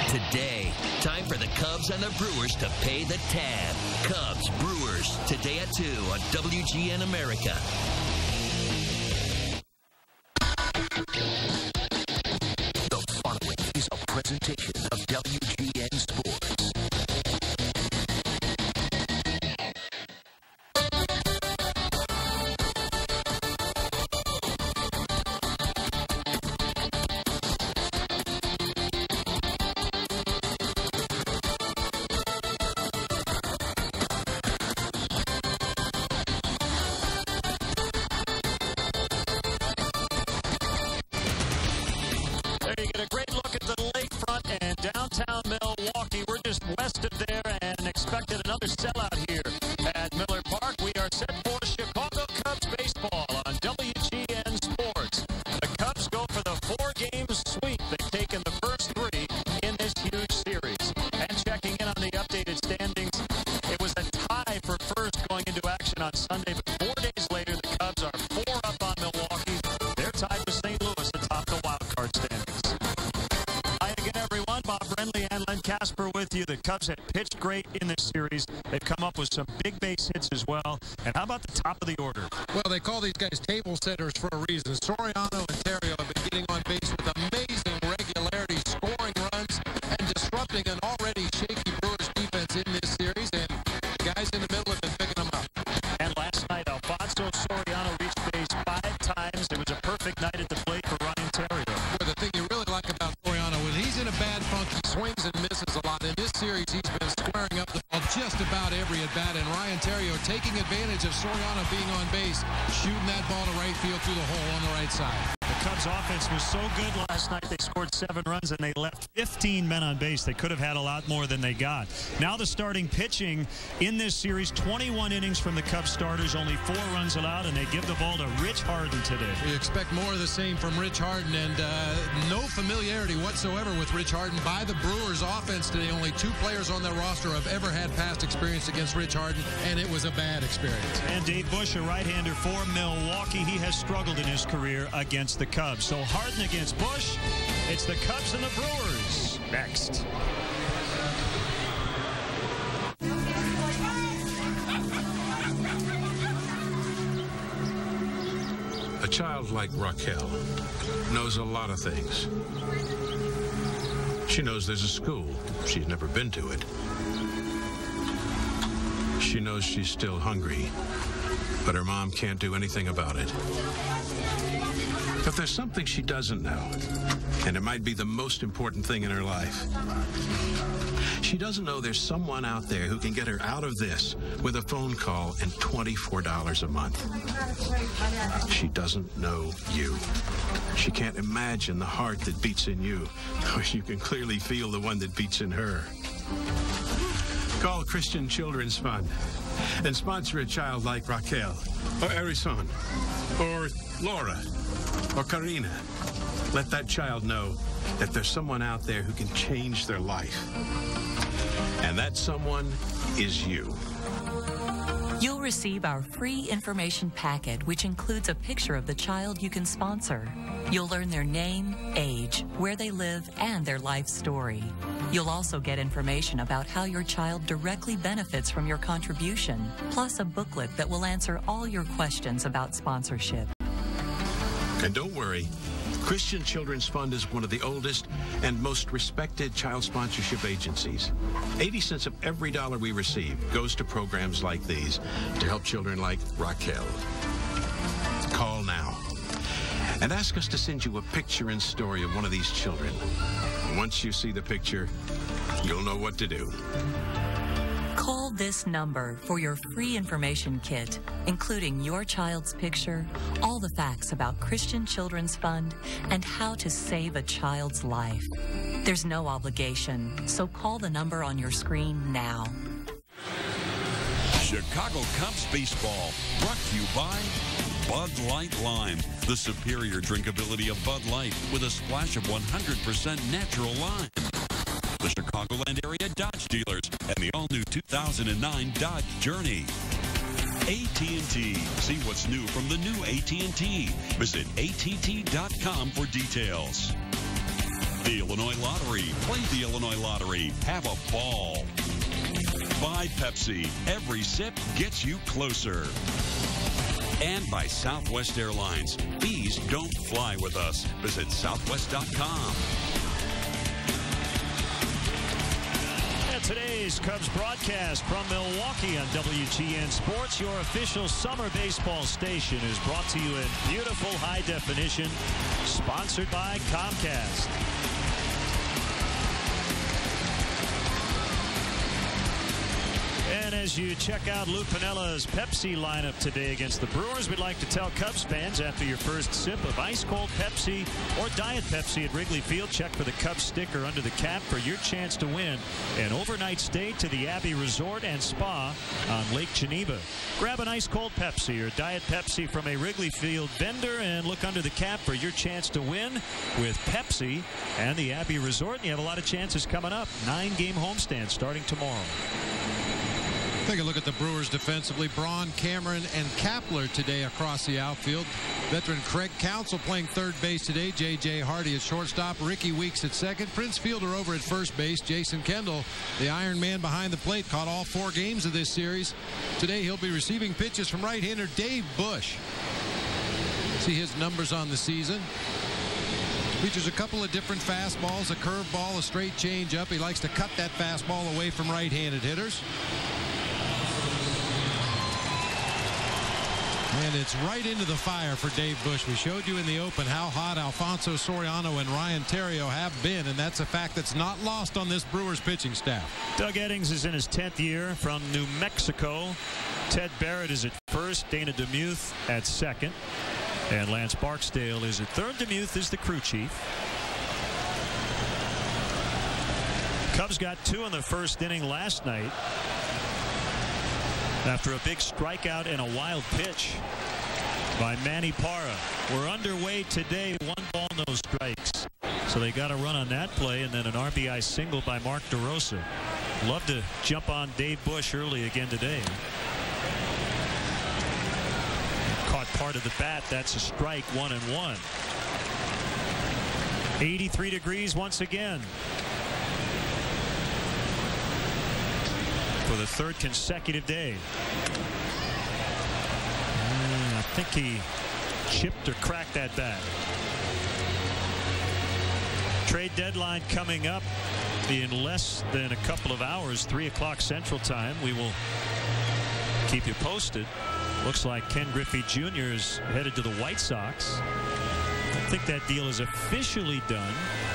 today. Time for the Cubs and the Brewers to pay the tab. Cubs, Brewers, today at 2 on WGN America. The following is a presentation of WGN Sports. Downtown Milwaukee. We're just west of there and expected another sellout here at Miller Park. We are set for Chicago Cubs baseball on WGN Sports. The Cubs go for the 4-game sweep. They've taken the first 3 in this huge series. And checking in on the updated standings, it was a tie for first going into action on Sunday, but 4 days later, the Cubs are 4 up on Milwaukee. They're tied with St. Louis atop the wild card standings. Bob Brenly and Len Casper with you. The Cubs have pitched great in this series. They've come up with some big base hits as well. And how about the top of the order? Well, they call these guys table setters for a reason. Soriano and Terrio have been getting on base with amazing regularity, scoring runs, and disrupting an already shaky Brewers defense in this series. And the guys in the middle have been picking them up. And last night, Alfonso Soriano reached base 5 times. It was a perfect night at the plate for Ryan Terrio. Well, the thing you really like about Soriano is he's in a bad funk. He swings and misses a lot. In this series, he's been squaring up the ball just about every at-bat. And Ryan Terrio taking advantage of Soriano being on base, shooting that ball to right field through the hole on the right side. The Cubs offense was so good last night. They scored 7 runs and they left 15 men on base. They could have had a lot more than they got. Now the starting pitching in this series, 21 innings from the Cubs starters, only 4 runs allowed, and they give the ball to Rich Harden today. We expect more of the same from Rich Harden, and no familiarity whatsoever with Rich Harden by the Brewers offense today. Only 2 players on their roster have ever had past experience against Rich Harden, and it was a bad experience. And Dave Bush, a right-hander for Milwaukee, he has struggled in his career against the Cubs. So Harden against Bush. It's the Cubs and the Brewers next. A child like Raquel knows a lot of things. She knows there's a school. She's never been to it. She knows she's still hungry, but her mom can't do anything about it. But there's something she doesn't know, and it might be the most important thing in her life. She doesn't know there's someone out there who can get her out of this with a phone call and $24 a month. She doesn't know you. She can't imagine the heart that beats in you, or you can clearly feel the one that beats in her. Call Christian Children's Fund and sponsor a child like Raquel, or Erison, or Laura, or Karina. Let that child know that there's someone out there who can change their life. And that someone is you. You'll receive our free information packet, which includes a picture of the child you can sponsor. You'll learn their name, age, where they live, and their life story. You'll also get information about how your child directly benefits from your contribution, plus a booklet that will answer all your questions about sponsorship. And don't worry, Christian Children's Fund is one of the oldest and most respected child sponsorship agencies. 80 cents of every dollar we receive goes to programs like these to help children like Raquel. Call now and ask us to send you a picture and story of one of these children. Once you see the picture, you'll know what to do. Call this number for your free information kit, including your child's picture, all the facts about Christian Children's Fund, and how to save a child's life. There's no obligation, so call the number on your screen now. Chicago Cubs baseball, brought to you by Bud Light Lime, the superior drinkability of Bud Light with a splash of 100% natural lime. The Chicagoland area Dodge dealers and the all-new 2009 Dodge Journey. AT&T. See what's new from the new AT&T. Visit att.com for details. The Illinois Lottery. Play the Illinois Lottery. Have a ball. By Pepsi. Every sip gets you closer. And by Southwest Airlines. Fees don't fly with us. Visit southwest.com. Today's Cubs broadcast from Milwaukee on WGN Sports, your official summer baseball station, is brought to you in beautiful high definition, sponsored by Comcast. And as you check out Lou Pinella's Pepsi lineup today against the Brewers, we'd like to tell Cubs fans, after your first sip of ice-cold Pepsi or Diet Pepsi at Wrigley Field, check for the Cubs sticker under the cap for your chance to win an overnight stay to the Abbey Resort and Spa on Lake Geneva. Grab an ice-cold Pepsi or Diet Pepsi from a Wrigley Field vendor and look under the cap for your chance to win with Pepsi and the Abbey Resort. And you have a lot of chances coming up. 9-game homestand starting tomorrow. Take a look at the Brewers defensively. Braun, Cameron, and Kapler today across the outfield. Veteran Craig Counsell playing third base today. J.J. Hardy at shortstop. Ricky Weeks at second. Prince Fielder over at first base. Jason Kendall, the Iron Man behind the plate, caught all 4 games of this series. Today he'll be receiving pitches from right-hander Dave Bush. See his numbers on the season. Features a couple of different fastballs, a curveball, a straight changeup. He likes to cut that fastball away from right-handed hitters. And it's right into the fire for Dave Bush. We showed you in the open how hot Alfonso Soriano and Ryan Theriot have been, and that's a fact that's not lost on this Brewers pitching staff. Doug Eddings is in his 10th year from New Mexico. Ted Barrett is at first. Dana DeMuth at second. And Lance Barksdale is at third. DeMuth is the crew chief. Cubs got 2 in the first inning last night after a big strikeout and a wild pitch by Manny Parra. We're underway today. 1 ball, no strikes. So they got a run on that play, and then an RBI single by Mark DeRosa. Love to jump on Dave Bush early again today. Caught part of the bat. That's a strike. 1-1. 83 degrees once again. For the 3rd consecutive day. I think he chipped or cracked that bat. Trade deadline coming up in less than a couple of hours, 3 o'clock Central Time. We will keep you posted. Looks like Ken Griffey Jr. is headed to the White Sox. I think that deal is officially done.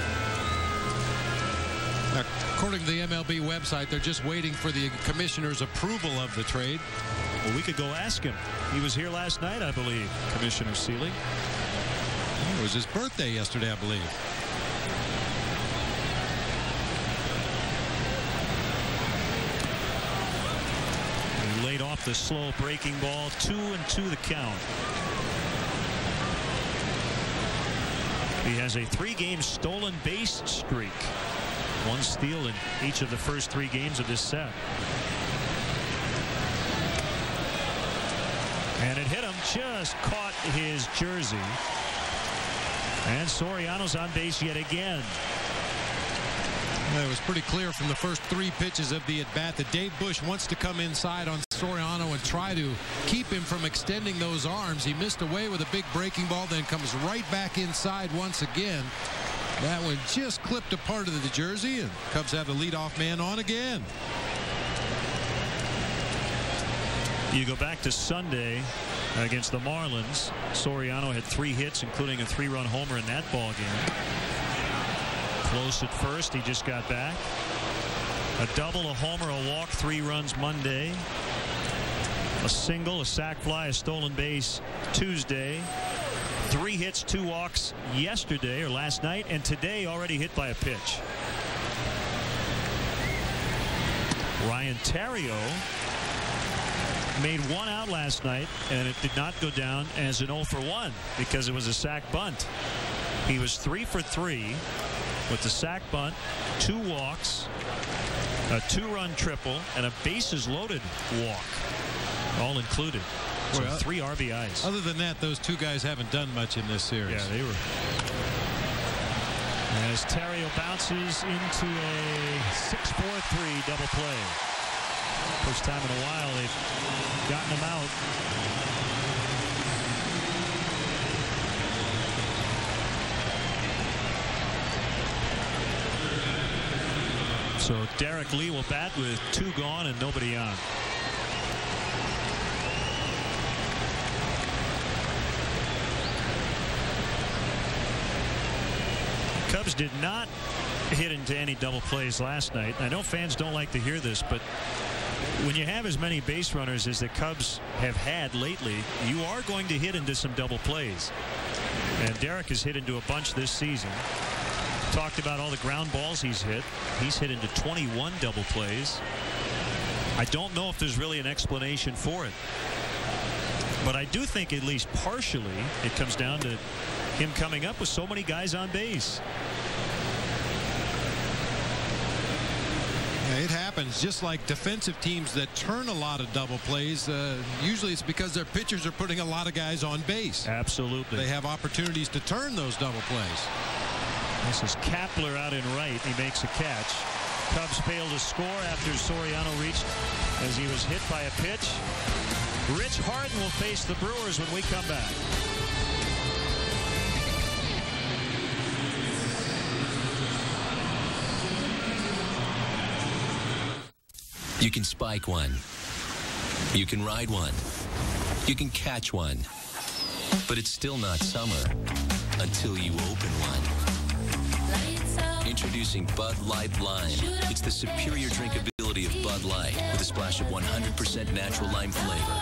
According to the MLB website, they're just waiting for the commissioner's approval of the trade. Well, we could go ask him. He was here last night, I believe, Commissioner Seeley. It was his birthday yesterday, I believe. He laid off the slow breaking ball. 2-2 the count. He has a 3-game stolen base streak. 1 steal in each of the first 3 games of this set. And it hit him, just caught his jersey. And Soriano's on base yet again. It was pretty clear from the first 3 pitches of the at-bat that Dave Bush wants to come inside on Soriano and try to keep him from extending those arms. He missed away with a big breaking ball, then comes right back inside once again. That one just clipped a part of the jersey, and Cubs have the leadoff man on again. You go back to Sunday against the Marlins. Soriano had 3 hits, including a 3-run homer in that ball game. Close at first. He just got back. A double, a homer, a walk, 3 runs Monday. A single, a sac fly, a stolen base Tuesday. 3 hits, 2 walks yesterday or last night, and today already hit by a pitch. Ryan Theriot made 1 out last night, and it did not go down as an 0 for 1 because it was a sac bunt. He was 3 for 3 with the sac bunt, 2 walks, a 2-run triple, and a bases loaded walk, all included. So 3 RBIs. Other than that, those 2 guys haven't done much in this series. Yeah, they were. As Terrio bounces into a 6-4-3 double play. First time in a while they've gotten him out. So Derek Lee will bat with 2 gone and nobody on. Cubs did not hit into any double plays last night. I know fans don't like to hear this, but when you have as many base runners as the Cubs have had lately, you are going to hit into some double plays. And Derek has hit into a bunch this season. Talked about all the ground balls he's hit. He's hit into 21 double plays. I don't know if there's really an explanation for it. But I do think at least partially it comes down to him coming up with so many guys on base. It happens, just like defensive teams that turn a lot of double plays. Usually it's because their pitchers are putting a lot of guys on base. Absolutely. They have opportunities to turn those double plays. This is Kapler out in right. He makes a catch. Cubs fail to score after Soriano reached as he was hit by a pitch. Rich Harden will face the Brewers when we come back. You can spike one. You can ride one. You can catch one. But it's still not summer until you open one. Introducing Bud Light Lime. It's the superior drinkability of Bud Light with a splash of 100% natural lime flavor.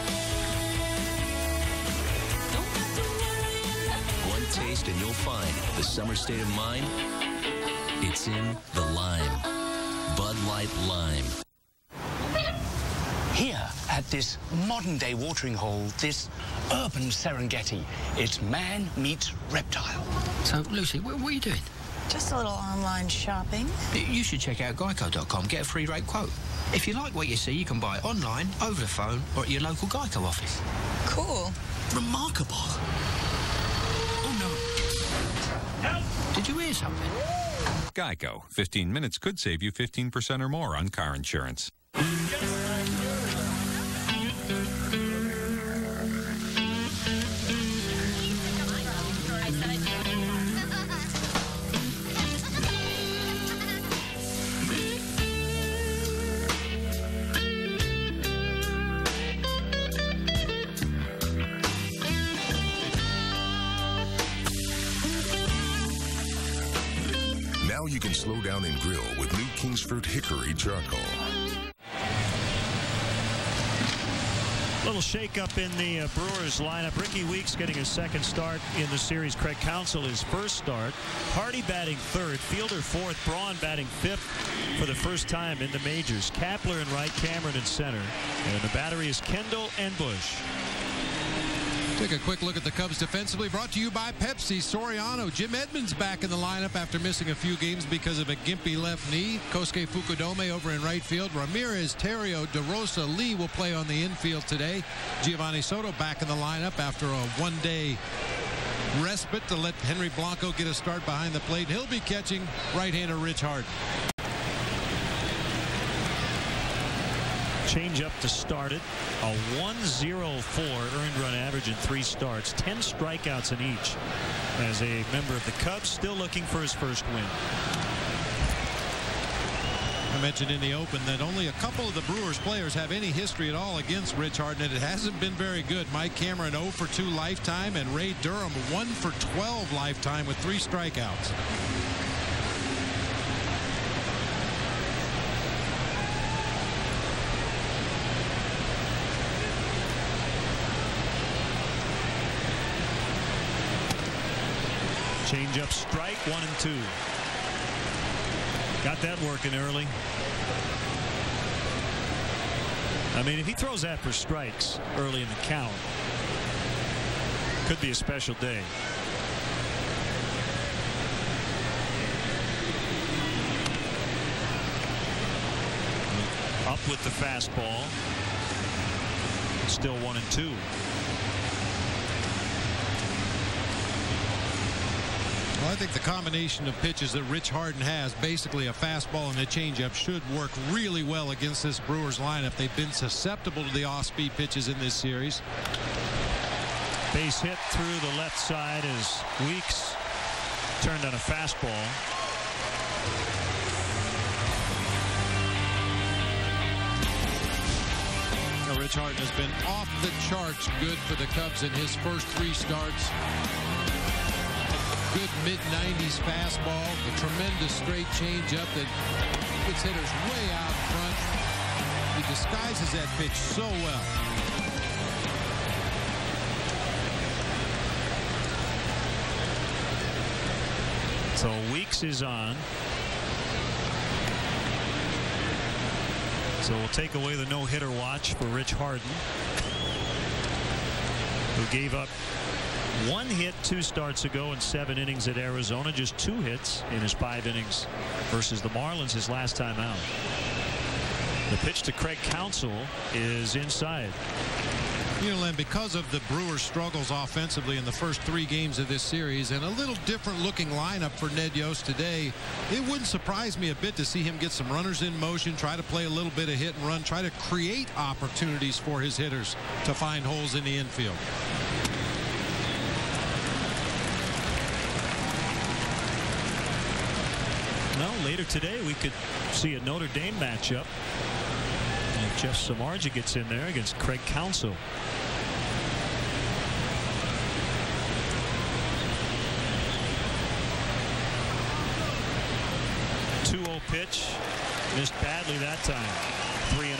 One taste and you'll find the summer state of mind. It's in the lime. Bud Light Lime. Here at this modern-day watering hole, this urban Serengeti, it's man meets reptile. So, Lucy, what are you doing? Just a little online shopping. You should check out Geico.com, get a free rate quote. If you like what you see, you can buy it online, over the phone, or at your local Geico office. Cool. Remarkable. Oh, no. Help! Did you hear something? Geico. 15 minutes could save you 15% or more on car insurance. Now you can slow down and grill with new Kingsford Hickory Charcoal. Little shake-up in the Brewers lineup. Ricky Weeks getting his second start in the series. Craig Counsell his first start. Hardy batting third. Fielder fourth. Braun batting fifth for the first time in the majors. Kapler in right. Cameron in center. And the battery is Kendall and Bush. Take a quick look at the Cubs defensively. Brought to you by Pepsi. Soriano. Jim Edmonds back in the lineup after missing a few games because of a gimpy left knee. Kosuke Fukudome over in right field. Ramirez, Terrio, DeRosa, Lee will play on the infield today. Giovanni Soto back in the lineup after a one-day respite to let Henry Blanco get a start behind the plate. He'll be catching right-hander Rich Harden. Change up to start it. A 1.04 earned run average in 3 starts. 10 strikeouts in each. As a member of the Cubs, still looking for his first win. I mentioned in the open that only a couple of the Brewers players have any history at all against Rich Harden, and it hasn't been very good. Mike Cameron 0 for 2 lifetime, and Ray Durham 1 for 12 lifetime with 3 strikeouts. Change up strike, 1 and 2. Got that working early. I mean, if he throws that for strikes early in the count, could be a special day. Up with the fastball. Still 1 and 2. Well, I think the combination of pitches that Rich Harden has, basically a fastball and a changeup, should work really well against this Brewers lineup. They've been susceptible to the off-speed pitches in this series. Base hit through the left side as Weeks turned on a fastball. Now, Rich Harden has been off the charts good for the Cubs in his first 3 starts. Good mid-90s fastball, the tremendous straight changeup that gets hitters way out front. He disguises that pitch so well. So Weeks is on. So we'll take away the no-hitter watch for Rich Harden, who gave up 1 hit 2 starts ago in 7 innings at Arizona. Just 2 hits in his 5 innings versus the Marlins his last time out. The pitch to Craig Counsell is inside. You know, Len, because of the Brewers' struggles offensively in the first 3 games of this series and a little different looking lineup for Ned Yost today, it wouldn't surprise me a bit to see him get some runners in motion, try to play a little bit of hit and run, try to create opportunities for his hitters to find holes in the infield. Well, later today we could see a Notre Dame matchup. And if Jeff Samardzija gets in there against Craig Counsell. Pitch missed badly that time. 3-0.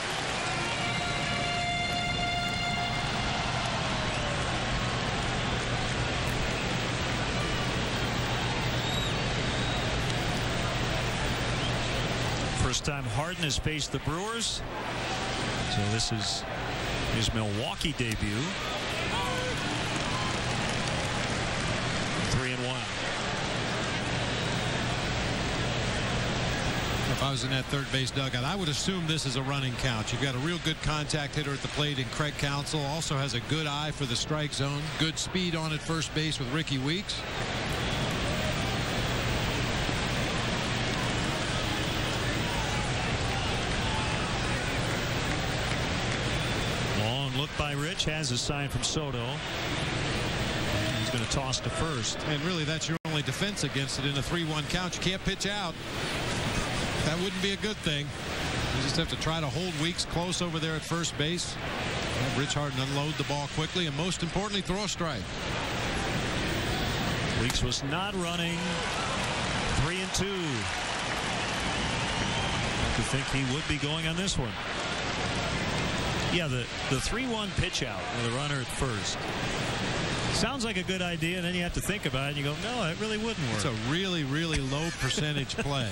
First time Harden has faced the Brewers. So this is his Milwaukee debut. 3-1. If I was in that third base dugout, I would assume this is a running count. You've got a real good contact hitter at the plate in Craig Counsell. Also has a good eye for the strike zone. Good speed on at first base with Ricky Weeks. Long look by Rich. Has a sign from Soto. He's going to toss to first. And really, that's your only defense against it in a 3-1 count. You can't pitch out. That wouldn't be a good thing. You just have to try to hold Weeks close over there at first base. Have Rich Harden unload the ball quickly and, most importantly, throw a strike. Weeks was not running. 3-2. I think he would be going on this one. Yeah, the 3-1 pitch out with a runner at first. Sounds like a good idea, and then you have to think about it, and you go, no, it really wouldn't work. It's a really, really low percentage play.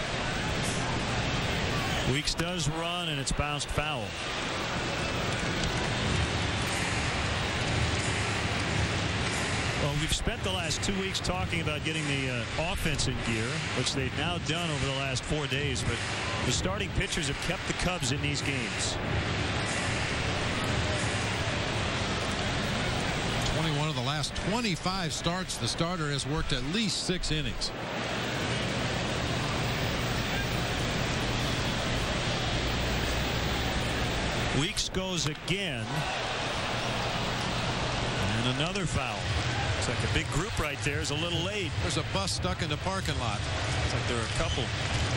Weeks does run, and it's bounced foul. Well, we've spent the last 2 weeks talking about getting the offense in gear, which they've now done over the last 4 days, but the starting pitchers have kept the Cubs in these games. 21 of the last 25 starts, the starter has worked at least 6 innings. Weeks goes again. And another foul. It's like a big group right there is a little late. There's a bus stuck in the parking lot. It's like there are a couple.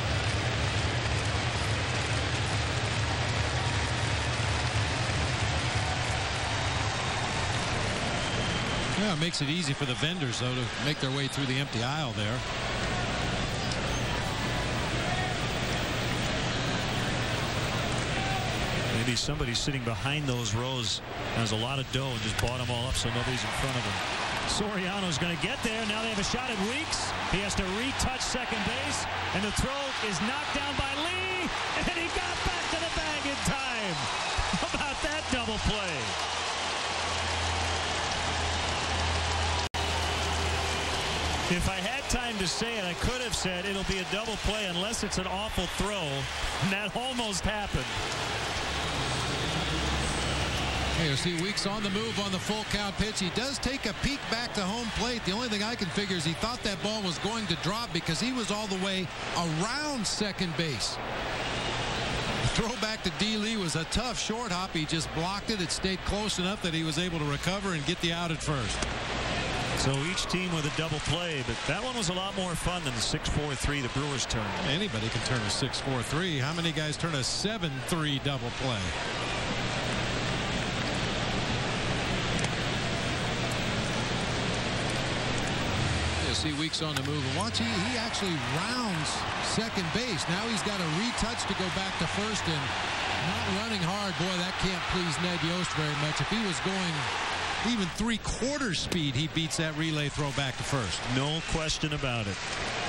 Yeah, it makes it easy for the vendors, though, to make their way through the empty aisle there. Maybe somebody sitting behind those rows has a lot of dough and just bought them all up so nobody's in front of him. Soriano's going to get there. Now they have a shot at Weeks. He has to retouch second base, and the throw is knocked down by Lee, and he got back to the bag in time. How about that double play? If I had time to say it, I could have said it'll be a double play unless it's an awful throw, and that almost happened. Hey, you see Weeks on the move on the full count pitch. He does take a peek back to home plate. The only thing I can figure is he thought that ball was going to drop because he was all the way around second base. The throw back to D. Lee was a tough short hop. He just blocked it. It stayed close enough that he was able to recover and get the out at first. So each team with a double play, but that one was a lot more fun than the 6-4-3 the Brewers turned. Anybody can turn a 6-4-3. How many guys turn a 7-3 double play? You see Weeks on the move, and watch, he actually rounds second base. Now he's got a retouch to go back to first, and not running hard. Boy, that can't please Ned Yost very much. If he was going even 3/4 speed, he beats that relay throw back to first. No question about it.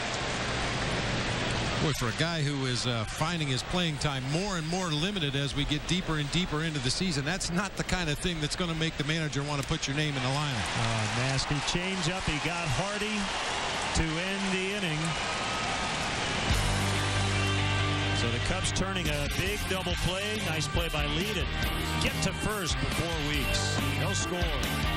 Boy, for a guy who is finding his playing time more and more limited as we get deeper and deeper into the season, that's not the kind of thing that's going to make the manager want to put your name in the lineup. Nasty changeup. He got Hardy to end the inning. So the Cubs turning a big double play. Nice play by Lee to get to first before Weeks. He'll score.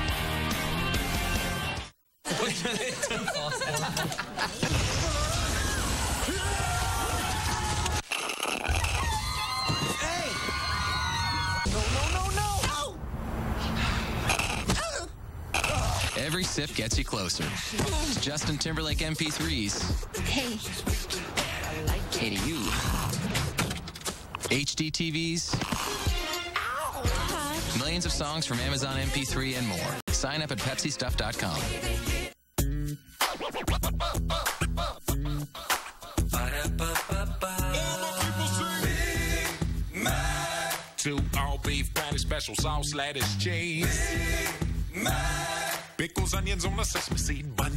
Every sip gets you closer. Justin Timberlake MP3s. Hey. Hey to you. HD TVs. Millions of songs from Amazon MP3 and more. Sign up at PepsiStuff.com. Two all beef patty, special sauce, lettuce, cheese. Big Mac. Pickles, onions on a sesame seed bun.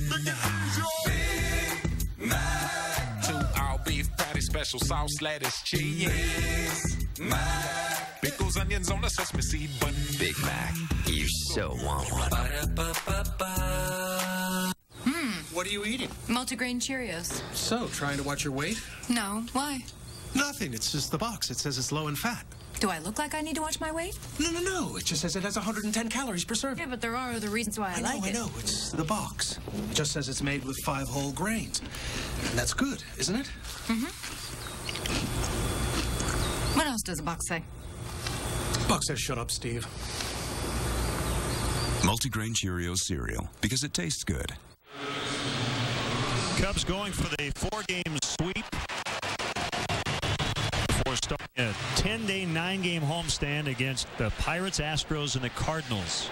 Big Mac. Two all beef patty, special sauce, lettuce, cheese. Mac. Pickles, onions on a sesame seed bun. Big Mac. You so want one. What are you eating? Multigrain Cheerios. So, trying to watch your weight? No, why? Nothing. It's just the box. It says it's low in fat. Do I look like I need to watch my weight? No. It just says it has 110 calories per serving. Yeah, but there are other reasons why I like it. I know. It's the box. It just says it's made with 5 whole grains. And that's good, isn't it? Mm-hmm. What else does the box say? Box says shut up, Steve. Multigrain Cheerios cereal, because it tastes good. Cubs going for the 4-game sweep before starting a 10-day, 9-game homestand against the Pirates, Astros, and the Cardinals.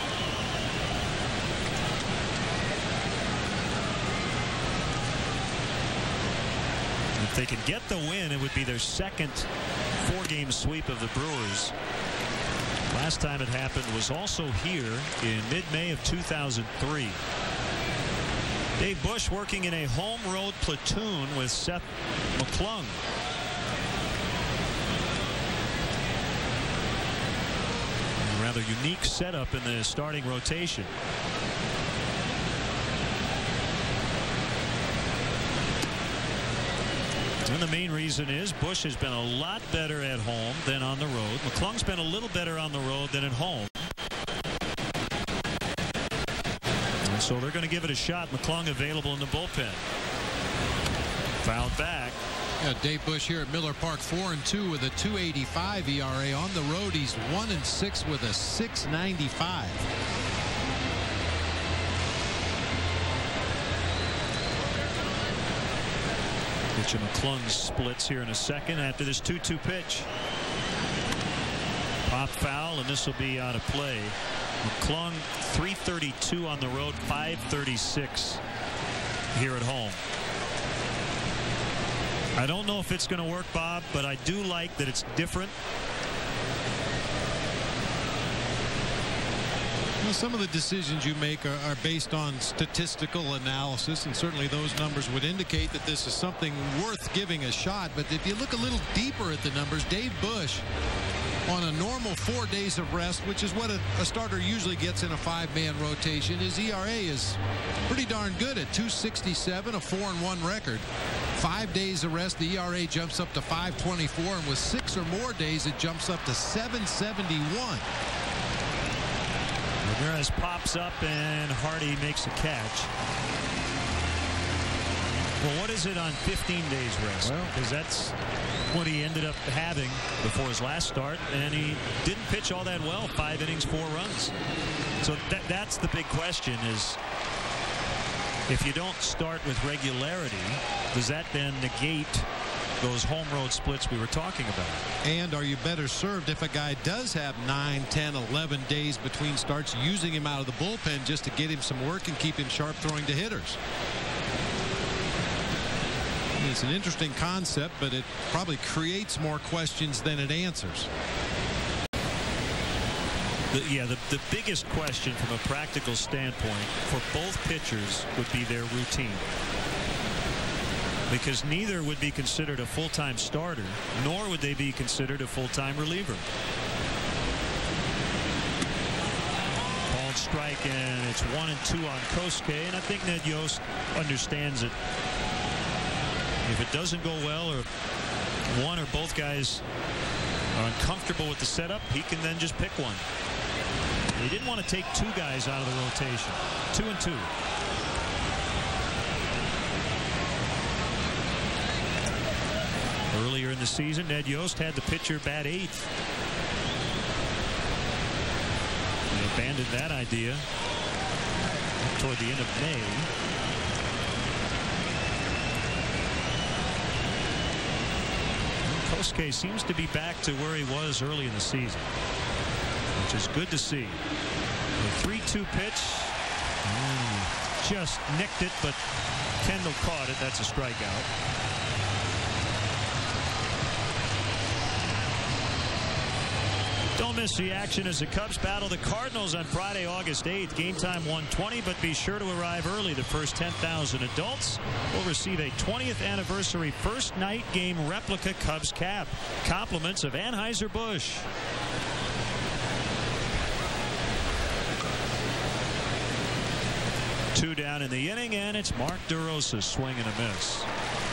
If they could get the win, it would be their second 4-game sweep of the Brewers. Last time it happened was also here in mid-May of 2003. Dave Bush working in a home road platoon with Seth McClung. A rather unique setup in the starting rotation. And the main reason is Bush has been a lot better at home than on the road. McClung's been a little better on the road than at home. And so they're going to give it a shot. McClung available in the bullpen. Fouled back. Yeah, Dave Bush here at Miller Park, 4-2 with a 2.85 ERA. On the road, he's 1-6 with a 6.95. Get you McClung's splits here in a second after this 2-2 pitch. Pop foul, and this will be out of play. McClung 332 on the road, 536 here at home. I don't know if it's going to work, Bob, but I do like that it's different. Well, some of the decisions you make are based on statistical analysis, and certainly those numbers would indicate that this is something worth giving a shot. But if you look a little deeper at the numbers, Dave Bush, on a normal 4 days of rest, which is what a starter usually gets in a 5-man rotation, his ERA is pretty darn good at 2.67, a 4-1 record. 5 days of rest, the ERA jumps up to 5.24, and with 6 or more days, it jumps up to 7.71. Ramirez pops up and Hardy makes a catch. Well, what is it on 15 days rest? Because that's what he ended up having before his last start, and he didn't pitch all that well. 5 innings, 4 runs. So that's the big question is, if you don't start with regularity, does that then negate those home road splits we were talking about? And are you better served if a guy does have 9, 10, 11 days between starts, using him out of the bullpen just to get him some work and keep him sharp throwing to hitters? It's an interesting concept, but it probably creates more questions than it answers. The biggest question from a practical standpoint for both pitchers would be their routine. Because neither would be considered a full-time starter, nor would they be considered a full-time reliever. Called strike, and it's 1-2 on Kosuke, and I think Ned Yost understands it. If it doesn't go well, or one or both guys are uncomfortable with the setup, he can then just pick one. He didn't want to take 2 guys out of the rotation. 2-2. Earlier in the season, Ned Yost had the pitcher bat 8th. He abandoned that idea toward the end of May. Kosuke seems to be back to where he was early in the season, which is good to see. The 3-2 pitch. Just nicked it, but Kendall caught it. That's a strikeout. Don't miss the action as the Cubs battle the Cardinals on Friday, August 8th. Game time 1:20, but be sure to arrive early. The first 10,000 adults will receive a 20th anniversary first night game replica Cubs cap. Compliments of Anheuser-Busch. Two down in the inning, and it's Mark DeRosa swing and a miss.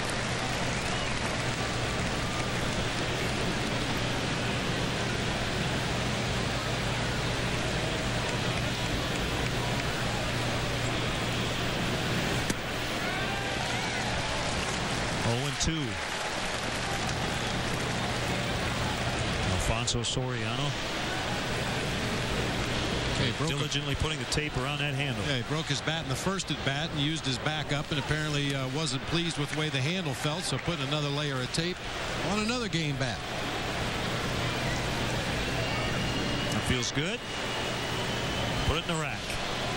Alfonso Soriano diligently putting the tape around that handle. Yeah, he broke his bat in the first at bat and used his backup, and apparently wasn't pleased with the way the handle felt, so putting another layer of tape on another game bat. That feels good. Put it in the rack.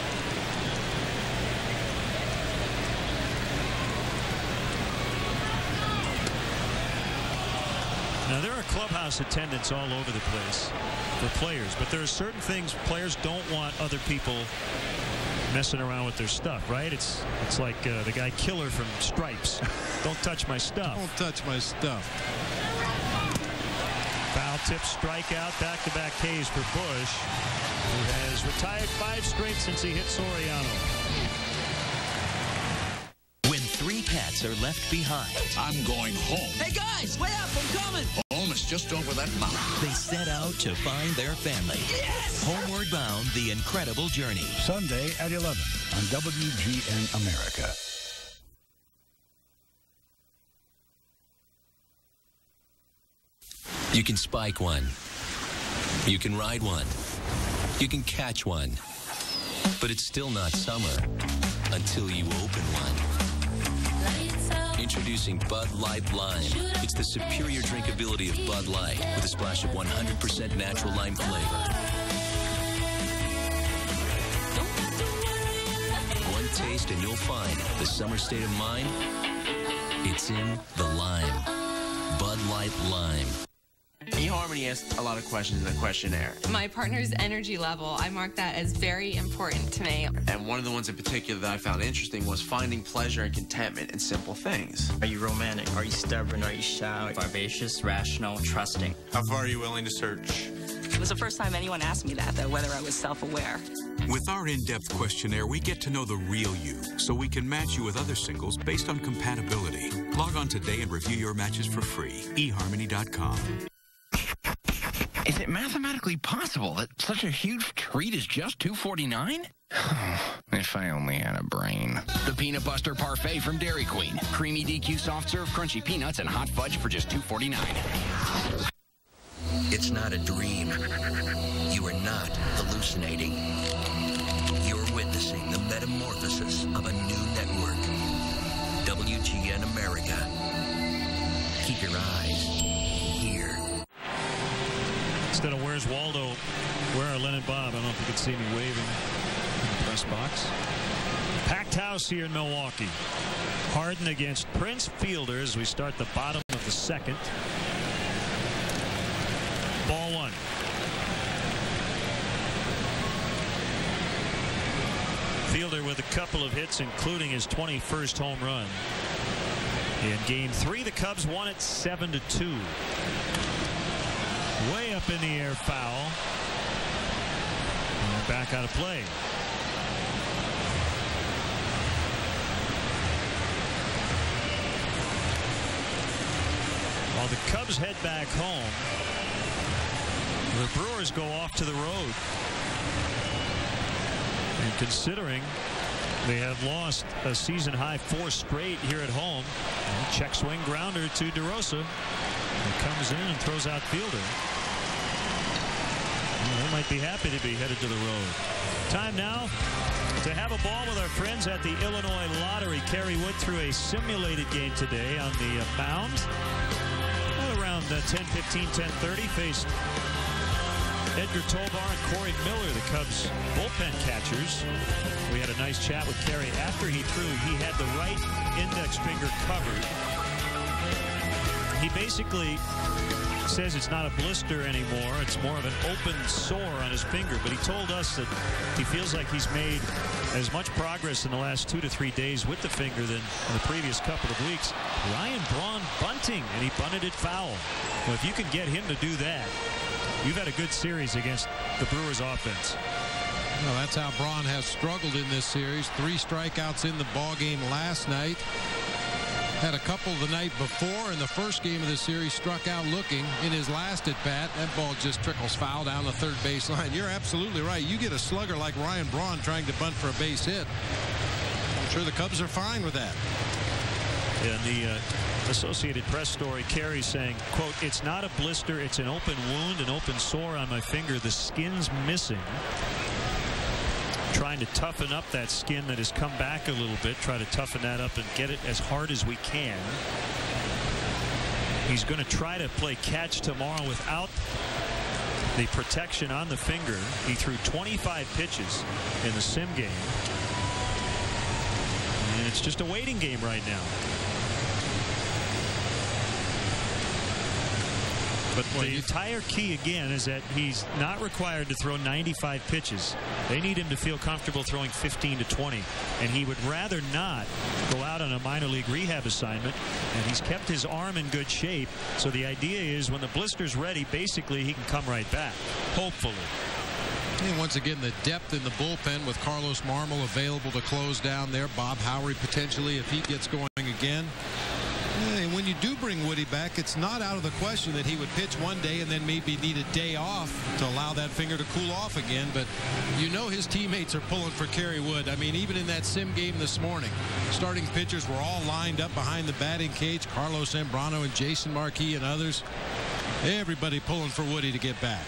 Now, there are clubhouse attendants all over the place for players, but there are certain things players don't want other people messing around with their stuff, right? It's like the guy Killer from Stripes. Don't touch my stuff. Don't touch my stuff. Foul tip, strikeout, back-to-back Ks for Bush, who has retired 5 straight since he hit Soriano. 3 pets are left behind. I'm going home. Hey guys, wait up, I'm coming. Home is just over that mountain. They set out to find their family. Yes! Homeward Bound, The Incredible Journey. Sunday at 11 on WGN America. You can spike one. You can ride one. You can catch one. But it's still not summer until you open one. Introducing Bud Light Lime. It's the superior drinkability of Bud Light with a splash of 100% natural lime flavor. One taste and you'll find the summer state of mind. It's in the lime. Bud Light Lime. eHarmony asked a lot of questions in the questionnaire. My partner's energy level, I marked that as very important to me. And one of the ones in particular that I found interesting was finding pleasure and contentment in simple things. Are you romantic? Are you stubborn? Are you shy? Vivacious, rational, trusting? How far are you willing to search? It was the first time anyone asked me that, though, whether I was self-aware. With our in-depth questionnaire, we get to know the real you, so we can match you with other singles based on compatibility. Log on today and review your matches for free. eHarmony.com. Is it mathematically possible that such a huge treat is just $2.49? If I only had a brain. The Peanut Buster Parfait from Dairy Queen. Creamy DQ soft serve, crunchy peanuts, and hot fudge for just $2.49. It's not a dream. You are not hallucinating. You're witnessing the metamorphosis of a new network. WGN America. Keep your eyes here. Instead of Where's Waldo, where are Len and Bob? I don't know if you can see me waving in the press box. Packed house here in Milwaukee. Harden against Prince Fielder as we start the bottom of the second. Ball one. Fielder with a couple of hits, including his 21st home run. In game 3, the Cubs won it 7-2. Way up in the air, foul. And back out of play. While the Cubs head back home, the Brewers go off to the road. And considering they have lost a season-high 4 straight here at home, check swing grounder to DeRosa. He comes in and throws out Fielder. They might be happy to be headed to the road. Time now to have a ball with our friends at the Illinois Lottery. Kerry Wood threw a simulated game today on the mound. Around 10:15, 10:30, faced Edgar Tovar and Corey Miller, the Cubs bullpen catchers. We had a nice chat with Kerry after he threw. He had the right index finger covered. He basically says it's not a blister anymore. It's more of an open sore on his finger. But he told us that he feels like he's made as much progress in the last 2 to 3 days with the finger than in the previous couple of weeks. Ryan Braun bunting, and he bunted it foul. Well, if you can get him to do that, you've had a good series against the Brewers offense. Well, that's how Braun has struggled in this series. 3 strikeouts in the ball game last night. Had a couple the night before. In the first game of the series, struck out looking. In his last at bat, that ball just trickles foul down the third base line. You're absolutely right. You get a slugger like Ryan Braun trying to bunt for a base hit. I'm sure the Cubs are fine with that. Yeah, the Associated Press story, Kerry saying, quote, "It's not a blister, it's an open wound, an open sore on my finger. The skin's missing." Trying to toughen up that skin that has come back a little bit. Try to toughen that up and get it as hard as we can. He's going to try to play catch tomorrow without the protection on the finger. He threw 25 pitches in the sim game. And it's just a waiting game right now. But the entire key, again, is that he's not required to throw 95 pitches. They need him to feel comfortable throwing 15 to 20. And he would rather not go out on a minor league rehab assignment. And he's kept his arm in good shape. So the idea is when the blister's ready, basically he can come right back, hopefully. And once again, the depth in the bullpen with Carlos Marmol available to close down there. Bob Howry potentially if he gets going again. And when you do bring Woody back, it's not out of the question that he would pitch one day and then maybe need a day off to allow that finger to cool off again. But you know his teammates are pulling for Kerry Wood. I mean, even in that sim game this morning, starting pitchers were all lined up behind the batting cage. Carlos Zambrano and Jason Marquis and others. Everybody pulling for Woody to get back.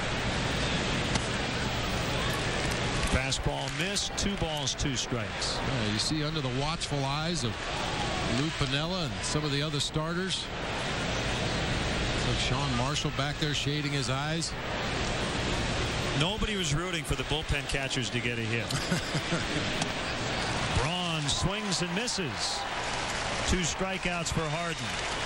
Fastball missed. 2 balls, 2 strikes. You see under the watchful eyes of Lou Piniella and some of the other starters. Like Sean Marshall back there shading his eyes. Nobody was rooting for the bullpen catchers to get a hit. Braun swings and misses. 2 strikeouts for Harden.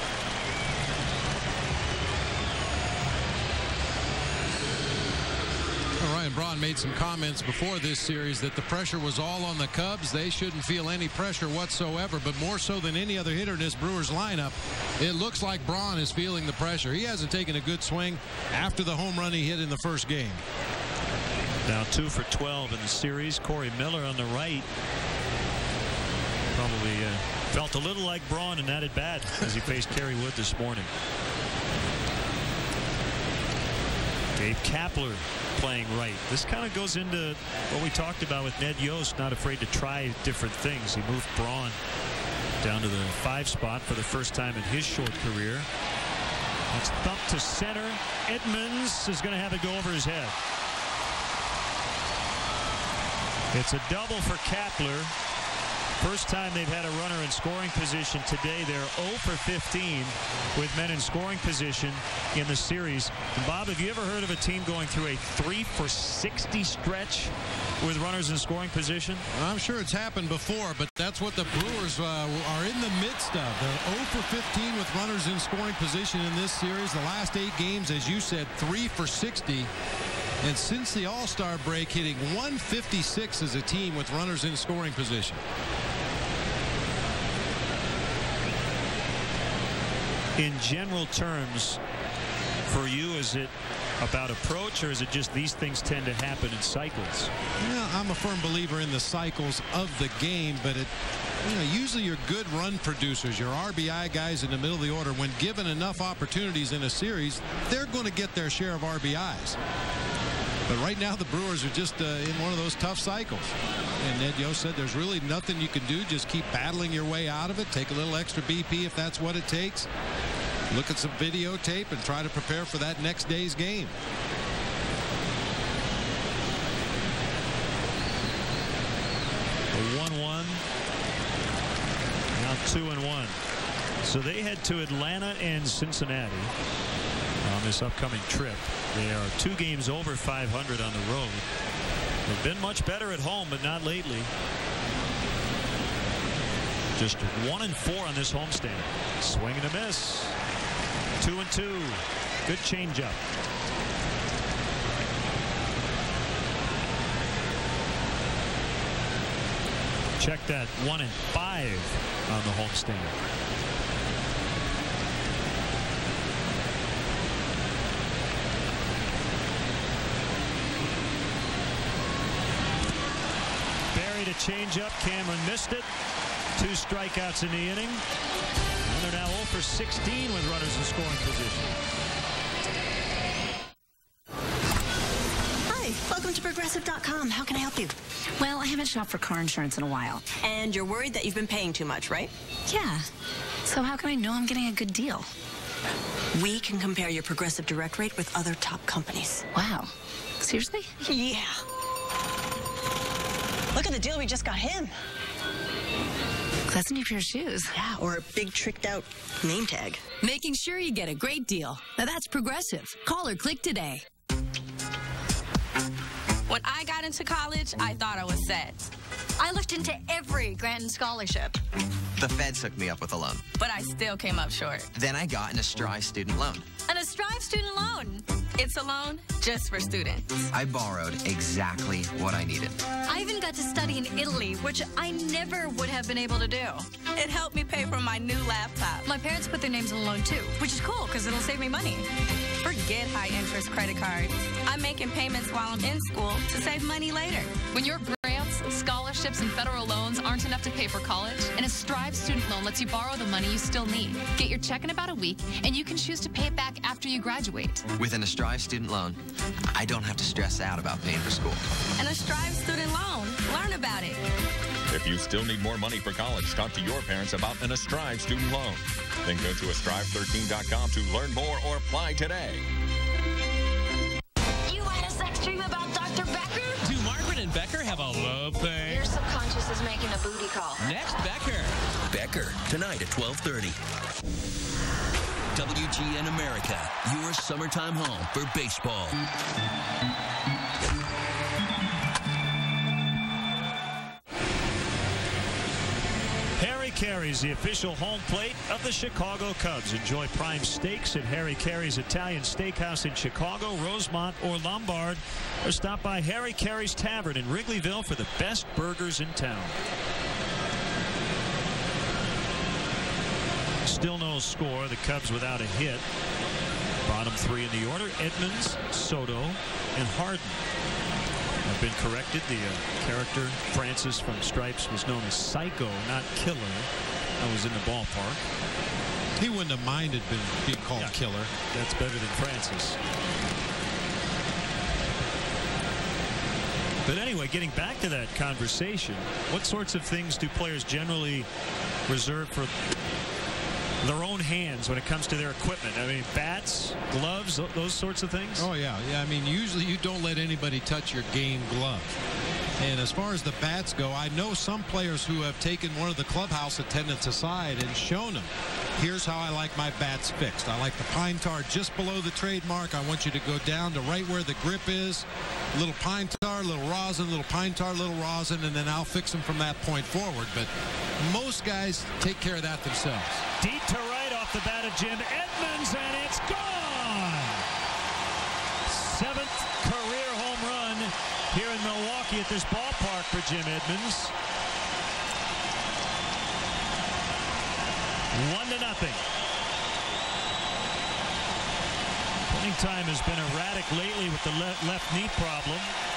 Ryan Braun made some comments before this series that the pressure was all on the Cubs. They shouldn't feel any pressure whatsoever, but more so than any other hitter in this Brewers lineup, it looks like Braun is feeling the pressure. He hasn't taken a good swing after the home run he hit in the first game. Now 2 for 12 in the series. Corey Miller on the right probably felt a little like Braun in that at bat as he faced Kerry Wood this morning. Gabe Kapler playing right. This kind of goes into what we talked about with Ned Yost, not afraid to try different things. He moved Braun down to the 5 spot for the first time in his short career. It's thumped to center. Edmonds is going to have it go over his head. It's a double for Kapler. First time they've had a runner in scoring position today. They're 0 for 15 with men in scoring position in the series. And Bob, have you ever heard of a team going through a 3 for 60 stretch with runners in scoring position? I'm sure it's happened before, but that's what the Brewers are in the midst of. They're 0 for 15 with runners in scoring position in this series. The last 8 games, as you said, 3 for 60. And since the All-Star break, hitting 156 as a team with runners in scoring position. In general terms, for you, is it about approach, or is it just these things tend to happen in cycles? Well, I'm a firm believer in the cycles of the game, but usually your good run producers, your RBI guys in the middle of the order, when given enough opportunities in a series, they're going to get their share of RBIs. But right now the Brewers are just in one of those tough cycles. And Ned Yost said there's really nothing you can do. Just keep battling your way out of it. Take a little extra BP if that's what it takes. Look at some videotape and try to prepare for that next day's game. A 1-1. Now 2-1. So they head to Atlanta and Cincinnati on this upcoming trip. They are 2 games over 500 on the road. They've been much better at home, but not lately. Just 1-4 on this homestand. Swing and a miss. 2-2. Good changeup. Check that 1-5 on the homestand. Change-up. Cameron missed it. 2 strikeouts in the inning. And they're now 0 for 16 with runners in scoring position. Hi, welcome to Progressive.com. How can I help you? Well, I haven't shopped for car insurance in a while. And you're worried that you've been paying too much, right? Yeah. So how can I know I'm getting a good deal? We can compare your Progressive Direct rate with other top companies. Wow. Seriously? Yeah. Look at the deal we just got him. That's a new pair of shoes. Yeah, or a big tricked out name tag. Making sure you get a great deal. Now that's Progressive. Call or click today. When I got into college, I thought I was set. I looked into every grant and scholarship. The Feds hooked me up with a loan. But I still came up short. Then I got an Strive student loan. An Strive student loan? It's a loan just for students. I borrowed exactly what I needed. I even got to study in Italy, which I never would have been able to do. It helped me pay for my new laptop. My parents put their names on the loan too, which is cool because it'll save me money. Forget high-interest credit cards. I'm making payments while I'm in school to save money later. When your grants, scholarships, and federal loans aren't enough to pay for college, and a Strive student loan lets you borrow the money you still need. Get your check in about a week, and you can choose to pay it back after you graduate. With an Strive student loan, I don't have to stress out about paying for school. And a Strive student loan. Learn about it. If you still need more money for college, talk to your parents about an Strive student loan. Then go to astrive13.com to learn more or apply today. You had a sex dream about Dr. Becker? Do Margaret and Becker have a love thing? Your subconscious is making a booty call. Next, Becker. Becker, tonight at 12:30. WGN America, your summertime home for baseball. Harry Carey's the official home plate of the Chicago Cubs. Enjoy prime steaks at Harry Carey's Italian Steakhouse in Chicago, Rosemont, or Lombard, or stop by Harry Carey's Tavern in Wrigleyville for the best burgers in town. Still no score. The Cubs without a hit. Bottom 3 in the order: Edmonds, Soto, and Harden. Have been corrected. The character Francis from Stripes was known as Psycho, not Killer. That was in the ballpark. He wouldn't have minded being called Killer. That's better than Francis. But anyway, getting back to that conversation, what sorts of things do players generally reserve for their own hands when it comes to their equipment? I mean, bats, gloves, those sorts of things? Oh, yeah. I mean, usually you don't let anybody touch your game glove. And as far as the bats go, I know some players who have taken one of the clubhouse attendants aside and shown them, here's how I like my bats fixed. I like the pine tar just below the trademark. I want you to go down to right where the grip is. Little pine tar, little rosin, little pine tar, little rosin, and then I'll fix them from that point forward. But most guys take care of that themselves. Deep to right off the bat of Jim Edmonds, and it's gone! 7th career home run here in Milwaukee at this ballpark for Jim Edmonds. 1-0. Playing time has been erratic lately with the left knee problem.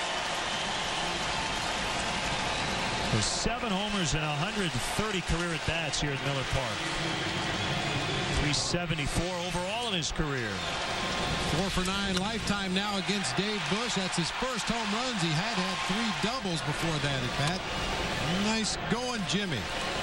With 7 homers and 130 career at-bats here at Miller Park. 374 overall in his career. 4 for 9 lifetime now against Dave Bush. That's his first home runs. He had 3 doubles before that at bat. Nice going, Jimmy.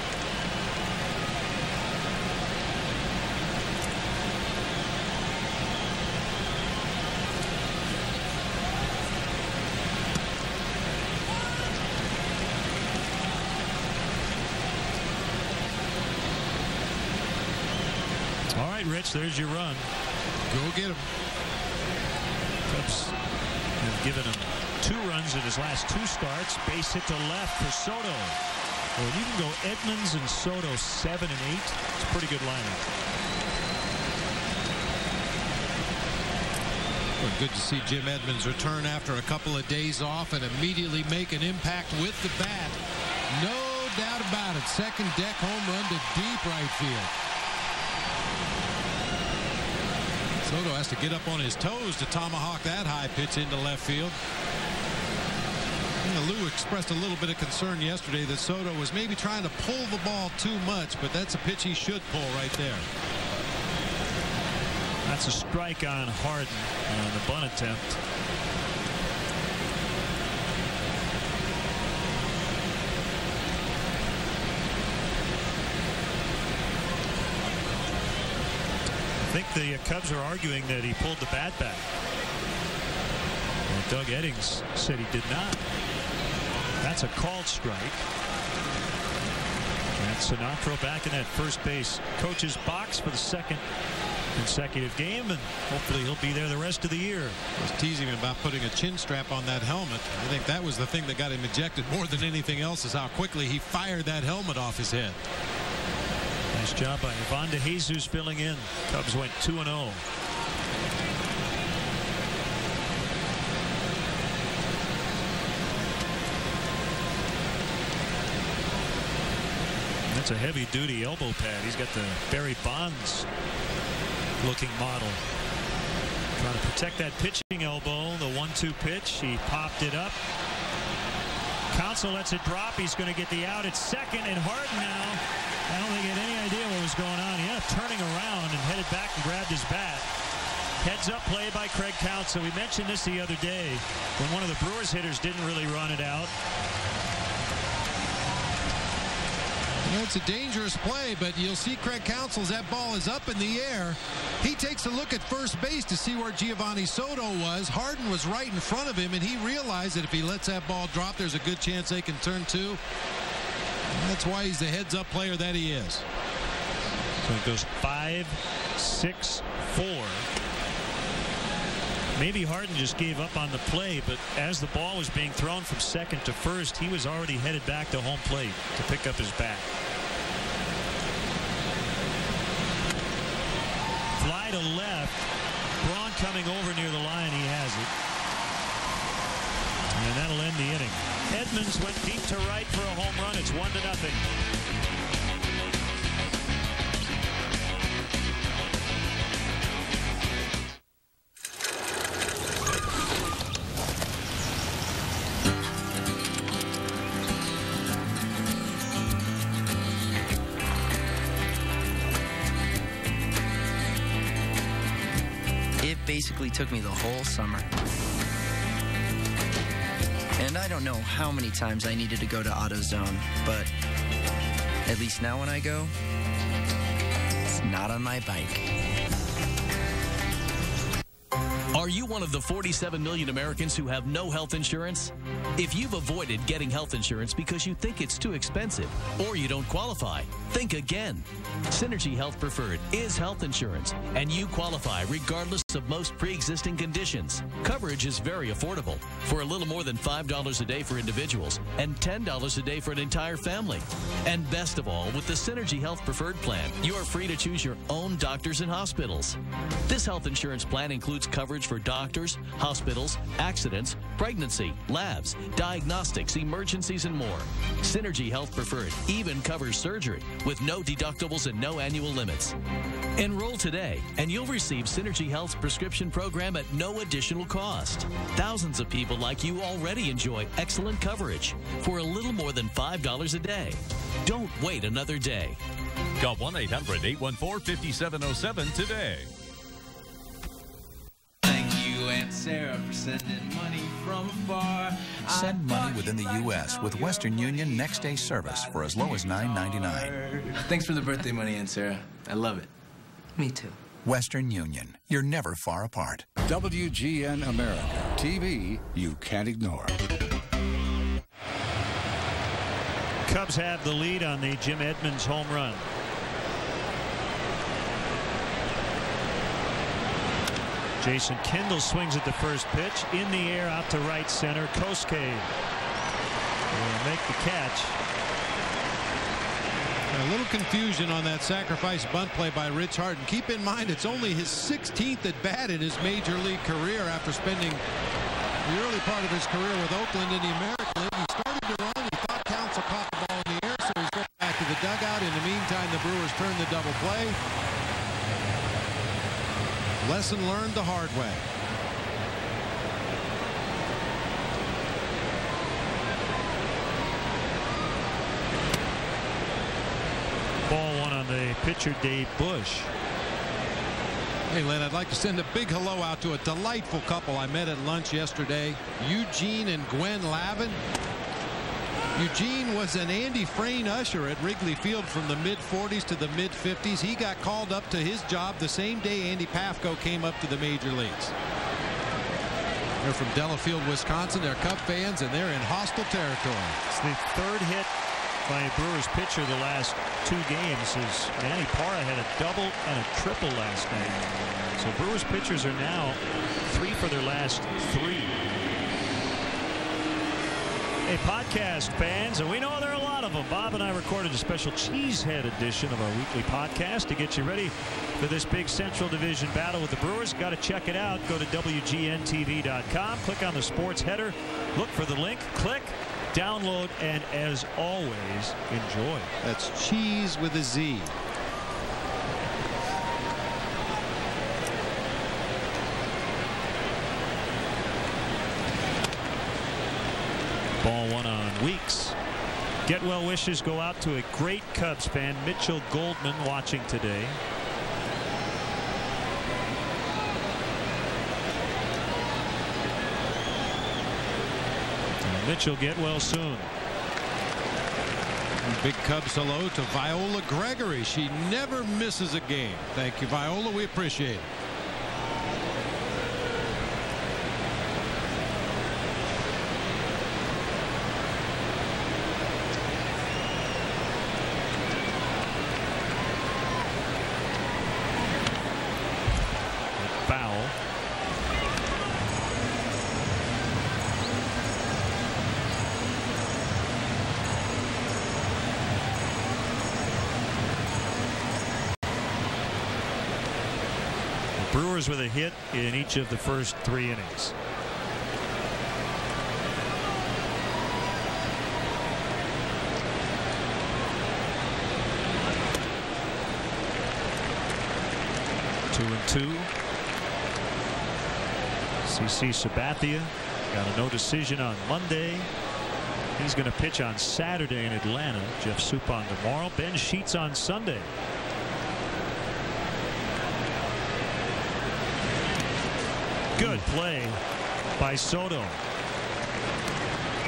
All right, Rich, there's your run. Go get him. Cubs have given him 2 runs in his last 2 starts. Base hit to left for Soto. Well, you can go Edmonds and Soto 7 and 8. It's a pretty good lineup. Well, good to see Jim Edmonds return after a couple of days off and immediately make an impact with the bat. No doubt about it. Second deck home run to deep right field. Soto has to get up on his toes to tomahawk that high pitch into left field. Lou expressed a little bit of concern yesterday that Soto was maybe trying to pull the ball too much, but that's a pitch he should pull right there. That's a strike on Harden on the bunt attempt. I think the Cubs are arguing that he pulled the bat back. Well, Doug Eddings said he did not. That's a called strike. And Sinatra back in that first base coach's box for the 2nd consecutive game, and hopefully he'll be there the rest of the year. I was teasing him about putting a chin strap on that helmet. I think that was the thing that got him ejected more than anything else, is how quickly he fired that helmet off his head. Nice job by Ivan De Jesus filling in. Cubs went 2-0. That's a heavy-duty elbow pad. He's got the Barry Bonds looking model. Trying to protect that pitching elbow. The 1-2 pitch. He popped it up. Counsell lets it drop. He's going to get the out at second, and Harden now, I don't think he had any idea what was going on. He ended up turning around and headed back and grabbed his bat. Heads up play by Craig Counsell. We mentioned this the other day when one of the Brewers hitters didn't really run it out. It's a dangerous play, but you'll see Craig Counsell's that ball is up in the air. He takes a look at first base to see where Giovanni Soto was. Harden was right in front of him, and he realized that if he lets that ball drop, there's a good chance they can turn 2. And that's why he's the heads-up player that he is. So it goes 5-6-4. Maybe Harden just gave up on the play, but as the ball was being thrown from second to first, he was already headed back to home plate to pick up his bat. Fly to left. Braun coming over near the line. He has it. And that'll end the inning. Edmonds went deep to right for a home run. It's 1-0. Basically took me the whole summer. And I don't know how many times I needed to go to AutoZone, but at least now when I go, it's not on my bike. Are you one of the 47 million Americans who have no health insurance? If you've avoided getting health insurance because you think it's too expensive or you don't qualify, think again. Synergy Health Preferred is health insurance, and you qualify regardless of most pre-existing conditions. Coverage is very affordable, for a little more than $5 a day for individuals and $10 a day for an entire family. And best of all, with the Synergy Health Preferred plan, you are free to choose your own doctors and hospitals. This health insurance plan includes coverage for doctors, hospitals, accidents, pregnancy, labs, diagnostics, emergencies, and more. Synergy Health Preferred even covers surgery with no deductibles and no annual limits. Enroll today, and you'll receive Synergy Health's prescription program at no additional cost. Thousands of people like you already enjoy excellent coverage for a little more than $5 a day. Don't wait another day. Call 1-800-814-5707 today. Aunt Sarah for sending money from afar. Send money within the U.S. with Western Union next day service for as low as $9.99. Thanks for the birthday money, Aunt Sarah. I love it. Me too. Western Union. You're never far apart. WGN America. TV you can't ignore. Cubs have the lead on the Jim Edmonds home run. Jason Kendall swings at the first pitch. In the air out to right center. Kosuke will make the catch. A little confusion on that sacrifice bunt play by Rich Harden. Keep in mind, it's only his 16th at bat in his major league career after spending the early part of his career with Oakland in the American League. He started to run. He thought Counsell caught the ball in the air, so he's going back to the dugout. In the meantime, the Brewers turned the double play. Lesson learned the hard way. Ball one on the pitcher, Dave Bush. Hey, Len, I'd like to send a big hello out to a delightful couple I met at lunch yesterday, Eugene and Gwen Lavin. Eugene was an Andy Frain usher at Wrigley Field from the mid-40s to the mid-50s. He got called up to his job the same day Andy Pafko came up to the major leagues. They're from Delafield, Wisconsin. They're Cub fans, and they're in hostile territory. It's the third hit by a Brewers pitcher the last two games. As Manny Parra had a double and a triple last night. So Brewers pitchers are now 3 for their last 3. Hey, podcast fans, and we know there are a lot of them. Bob and I recorded a special Cheesehead edition of our weekly podcast to get you ready for this big Central Division battle with the Brewers. Got to check it out. Go to WGNTV.com. Click on the sports header. Look for the link. Click, download, and as always, enjoy. That's cheese with a Z. Ball one on Weeks. Get well wishes go out to a great Cubs fan, Mitchell Goldman, watching today. And Mitchell, get well soon. And big Cubs hello to Viola Gregory. She never misses a game. Thank you, Viola. We appreciate it. Brewers with a hit in each of the first 3 innings. Two and two. CC Sabathia got a no decision on Monday. He's going to pitch on Saturday in Atlanta. Jeff Suppan tomorrow. Ben Sheets on Sunday. Good play by Soto.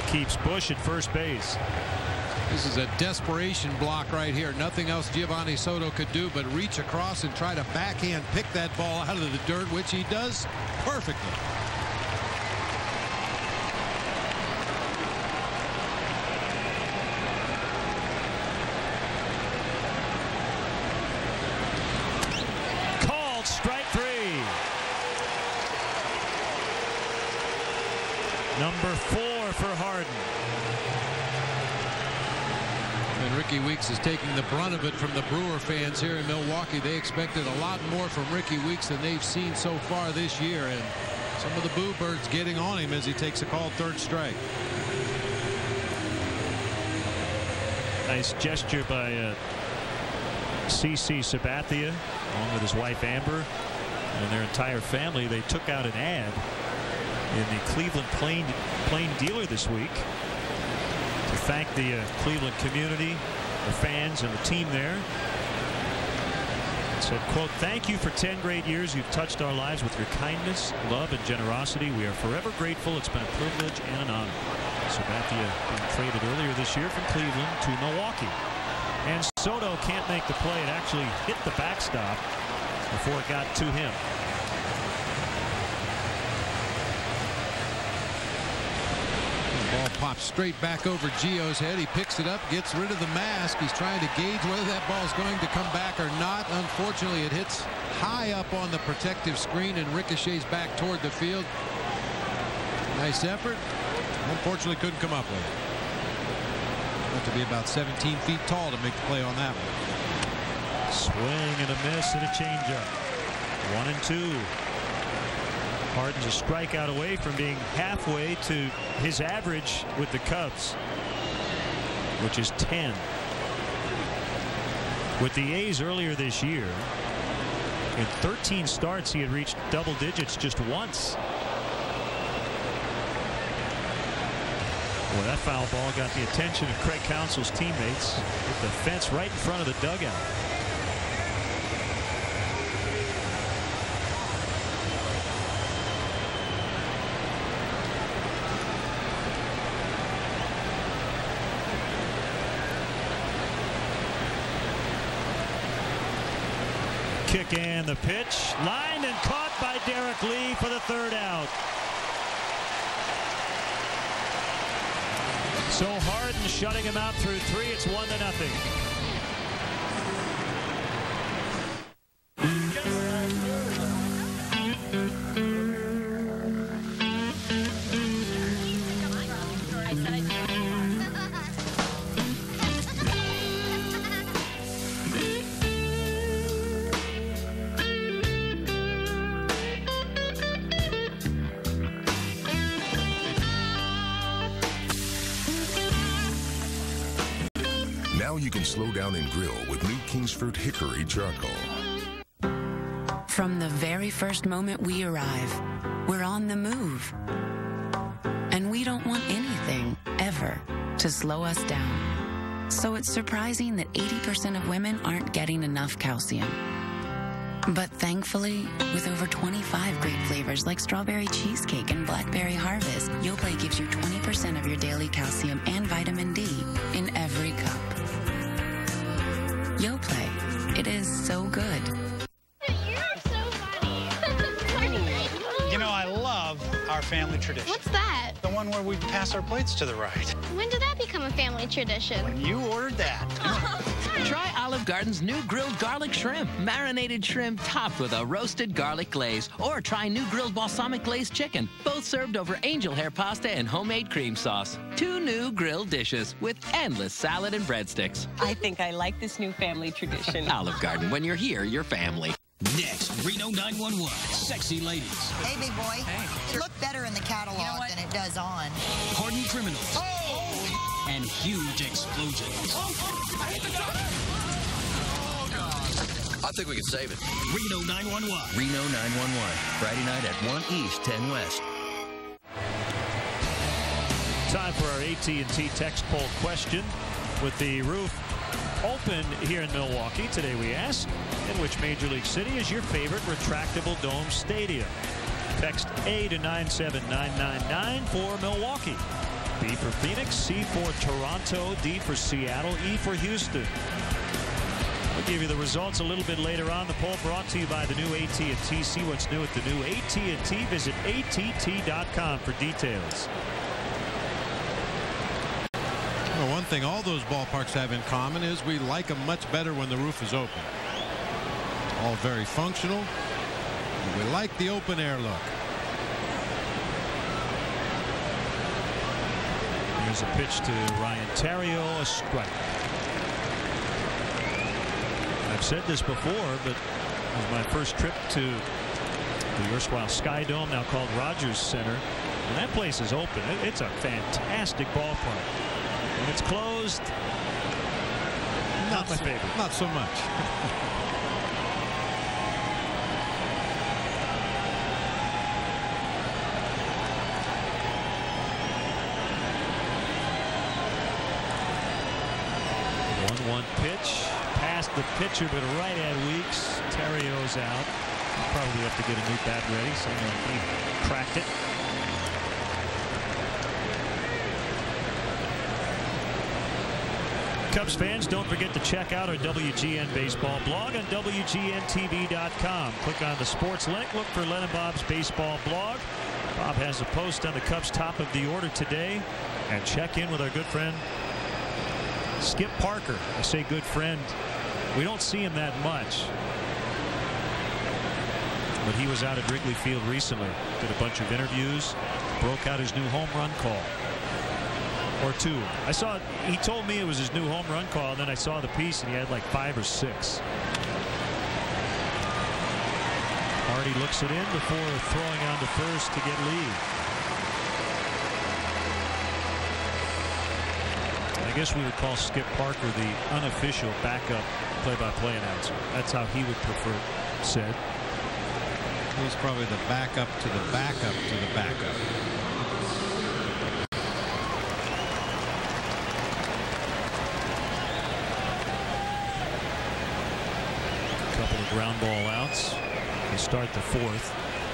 keeps Bush at first base. This is a desperation block right here. Nothing else Giovanni Soto could do but reach across and try to backhand pick that ball out of the dirt, which he does perfectly. Called strike 3. Number 4 for Harden. And Ricky Weeks is taking the brunt of it from the Brewer fans here in Milwaukee. They expected a lot more from Ricky Weeks than they've seen so far this year. And some of the boo birds getting on him as he takes a called third strike. Nice gesture by CC Sabathia, along with his wife Amber and their entire family. They took out an ad in the Cleveland Plain Dealer this week to thank the Cleveland community, the fans, and the team there. It said, quote, "Thank you for 10 great years. You've touched our lives with your kindness, love, and generosity. We are forever grateful. It's been a privilege and an honor." Sabathia being traded earlier this year from Cleveland to Milwaukee. And Soto can't make the play. It actually hit the backstop before it got to him. The ball pops straight back over Gio's head. He picks it up, gets rid of the mask. He's trying to gauge whether that ball's going to come back or not. Unfortunately, it hits high up on the protective screen and ricochets back toward the field. Nice effort. Unfortunately, couldn't come up with it. Have to be about 17 feet tall to make the play on that one. Swing and a miss and a changeup. 1-2. Harden's a strikeout away from being halfway to his average with the Cubs, which is 10. With the A's earlier this year, in 13 starts, he had reached double digits just once. Well, that foul ball got the attention of Craig Counsell's teammates. Hit the fence right in front of the dugout. Kick and the pitch. Lined and caught by Derek Lee for the third out. So Harden shutting him out through 3. It's 1-0. Now you can slow down and grill with new Kingsford Hickory Charcoal. From the very first moment we arrive, we're on the move. And we don't want anything, ever, to slow us down. So it's surprising that 80% of women aren't getting enough calcium. But thankfully, with over 25 great flavors like strawberry cheesecake and blackberry harvest, Yoplait gives you 20% of your daily calcium and vitamin D in every cup. Yoplait, it is so good. You're so funny. You know, I love our family tradition. What's that? The one where we pass our plates to the right. When did that become a family tradition? When you ordered that. Try Olive Garden's new grilled garlic shrimp. Marinated shrimp topped with a roasted garlic glaze. Or try new grilled balsamic glazed chicken. Both served over angel hair pasta and homemade cream sauce. 2 new grilled dishes with endless salad and breadsticks. I think I like this new family tradition. Olive Garden, when you're here, you're family. Next, Reno 911. Sexy ladies. Hey, big boy. Hey. It looked better in the catalog than it does on. Hardened criminals. Oh! And huge explosions. I hit the top. Oh, God. I think we can save it. Reno 911. Reno 911. Friday night at 1 East, 10 West. Time for our AT&T text poll question. With the roof open here in Milwaukee, today we ask, in which Major League City is your favorite retractable dome stadium? Text A to 97999 for Milwaukee. B for Phoenix, C for Toronto, D for Seattle, E for Houston. We'll give you the results a little bit later on. The poll brought to you by the new AT&T. See what's new at the new AT&T. Visit att.com for details. Well, one thing all those ballparks have in common is we like them much better when the roof is open. All very functional. We like the open air look. Here's a pitch to Ryan Theriot, a strike. I've said this before, but it was my first trip to the erstwhile Sky Dome, now called Rogers Center. When that place is open, it's a fantastic ballpark. When it's closed, not my favorite. Not so much. Pitch past the pitcher, but right at Weeks. Terrio's out. He'll probably have to get a new bat ready. So he cracked it. Cubs fans, don't forget to check out our WGN baseball blog on WGNTV.com. Click on the sports link. Look for Len and Bob's baseball blog. Bob has a post on the Cubs top of the order today. And check in with our good friend Skip Parker. I say good friend. We don't see him that much. But he was out at Wrigley Field recently. Did a bunch of interviews. Broke out his new home run call. Or two. I saw it. He told me it was his new home run call. And then I saw the piece and he had like 5 or 6. Hardy looks it in before throwing on to first to get lead. I guess we would call Skip Parker the unofficial backup play-by-play announcer. That's how he would prefer said. He's probably the backup to the backup to the backup. A couple of ground ball outs to start the 4th.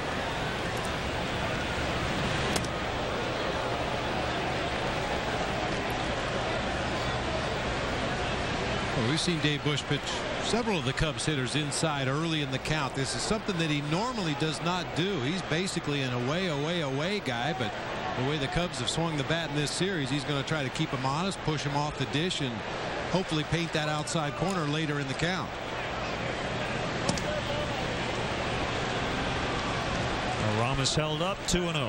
Well, we've seen Dave Bush pitch several of the Cubs hitters inside early in the count. This is something that he normally does not do. He's basically an away guy, but the way the Cubs have swung the bat in this series, he's going to try to keep him honest, push him off the dish, and hopefully paint that outside corner later in the count. Ramos held up 2-0.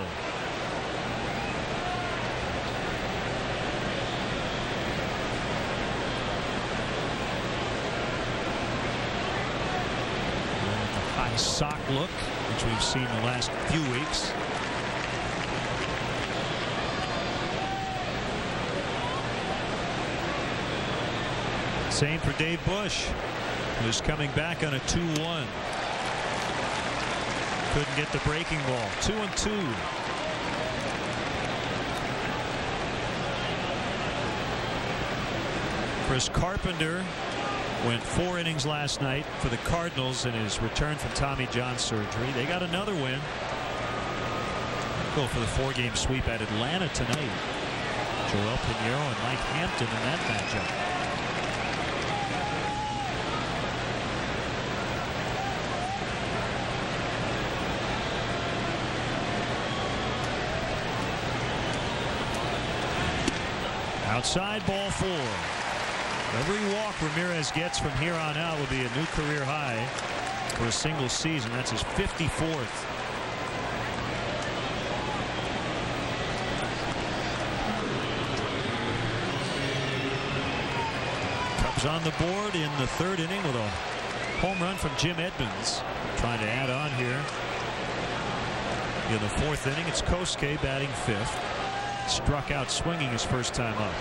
Sock look, which we've seen the last few weeks. Same for Dave Bush, who's coming back on a 2-1. Couldn't get the breaking ball. 2-2. Chris Carpenter went 4 innings last night for the Cardinals in his return from Tommy John surgery. They got another win. Go for the 4-game sweep at Atlanta tonight. Joel Pinheiro and Mike Hampton in that matchup. Outside, ball 4. Every walk Ramirez gets from here on out will be a new career high for a single season. That's his 54th. Cubs on the board in the 3rd inning with a home run from Jim Edmonds. Trying to add on here. In the 4th inning, it's Kosuke batting 5th. Struck out swinging his first time up.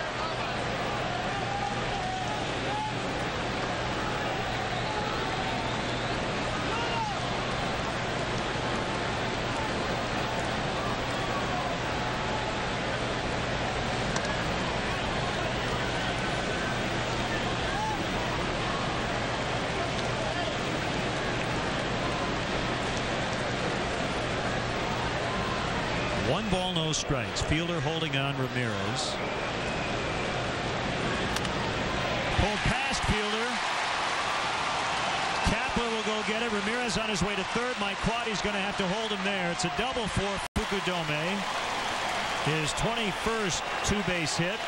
1 ball, no strikes. Fielder holding on Ramirez. Pulled past Fielder. Kapler will go get it. Ramirez on his way to third. Mike Quaddy's going to have to hold him there. It's a double for Fukudome. His 21st two-base hit.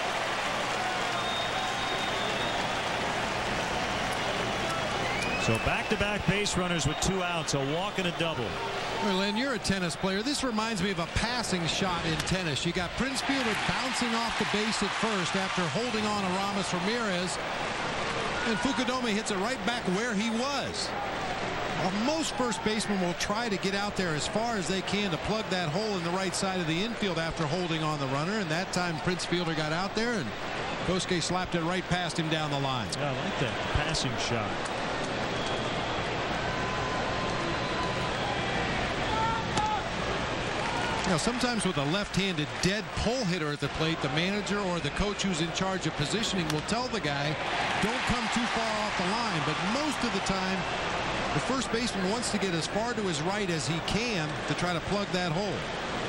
So back-to-back base runners with 2 outs, a walk and a double. Well, Len, you're a tennis player. This reminds me of a passing shot in tennis. You got Prince Fielder bouncing off the base at first after holding on to Ramos Ramirez, and Fukudome hits it right back where he was. Well, most first basemen will try to get out there as far as they can to plug that hole in the right side of the infield after holding on the runner, and that time Prince Fielder got out there and Kosuke slapped it right past him down the line. Yeah, I like that passing shot. You know, sometimes with a left-handed dead pull hitter at the plate, the manager or the coach who's in charge of positioning will tell the guy, don't come too far off the line. But most of the time, the first baseman wants to get as far to his right as he can to try to plug that hole.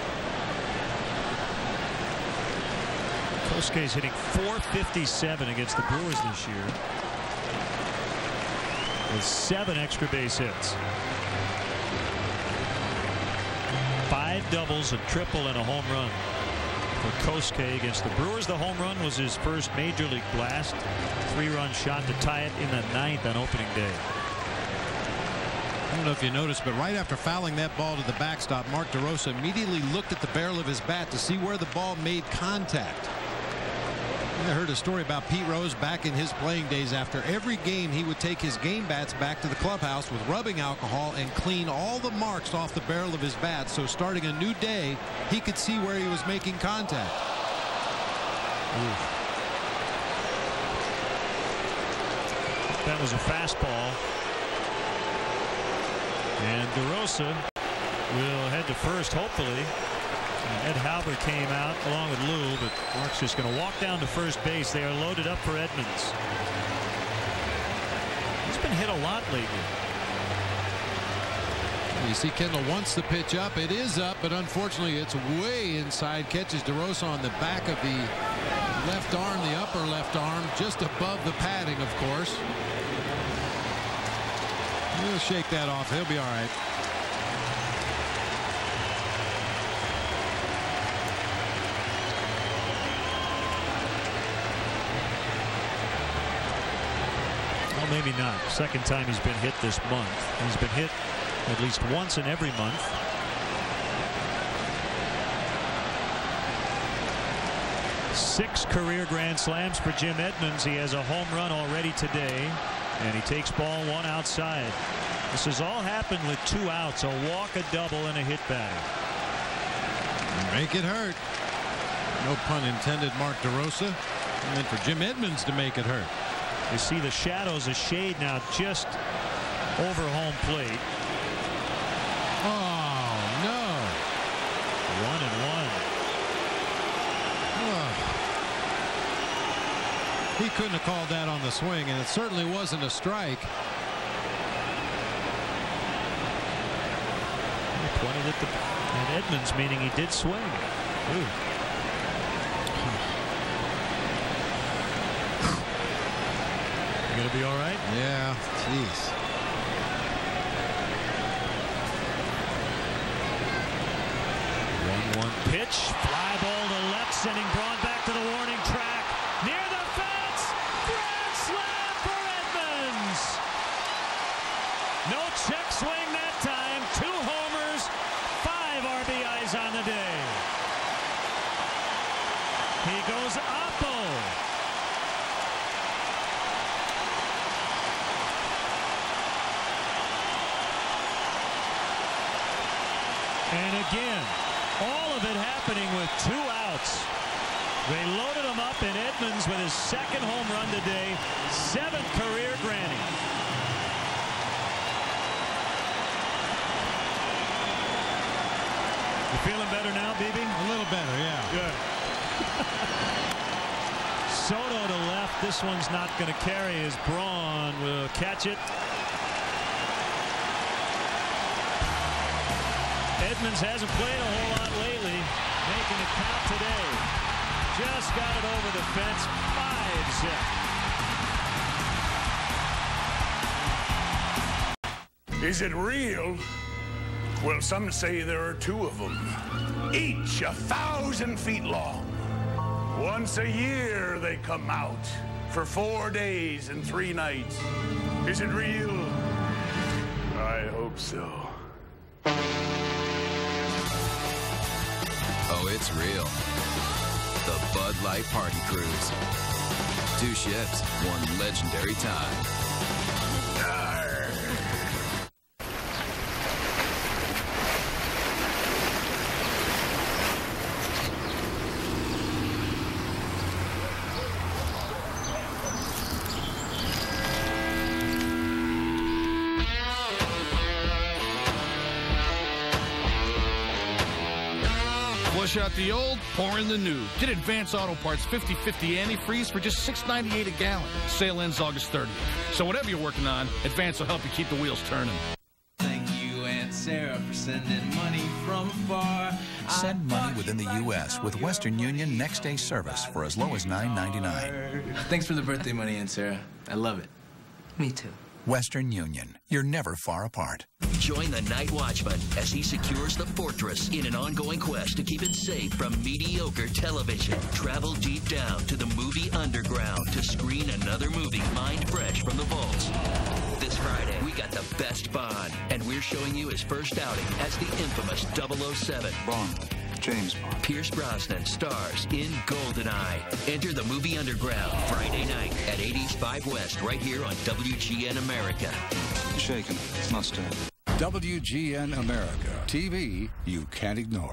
Kosuke's hitting .457 against the Brewers this year, with 7 extra base hits. 5 doubles, a triple, and a home run for Kosuke against the Brewers. The home run was his first major league blast. 3-run shot to tie it in the 9th on opening day. I don't know if you noticed, but right after fouling that ball to the backstop, Mark DeRosa immediately looked at the barrel of his bat to see where the ball made contact. I heard a story about Pete Rose back in his playing days. After every game, he would take his game bats back to the clubhouse with rubbing alcohol and clean all the marks off the barrel of his bat, so starting a new day, he could see where he was making contact. That was a fastball. And DeRosa will head to first, hopefully. Ed Halbert came out along with Lou, but Mark's just going to walk down to first base. They are loaded up for Edmonds. He's been hit a lot lately. You see Kendall wants the pitch up. It is up, but unfortunately it's way inside. Catches DeRosa on the back of the left arm, the upper left arm, just above the padding, of course. He'll shake that off. He'll be all right. Maybe not. Second time he's been hit this month. He's been hit at least once in every month. Six career grand slams for Jim Edmonds. He has a home run already today, and he takes ball 1 outside. This has all happened with 2 outs, a walk, a double, and a hit batter. Make it hurt. No pun intended, Mark DeRosa. And then for Jim Edmonds to make it hurt. You see the shadows, a shade now just over home plate. Oh, no. 1-1. He couldn't have called that on the swing, and it certainly wasn't a strike. He pointed at Edmonds, meaning he did swing. Ooh. Gonna be all right? Yeah, jeez. One pitch, fly ball to left, sending Braun back to the warning track. Near the fence, grand slam for Edmonds. No check swing that time, 2 homers, 5 RBIs on the day. He goes oppo. And again, all of it happening with 2 outs. They loaded him up, and Edmonds with his 2nd home run today, 7th career granny. You feeling better now, BB? A little better, yeah. Good. Soto to left. This one's not going to carry as Braun will catch it. Edmonds hasn't played a whole lot lately, making it count today. Just got it over the fence, 5-zip. Is it real? Well, some say there are 2 of them, each 1,000 feet long. Once a year they come out for 4 days and 3 nights. Is it real? I hope so. Oh, it's real. The Bud Light Party Cruise. 2 ships, 1 legendary time. Flush out the old, pour in the new. Get Advance Auto Parts 50/50 antifreeze for just $6.98 a gallon. Sale ends August 30th. So whatever you're working on, Advance will help you keep the wheels turning. Thank you, Aunt Sarah, for sending money from far. Send money within the U.S. with Western Union next day service for as low as $9.99. Thanks for the birthday money, Aunt Sarah. I love it. Me too. Western Union. You're never far apart. Join the Night Watchman as he secures the fortress in an ongoing quest to keep it safe from mediocre television. Travel deep down to the movie underground to screen another movie mind fresh from the vaults. This Friday, we got the best Bond, and we're showing you his first outing as the infamous 007. Bond. James Bond. Pierce Brosnan stars in GoldenEye. Enter the movie underground Friday night at 80s 5 West, right here on WGN America. Shaken. It's not still. WGN America. TV you can't ignore.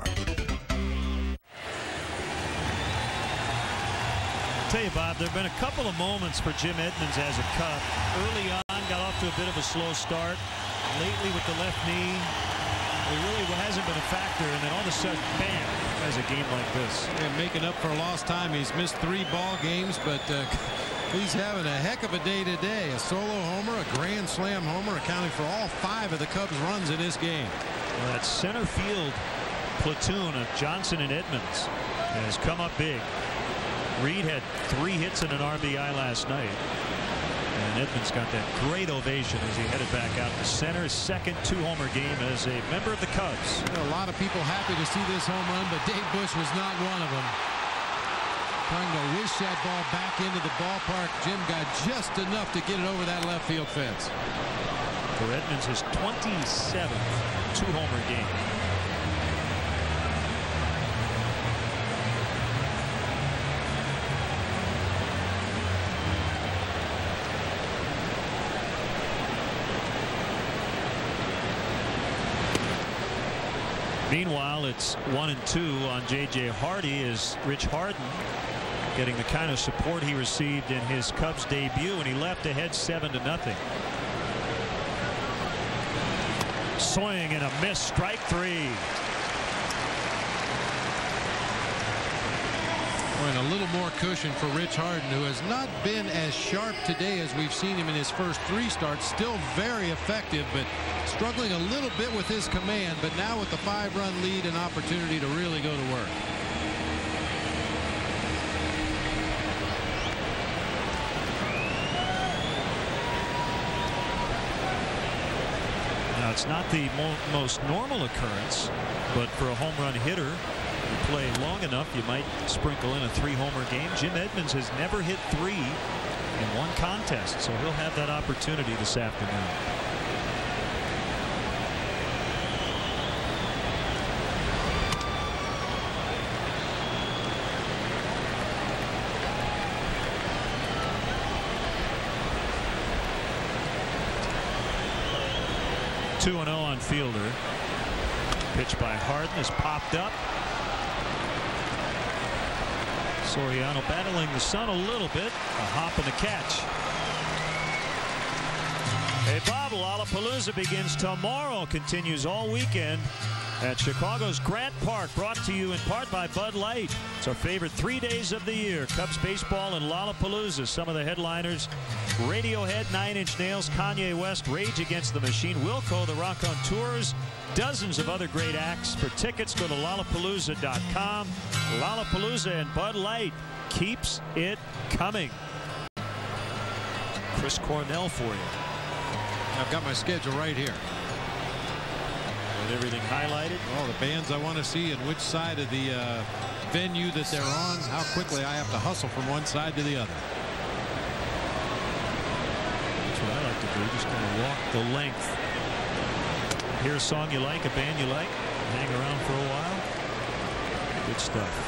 I'll tell you, Bob, there have been a couple of moments for Jim Edmonds as a Cub. Early on, got off to a bit of a slow start. Lately with the left knee, it really hasn't been a factor, and then all of a sudden, bam, has a game like this. And making up for lost time. He's missed 3 ball games, but he's having a heck of a day today. A solo homer, a grand slam homer, accounting for all 5 of the Cubs' runs in this game. Well, that center field platoon of Johnson and Edmonds has come up big. Reed had 3 hits and an RBI last night. And Edmonds got that great ovation as he headed back out to center. Second 2-homer game as a member of the Cubs. A lot of people happy to see this home run, but Dave Bush was not one of them. Trying to wish that ball back into the ballpark. Jim got just enough to get it over that left field fence. For Edmonds, his 27th 2-homer game. Meanwhile, it's 1-2 on J.J. Hardy as Rich Harden getting the kind of support he received in his Cubs debut, and he left ahead 7-0. Swing and a miss, strike 3. And a little more cushion for Rich Harden, who has not been as sharp today as we've seen him in his first 3 starts. Still very effective, but struggling a little bit with his command. But now with the 5-run lead, an opportunity to really go to work. Now, it's not the most normal occurrence, but for a home run hitter, you play long enough, you might sprinkle in a 3-homer game. Jim Edmonds has never hit 3 in one contest, so he'll have that opportunity this afternoon. (2-0) on Fielder. Pitch by Harden is popped up. Soriano battling the sun a little bit. A hop and a catch. Hey, Bob, Lollapalooza begins tomorrow, continues all weekend at Chicago's Grant Park, brought to you in part by Bud Light. It's our favorite 3 days of the year. Cubs baseball and Lollapalooza. Some of the headliners: Radiohead, Nine Inch Nails, Kanye West, Rage Against the Machine, Wilco, the Raconteurs, dozens of other great acts. For tickets, go to Lollapalooza.com. Lollapalooza and Bud Light keeps it coming. Chris Cornell for you. I've got my schedule right here. With everything highlighted. All the bands I want to see and which side of the venue that they're on, how quickly I have to hustle from one side to the other. That's what I like to do, just kind of walk the length. Hear a song you like, a band you like, hang around for a while. Good stuff.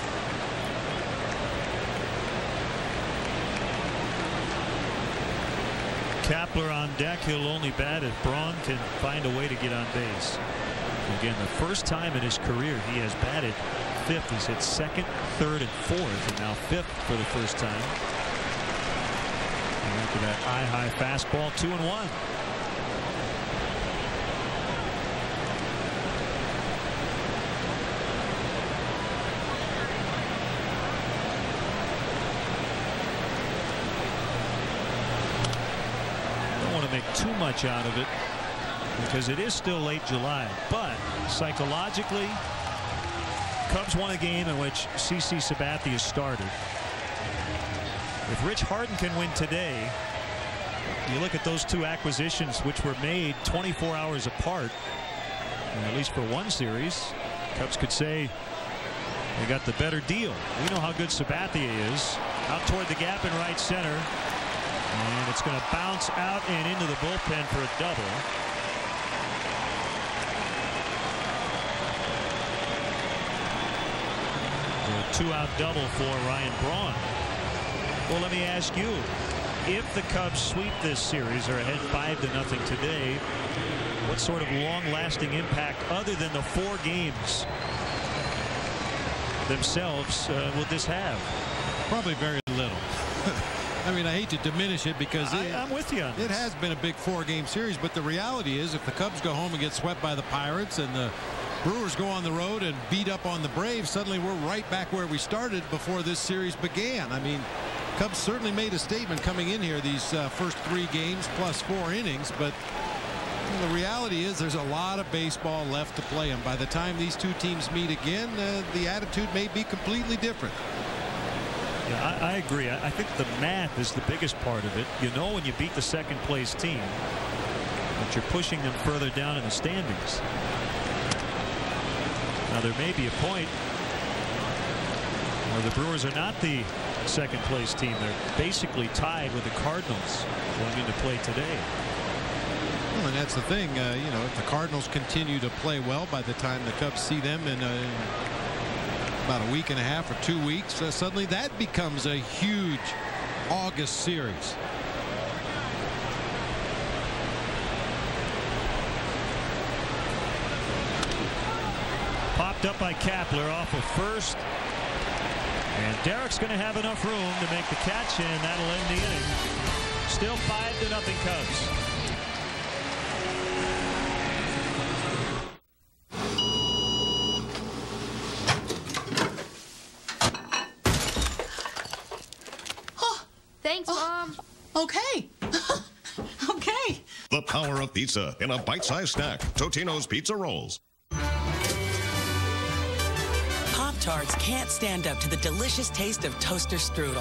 Kapler on deck. He'll only bat if Braun can find a way to get on base. Again, the first time in his career he has batted fifth. He's hit second, third, and fourth, and now fifth for the first time. And after that high fastball, 2-1. Too much out of it because it is still late July, but psychologically Cubs won a game in which CC Sabathia started. If Rich Harden can win today, you look at those two acquisitions which were made 24 hours apart, and at least for one series, Cubs could say they got the better deal. We know how good Sabathia is. Out toward the gap in right center. And it's going to bounce out and into the bullpen for a double. A two-out double for Ryan Braun. Well, let me ask you, if the Cubs sweep this series, or ahead 5-0 today, what sort of long-lasting impact, other than the 4 games themselves, will this have? Probably very little. I mean, I hate to diminish it because I'm with you on this. It has been a big 4-game series, but the reality is if the Cubs go home and get swept by the Pirates and the Brewers go on the road and beat up on the Braves, suddenly we're right back where we started before this series began. I mean, Cubs certainly made a statement coming in here these first 3 games plus 4 innings, but the reality is there's a lot of baseball left to play, and by the time these two teams meet again, the attitude may be completely different. Yeah, I agree. I think the math is the biggest part of it. You know, when you beat the second place team, that you're pushing them further down in the standings. Now there may be a point where the Brewers are not the second place team. They're basically tied with the Cardinals going into play today. Well, and that's the thing. You know, if the Cardinals continue to play well, by the time the Cubs see them in about a week and a half or 2 weeks, suddenly that becomes a huge August series. Popped up by Kapler off of first, and Derek's going to have enough room to make the catch, and that'll end the inning. Still 5-0 Cubs. Thanks, Mom. Okay. Okay. The power of pizza in a bite-sized snack. Totino's Pizza Rolls. Pop-Tarts can't stand up to the delicious taste of toaster strudel.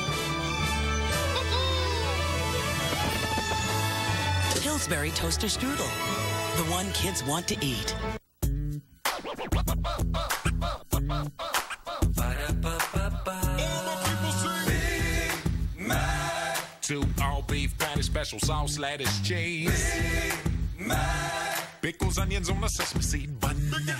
Pillsbury toaster strudel. The one kids want to eat. Two all-beef patty, special sauce, lettuce, cheese. Big Mac. Pickles, onions on the sesame seed bun.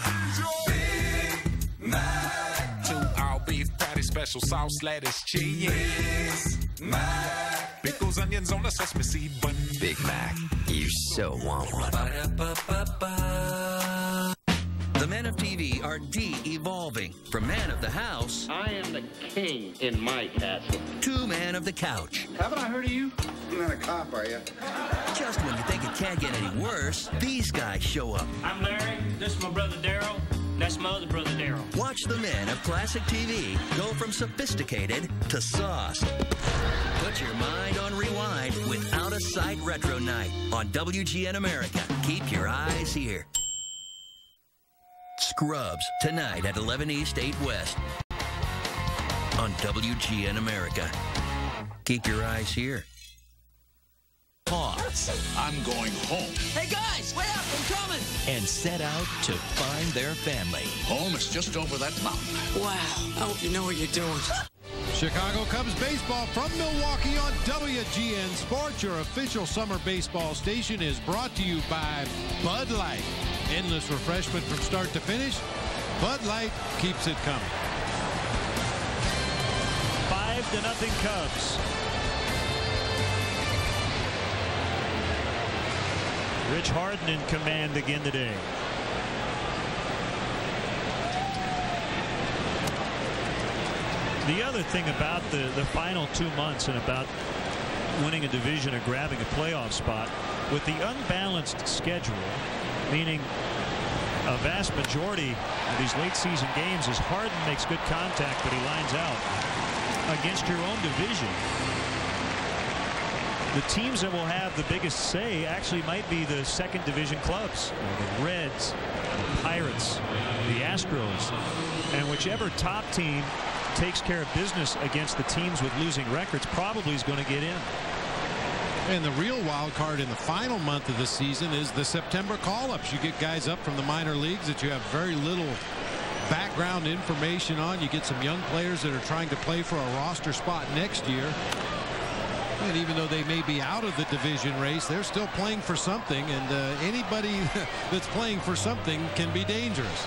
Big Mac. Two all-beef patty, special sauce, lettuce, cheese. Big Mac. Pickles, onions on the sesame seed bun. Big Mac. You so want one. The men of TV are de-evolving from man of the house. I am the king in my castle. To man of the couch. Haven't I heard of you? You're not a cop, are you? Just when you think it can't get any worse, these guys show up. I'm Larry. This is my brother Daryl. That's my other brother Daryl. Watch the men of classic TV go from sophisticated to sauced. Put your mind on rewind with Out of Sight Retro Night on WGN America. Keep your eyes here. Scrubs, tonight at 11 East, 8 West on WGN America. Keep your eyes here. Pause. I'm going home. Hey guys, wait up, I'm coming! And set out to find their family. Home is just over that mountain. Wow, I hope you know what you're doing. Chicago Cubs baseball from Milwaukee on WGN Sports. Your official summer baseball station is brought to you by Bud Light. Endless refreshment from start to finish. Bud Light keeps it coming. 5-0 Cubs. Rich Harden in command again today. The other thing about the final 2 months and about winning a division or grabbing a playoff spot, with the unbalanced schedule, meaning a vast majority of these late season games as Harden makes good contact, but he lines out against your own division. The teams that will have the biggest say actually might be the second division clubs, the Reds, the Pirates, the Astros, and whichever top team takes care of business against the teams with losing records probably is going to get in. And the real wild card in the final month of the season is the September call-ups. You get guys up from the minor leagues that you have very little background information on. You get some young players that are trying to play for a roster spot next year. And even though they may be out of the division race, they're still playing for something. And anybody that's playing for something can be dangerous.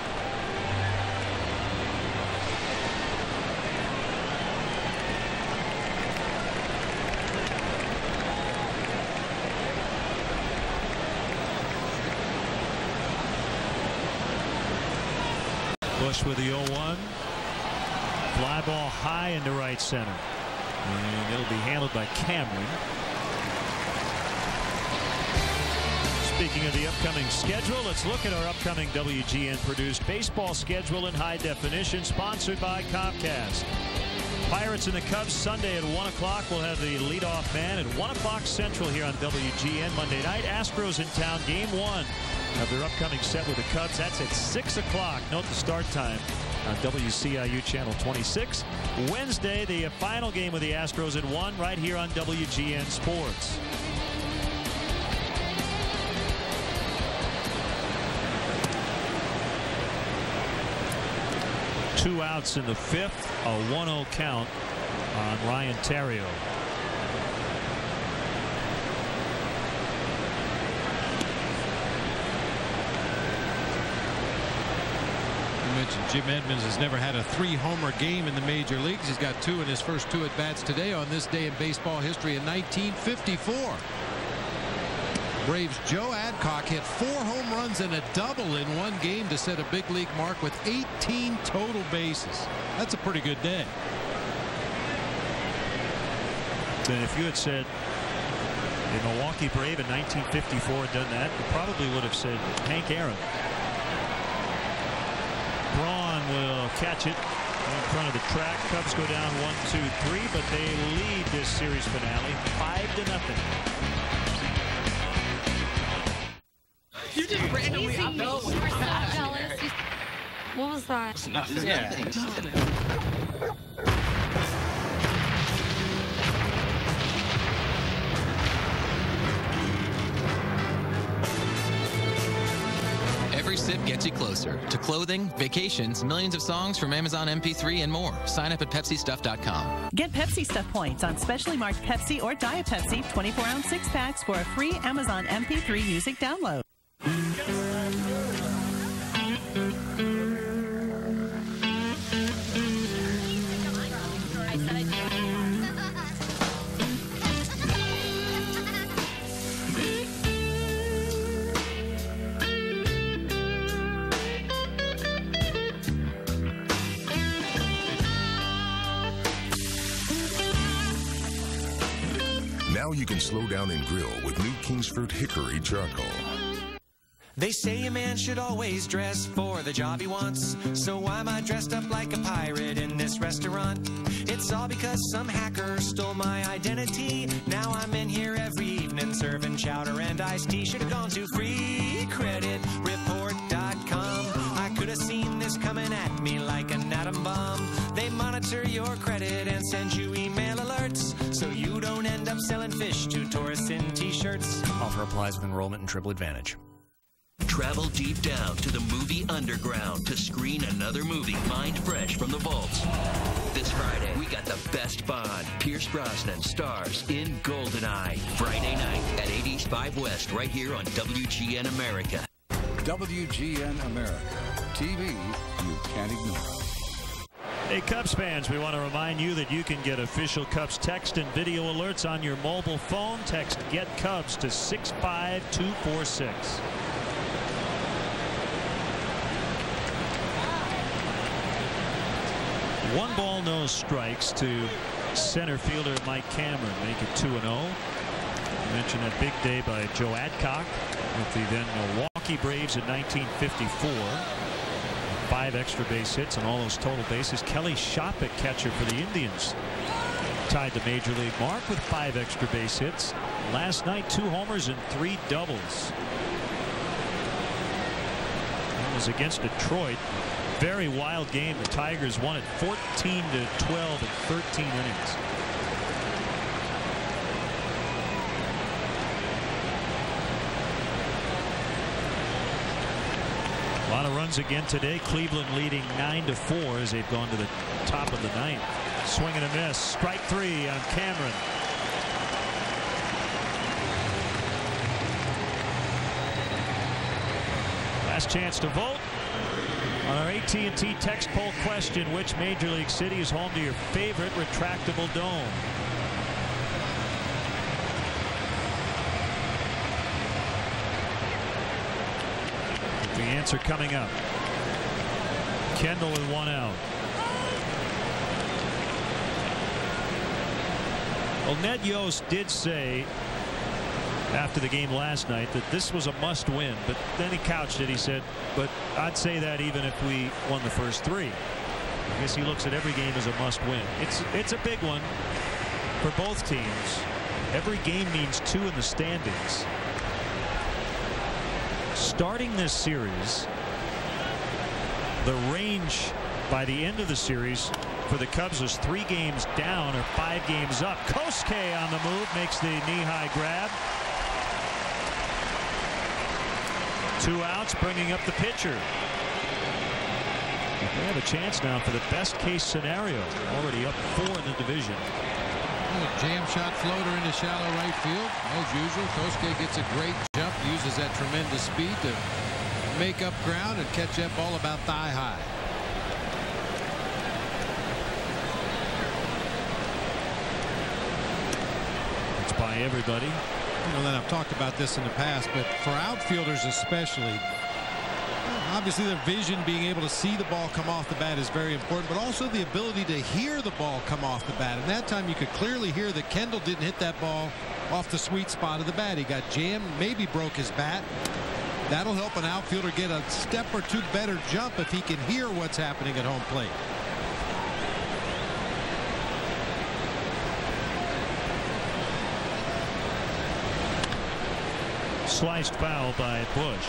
Bush with the 0-1. Fly ball high into right center. And it'll be handled by Cameron. Speaking of the upcoming schedule, let's look at our upcoming WGN produced baseball schedule in high definition, sponsored by Comcast. Pirates and the Cubs Sunday at 1 o'clock. We'll have the leadoff man at 1 o'clock Central here on WGN Monday night. Astros in town, game 1 of their upcoming set with the Cubs. That's at 6 o'clock. Note the start time on WCIU Channel 26. Wednesday, the final game with the Astros at 1 right here on WGN Sports. Two outs in the 5th, a 1-0 count on Ryan Theriot. Jim Edmonds has never had a 3-homer game in the major leagues. He's got 2 in his first 2 at-bats today on this day in baseball history in 1954. Braves' Joe Adcock hit 4 home runs and a double in one game to set a big league mark with 18 total bases. That's a pretty good day. And if you had said a Milwaukee Brave in 1954 had done that, you probably would have said Hank Aaron. Braun will catch it in front of the track. Cubs go down 1-2-3, but they lead this series finale 5-0. You just randomly up. No, you were so jealous. What was that? It's nothing. Yeah. Every sip gets you closer to clothing, vacations, millions of songs from Amazon MP3 and more. Sign up at PepsiStuff.com. Get Pepsi Stuff points on specially marked Pepsi or Diet Pepsi 24-ounce 6-packs for a free Amazon MP3 music download. You can slow down and grill with new Kingsford Hickory Charcoal. They say a man should always dress for the job he wants. So why am I dressed up like a pirate in this restaurant? It's all because some hacker stole my identity. Now I'm in here every evening serving chowder and iced tea. Should have gone to freecreditreport.com. I could have seen this coming at me like an atom bomb. They monitor your credit and send you email alerts, so you don't end up selling fish to tourists in t-shirts. Offer applies with enrollment and Triple Advantage. Travel deep down to the movie underground to screen another movie mind fresh from the vaults. This Friday, we got the best Bond. Pierce Brosnan stars in GoldenEye. Friday night at 8 East 5 West, right here on WGN America. WGN America. TV you can't ignore. Hey, Cubs fans, we want to remind you that you can get official Cubs text and video alerts on your mobile phone. Text Get Cubs to 65246. One ball, no strikes to center fielder Mike Cameron. Make it 2-0. I mentioned that big day by Joe Adcock with the then Milwaukee Braves in 1954. 5 extra base hits and all those total bases. Kelly Shoppach, catcher for the Indians, tied the major league mark with 5 extra base hits. Last night, 2 homers and 3 doubles. That was against Detroit. Very wild game. The Tigers won it 14-12 in 13 innings. A lot of runs again today. Cleveland leading 9-4 as they've gone to the top of the 9th. Swing and a miss. Strike 3 on Cameron. Last chance to vote. On our AT&T text poll question, which Major League city is home to your favorite retractable dome? The answer coming up. Kendall with 1 out. Well, Ned Yost did say after the game last night that this was a must win, but then he couched it. He said, but I'd say that even if we won the first 3. I guess he looks at every game as a must win. It's a big one for both teams. Every game means 2 in the standings. Starting this series, the range by the end of the series for the Cubs was 3 games down or 5 games up. Kosuke on the move, makes the knee-high grab. 2 outs, bringing up the pitcher. They have a chance now for the best case scenario. Already up 4 in the division. Jam shot floater into shallow right field. As usual, Kosuke gets a great jump, uses that tremendous speed to make up ground and catch that ball about thigh high. It's by everybody. You know, I've talked about this in the past, but for outfielders especially, obviously their vision, being able to see the ball come off the bat, is very important, but also the ability to hear the ball come off the bat. And that time you could clearly hear that Kendall didn't hit that ball off the sweet spot of the bat. He got jammed, maybe broke his bat. That'll help an outfielder get a step or 2 better jump if he can hear what's happening at home plate. Sliced foul by Bush.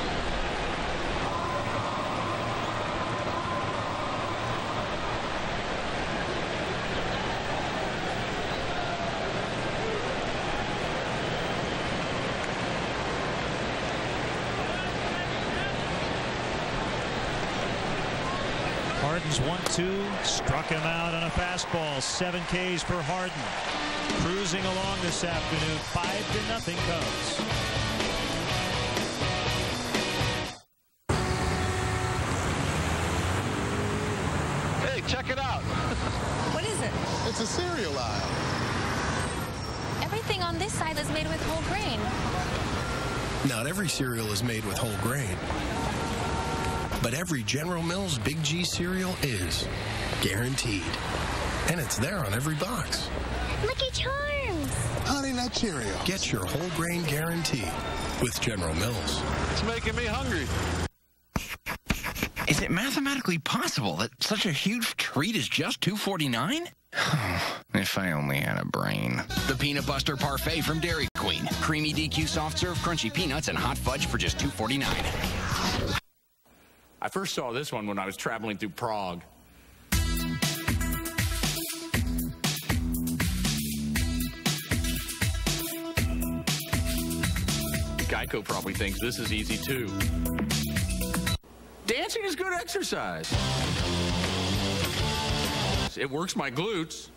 Harden's 1-2, struck him out on a fastball. 7 Ks for Harden. Cruising along this afternoon, 5-0 Cubs. Hey, check it out. What is it? It's a cereal aisle. Everything on this side is made with whole grain. Not every cereal is made with whole grain. But every General Mills Big G cereal is. Guaranteed. And it's there on every box. Lucky Charms. Honey Nut that cereal. Get your whole grain guarantee with General Mills. It's making me hungry. Is it mathematically possible that such a huge treat is just $2.49? If I only had a brain. The Peanut Buster Parfait from Dairy Queen. Creamy DQ soft serve, crunchy peanuts, and hot fudge for just $2.49. I first saw this one when I was traveling through Prague. Geico probably thinks this is easy too. Dancing is good exercise. It works my glutes.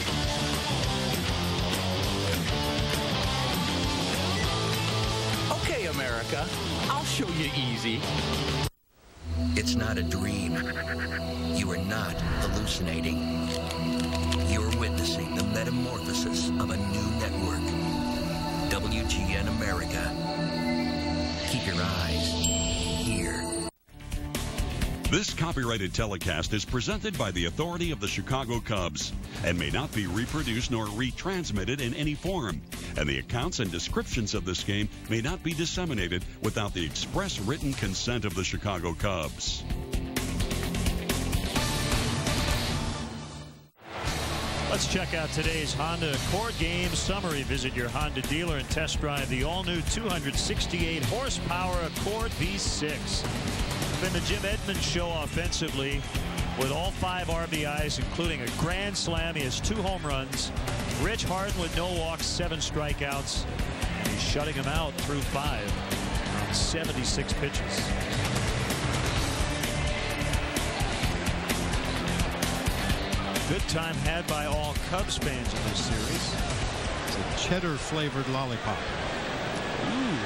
Okay, America, I'll show you easy. It's not a dream. You are not hallucinating. You're witnessing the metamorphosis of a new network. WGN America. Keep your eyes here. This copyrighted telecast is presented by the authority of the Chicago Cubs and may not be reproduced nor retransmitted in any form. And the accounts and descriptions of this game may not be disseminated without the express written consent of the Chicago Cubs. Let's check out today's Honda Accord game summary. Visit your Honda dealer and test drive the all-new 268 horsepower Accord V6. Been the Jim Edmonds show offensively with all 5 RBIs, including a grand slam. He has 2 home runs. Rich Harden with no walks, 7 strikeouts. And he's shutting him out through 5 on 76 pitches. Good time had by all Cubs fans in this series. It's a cheddar-flavored lollipop. Ooh.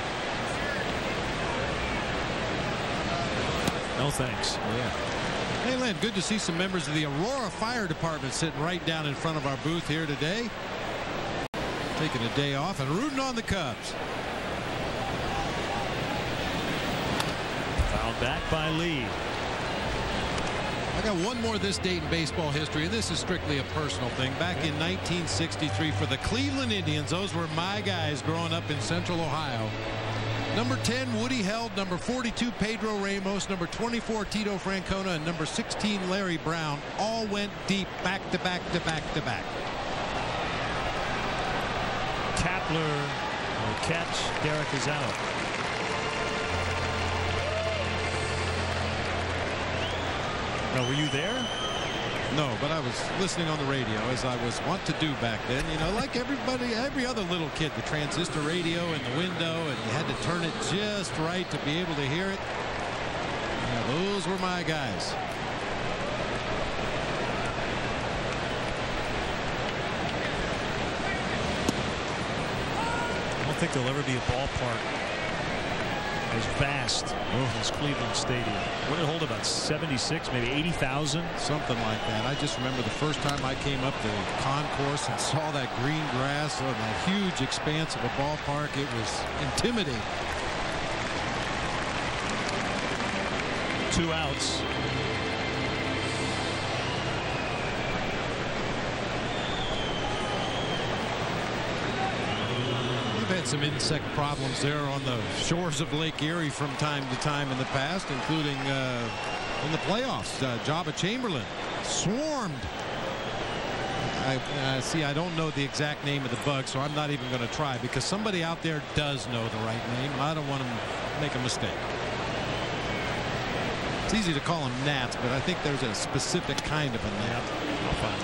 No thanks. Yeah. Hey, Len, good to see some members of the Aurora Fire Department sitting right down in front of our booth here today. Taking a day off and rooting on the Cubs. Fouled back by Lee. I got one more this date in baseball history, and this is strictly a personal thing. Back in 1963 for the Cleveland Indians, those were my guys growing up in Central Ohio. Number 10, Woody Held. Number 42, Pedro Ramos. Number 24, Tito Francona. And number 16, Larry Brown. All went deep, back to back to back to back. Kapler will catch. Derek is out. Oh, were you there? No, but I was listening on the radio, as I was wont to do back then. You know, like everybody, every other little kid, the transistor radio in the window, and you had to turn it just right to be able to hear it. Yeah, those were my guys. I don't think there'll ever be a ballpark as vast as Cleveland Stadium. What did it hold? About 76, maybe 80,000? Something like that. I just remember the first time I came up the concourse and saw that green grass on that huge expanse of a ballpark. It was intimidating. 2 outs. Had some insect problems there on the shores of Lake Erie from time to time in the past, including in the playoffs. Jabba Chamberlain swarmed. I don't know the exact name of the bug, so I'm not even going to try, because somebody out there does know the right name. I don't want to make a mistake. It's easy to call them gnats, but I think there's a specific kind of a gnat. I'll find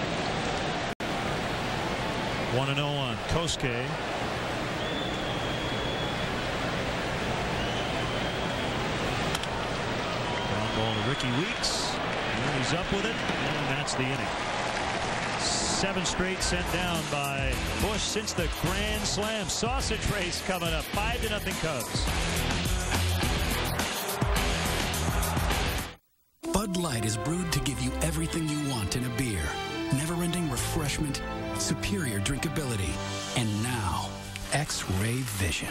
it. 1-0 on Kosuke. Ball to Ricky Weeks, and he's up with it, and that's the inning. 7 straight sent down by Bush since the grand slam. Sausage race coming up. 5-0 Cubs. Bud Light is brewed to give you everything you want in a beer. Never-ending refreshment, superior drinkability, and now, X-ray vision.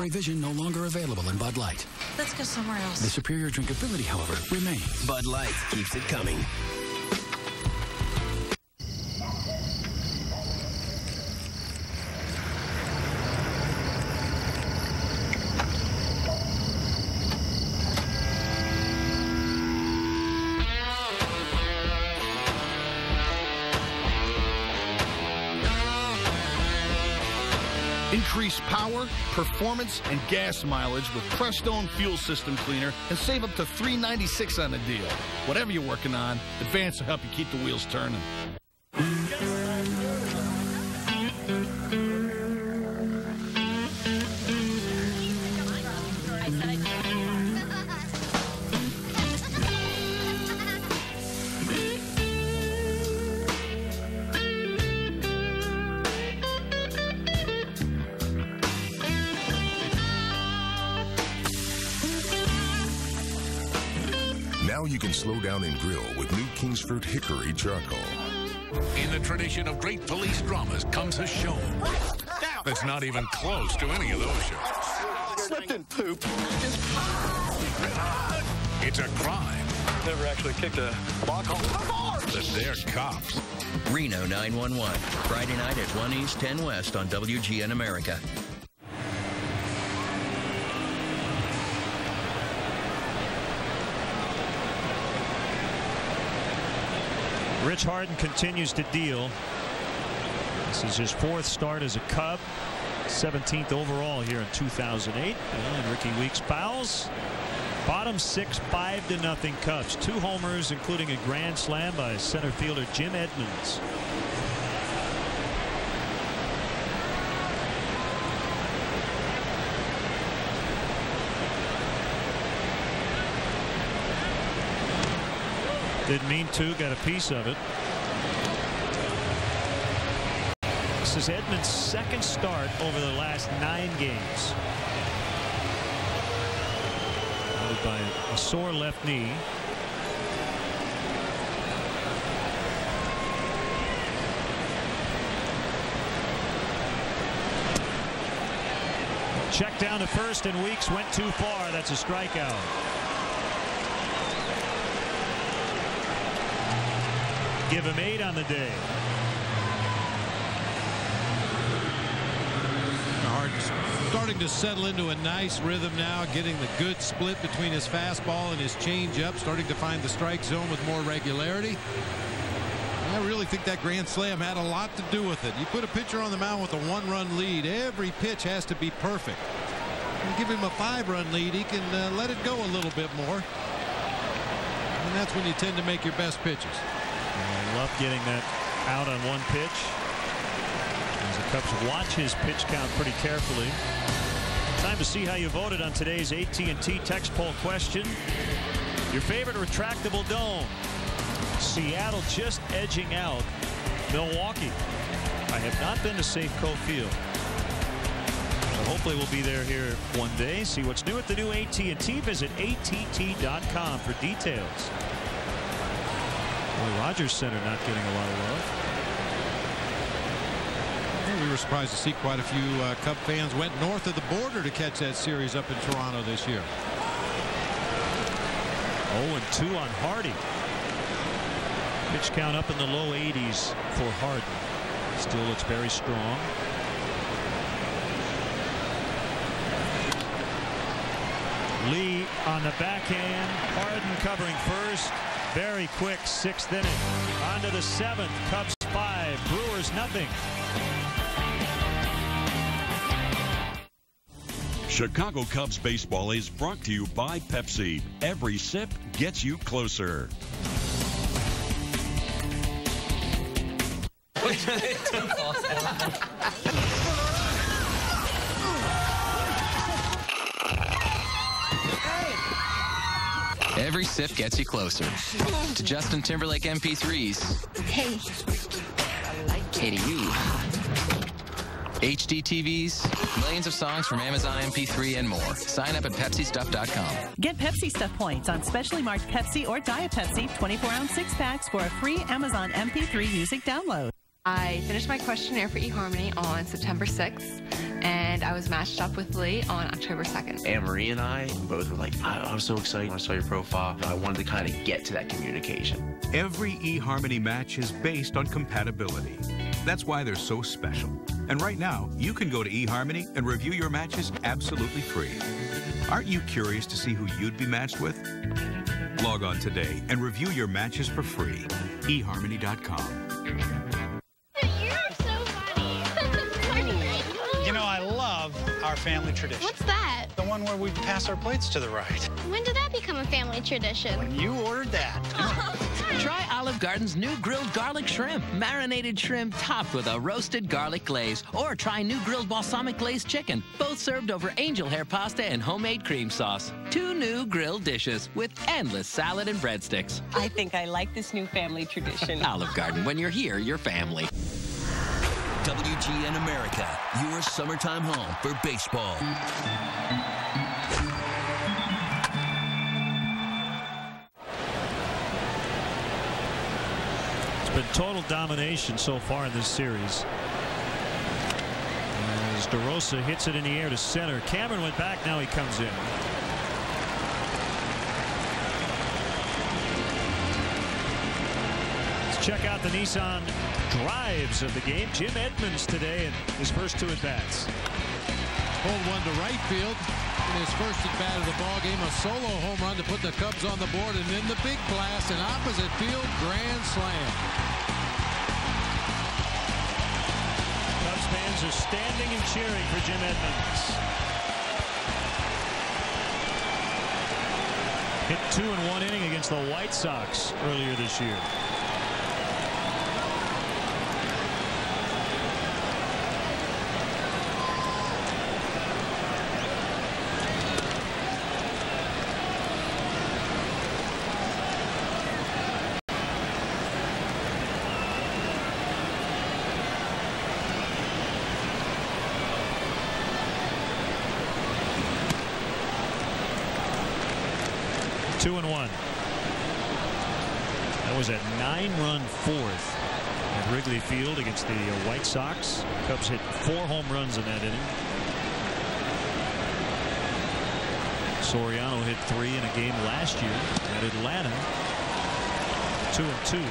X-ray vision no longer available in Bud Light. Let's go somewhere else. The superior drinkability, however, remains. Bud Light keeps it coming. Increase power, performance, and gas mileage with Crestone Fuel System Cleaner and save up to $3.96 on a deal. Whatever you're working on, Advance will help you keep the wheels turning. Now you can slow down and grill with new Kingsford Hickory Charcoal. In the tradition of great police dramas comes a show that's not even close to any of those shows. Slipped and pooped. It's a crime. Never actually kicked a block hole. That they're cops. Reno 911. Friday night at 1 East, 10 West on WGN America. Rich Harden continues to deal. This is his 4th start as a Cub, 17th overall here in 2008. And Ricky Weeks fouls. Bottom 6, 5-0 Cubs. 2 homers, including a grand slam by center fielder Jim Edmonds. Didn't mean to, got a piece of it. This is Edmonds' 2nd start over the last 9 games. Followed by a sore left knee. Check down to first, and Weeks went too far. That's a strikeout. Give him 8 on the day. Harden's starting to settle into a nice rhythm now, getting the good split between his fastball and his changeup, starting to find the strike zone with more regularity. I really think that grand slam had a lot to do with it. You put a pitcher on the mound with a 1-run lead, every pitch has to be perfect. You give him a 5-run lead, he can let it go a little bit more. And that's when you tend to make your best pitches. I love getting that out on one pitch. As the Cubs watch his pitch count pretty carefully. Time to see how you voted on today's AT&T text poll question. Your favorite retractable dome. Seattle just edging out Milwaukee. I have not been to Safeco Field. So hopefully we'll be there here one day. See what's new at the new AT&T. Visit att.com for details. Well, Rogers Center not getting a lot of love. Well, we were surprised to see quite a few Cub fans went north of the border to catch that series up in Toronto this year. 0-2 on Hardy. Pitch count up in the low 80s for Harden. Still looks very strong. Lee on the backhand. Harden covering first. Very quick 6th inning. On to the 7th. Cubs 5. Brewers nothing. Chicago Cubs baseball is brought to you by Pepsi. Every sip gets you closer. Every sip gets you closer to Justin Timberlake MP3s. Hey. Hey to you. HD TVs, millions of songs from Amazon MP3 and more. Sign up at PepsiStuff.com. Get Pepsi Stuff points on specially marked Pepsi or Diet Pepsi 24-ounce 6-packs for a free Amazon MP3 music download. I finished my questionnaire for eHarmony on September 6th, and I was matched up with Lee on October 2nd. Anne-Marie and I both were like, I was so excited when I saw your profile. I wanted to kind of get to that communication. Every eHarmony match is based on compatibility. That's why they're so special. And right now, you can go to eHarmony and review your matches absolutely free. Aren't you curious to see who you'd be matched with? Log on today and review your matches for free. eHarmony.com. You know, I love our family tradition. What's that? The one where we pass our plates to the right. When did that become a family tradition? When you ordered that. Try Olive Garden's new grilled garlic shrimp. Marinated shrimp topped with a roasted garlic glaze. Or try new grilled balsamic glazed chicken. Both served over angel hair pasta and homemade cream sauce. 2 new grilled dishes with endless salad and breadsticks. I think I like this new family tradition. Olive Garden, when you're here, you're family. WGN America, your summertime home for baseball. It's been total domination so far in this series. As DeRosa hits it in the air to center. Cameron went back, now he comes in. Check out the Nissan drives of the game. Jim Edmonds today in his first 2 at-bats. Pulled one to right field in his first at-bat of the ball game. A solo home run to put the Cubs on the board, and then the big blast in opposite field, grand slam. Cubs fans are standing and cheering for Jim Edmonds. Hit 2 in 1 inning against the White Sox earlier this year. That was a 9-run fourth at Wrigley Field against the White Sox. Cubs hit 4 home runs in that inning. Soriano hit 3 in a game last year at Atlanta. 2-2.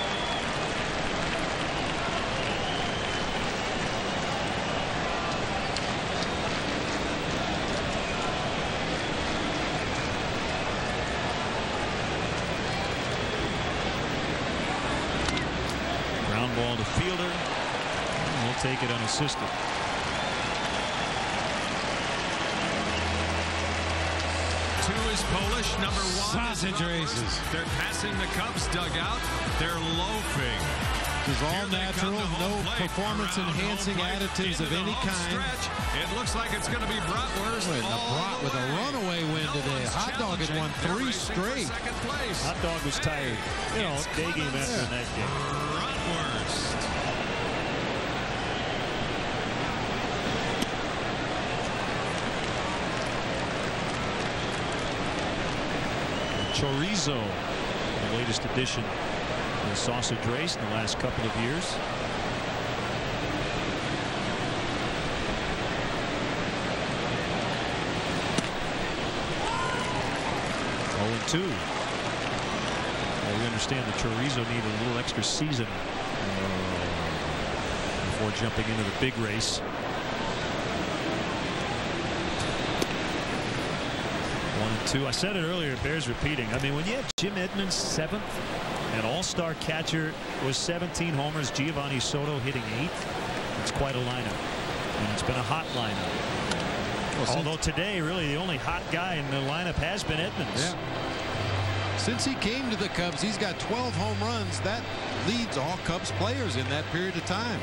Ball to fielder. We'll take it unassisted. Two is Polish. Number 1 sausage races. They're passing the Cubs dugout. They're loafing. This is all natural, no performance-enhancing additives of any kind. It looks like it's going to be Bratwurst. With a runaway win today. Hot Dog had won 3 straight. Hot Dog was tired. You know, day game after the night game. Bratwurst. Chorizo, the latest addition to the sausage race in the last couple of years. Oh, 2. Well, we understand the Chorizo needed a little extra season before jumping into the big race. 1-2. I said it earlier, it bears repeating. I mean, when you have Jim Edmonds 7th, an all-star catcher with 17 homers, Giovanni Soto hitting 8th, it's quite a lineup. And it's been a hot lineup. Well, although today, really, the only hot guy in the lineup has been Edmonds. Yeah. Since he came to the Cubs, he's got 12 home runs. That leads all Cubs players in that period of time.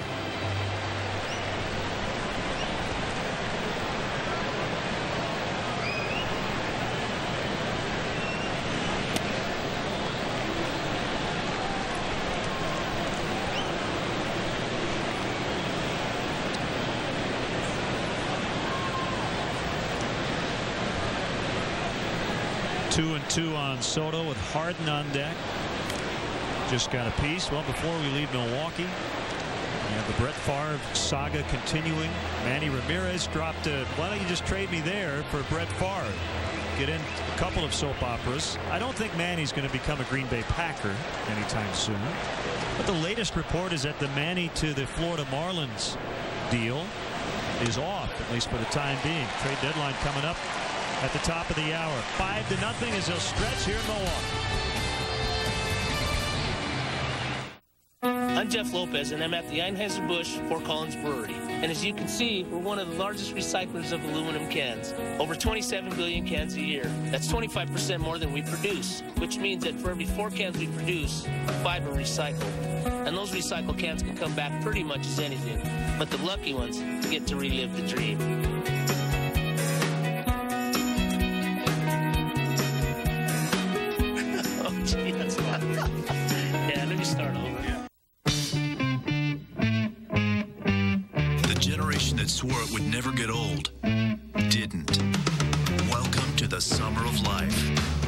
Two and 2 on Soto with Harden on deck. Just got a piece. Well, before we leave Milwaukee, The Brett Favre saga continuing. Manny Ramirez dropped a, why don't you just trade me there for Brett Favre? Get in a couple of soap operas. I don't think Manny's going to become a Green Bay Packer anytime soon. But the latest report is that the Manny to the Florida Marlins deal is off, at least for the time being. Trade deadline coming up at the top of the hour. 5-0 as they'll stretch here in Milwaukee. I'm Jeff Lopez, and I'm at the Anheuser-Busch Fort Collins Brewery. And as you can see, we're one of the largest recyclers of aluminum cans. Over 27 billion cans a year. That's 25% more than we produce, which means that for every 4 cans we produce, 5 are recycled. And those recycled cans can come back pretty much as anything. But the lucky ones get to relive the dream. Oh, gee, that's a lot. Yeah, let me start over. That swore it would never get old didn't. Welcome to the summer of life.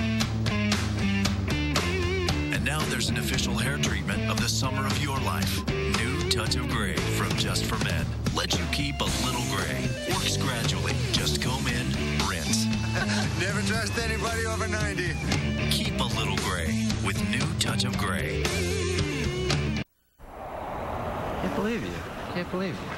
And now there's an official hair treatment of the summer of your life. New Touch of Gray from Just for Men. Lets you keep a little gray. Works gradually. Just comb in, rinse. Never trust anybody over 90. Keep a little gray with New Touch of Gray. Can't believe you. Can't believe you.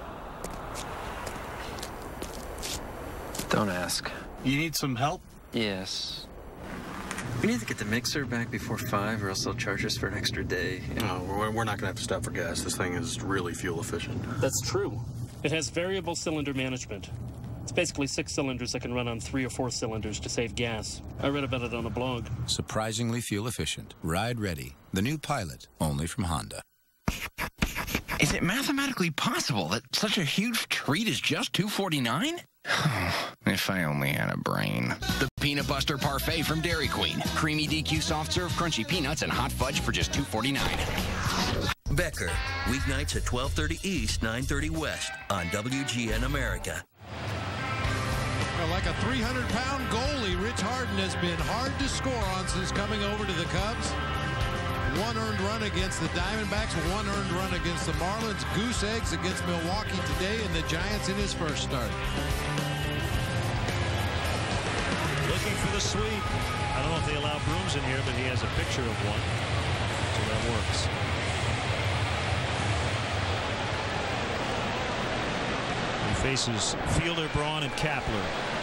Don't ask. You need some help? Yes. We need to get the mixer back before 5 or else they'll charge us for an extra day. No, we're not going to have to stop for gas. This thing is really fuel efficient. That's true. It has variable cylinder management. It's basically 6 cylinders that can run on 3 or 4 cylinders to save gas. I read about it on a blog. Surprisingly fuel efficient. Ride ready. The new Pilot, only from Honda. Is it mathematically possible that such a huge treat is just $2.49? If I only had a brain. The Peanut Buster Parfait from Dairy Queen. Creamy DQ soft serve, crunchy peanuts, and hot fudge for just $2.49. Becker, weeknights at 12:30 East, 9:30 West on WGN America. Well, like a 300-pound goalie, Rich Harden has been hard to score on since coming over to the Cubs. 1 earned run against the Diamondbacks, 1 earned run against the Marlins, goose eggs against Milwaukee today, and the Giants in his first start. Looking for the sweep. I don't know if they allow brooms in here, but he has a picture of one. So that works. He faces Fielder, Braun, and Kapler.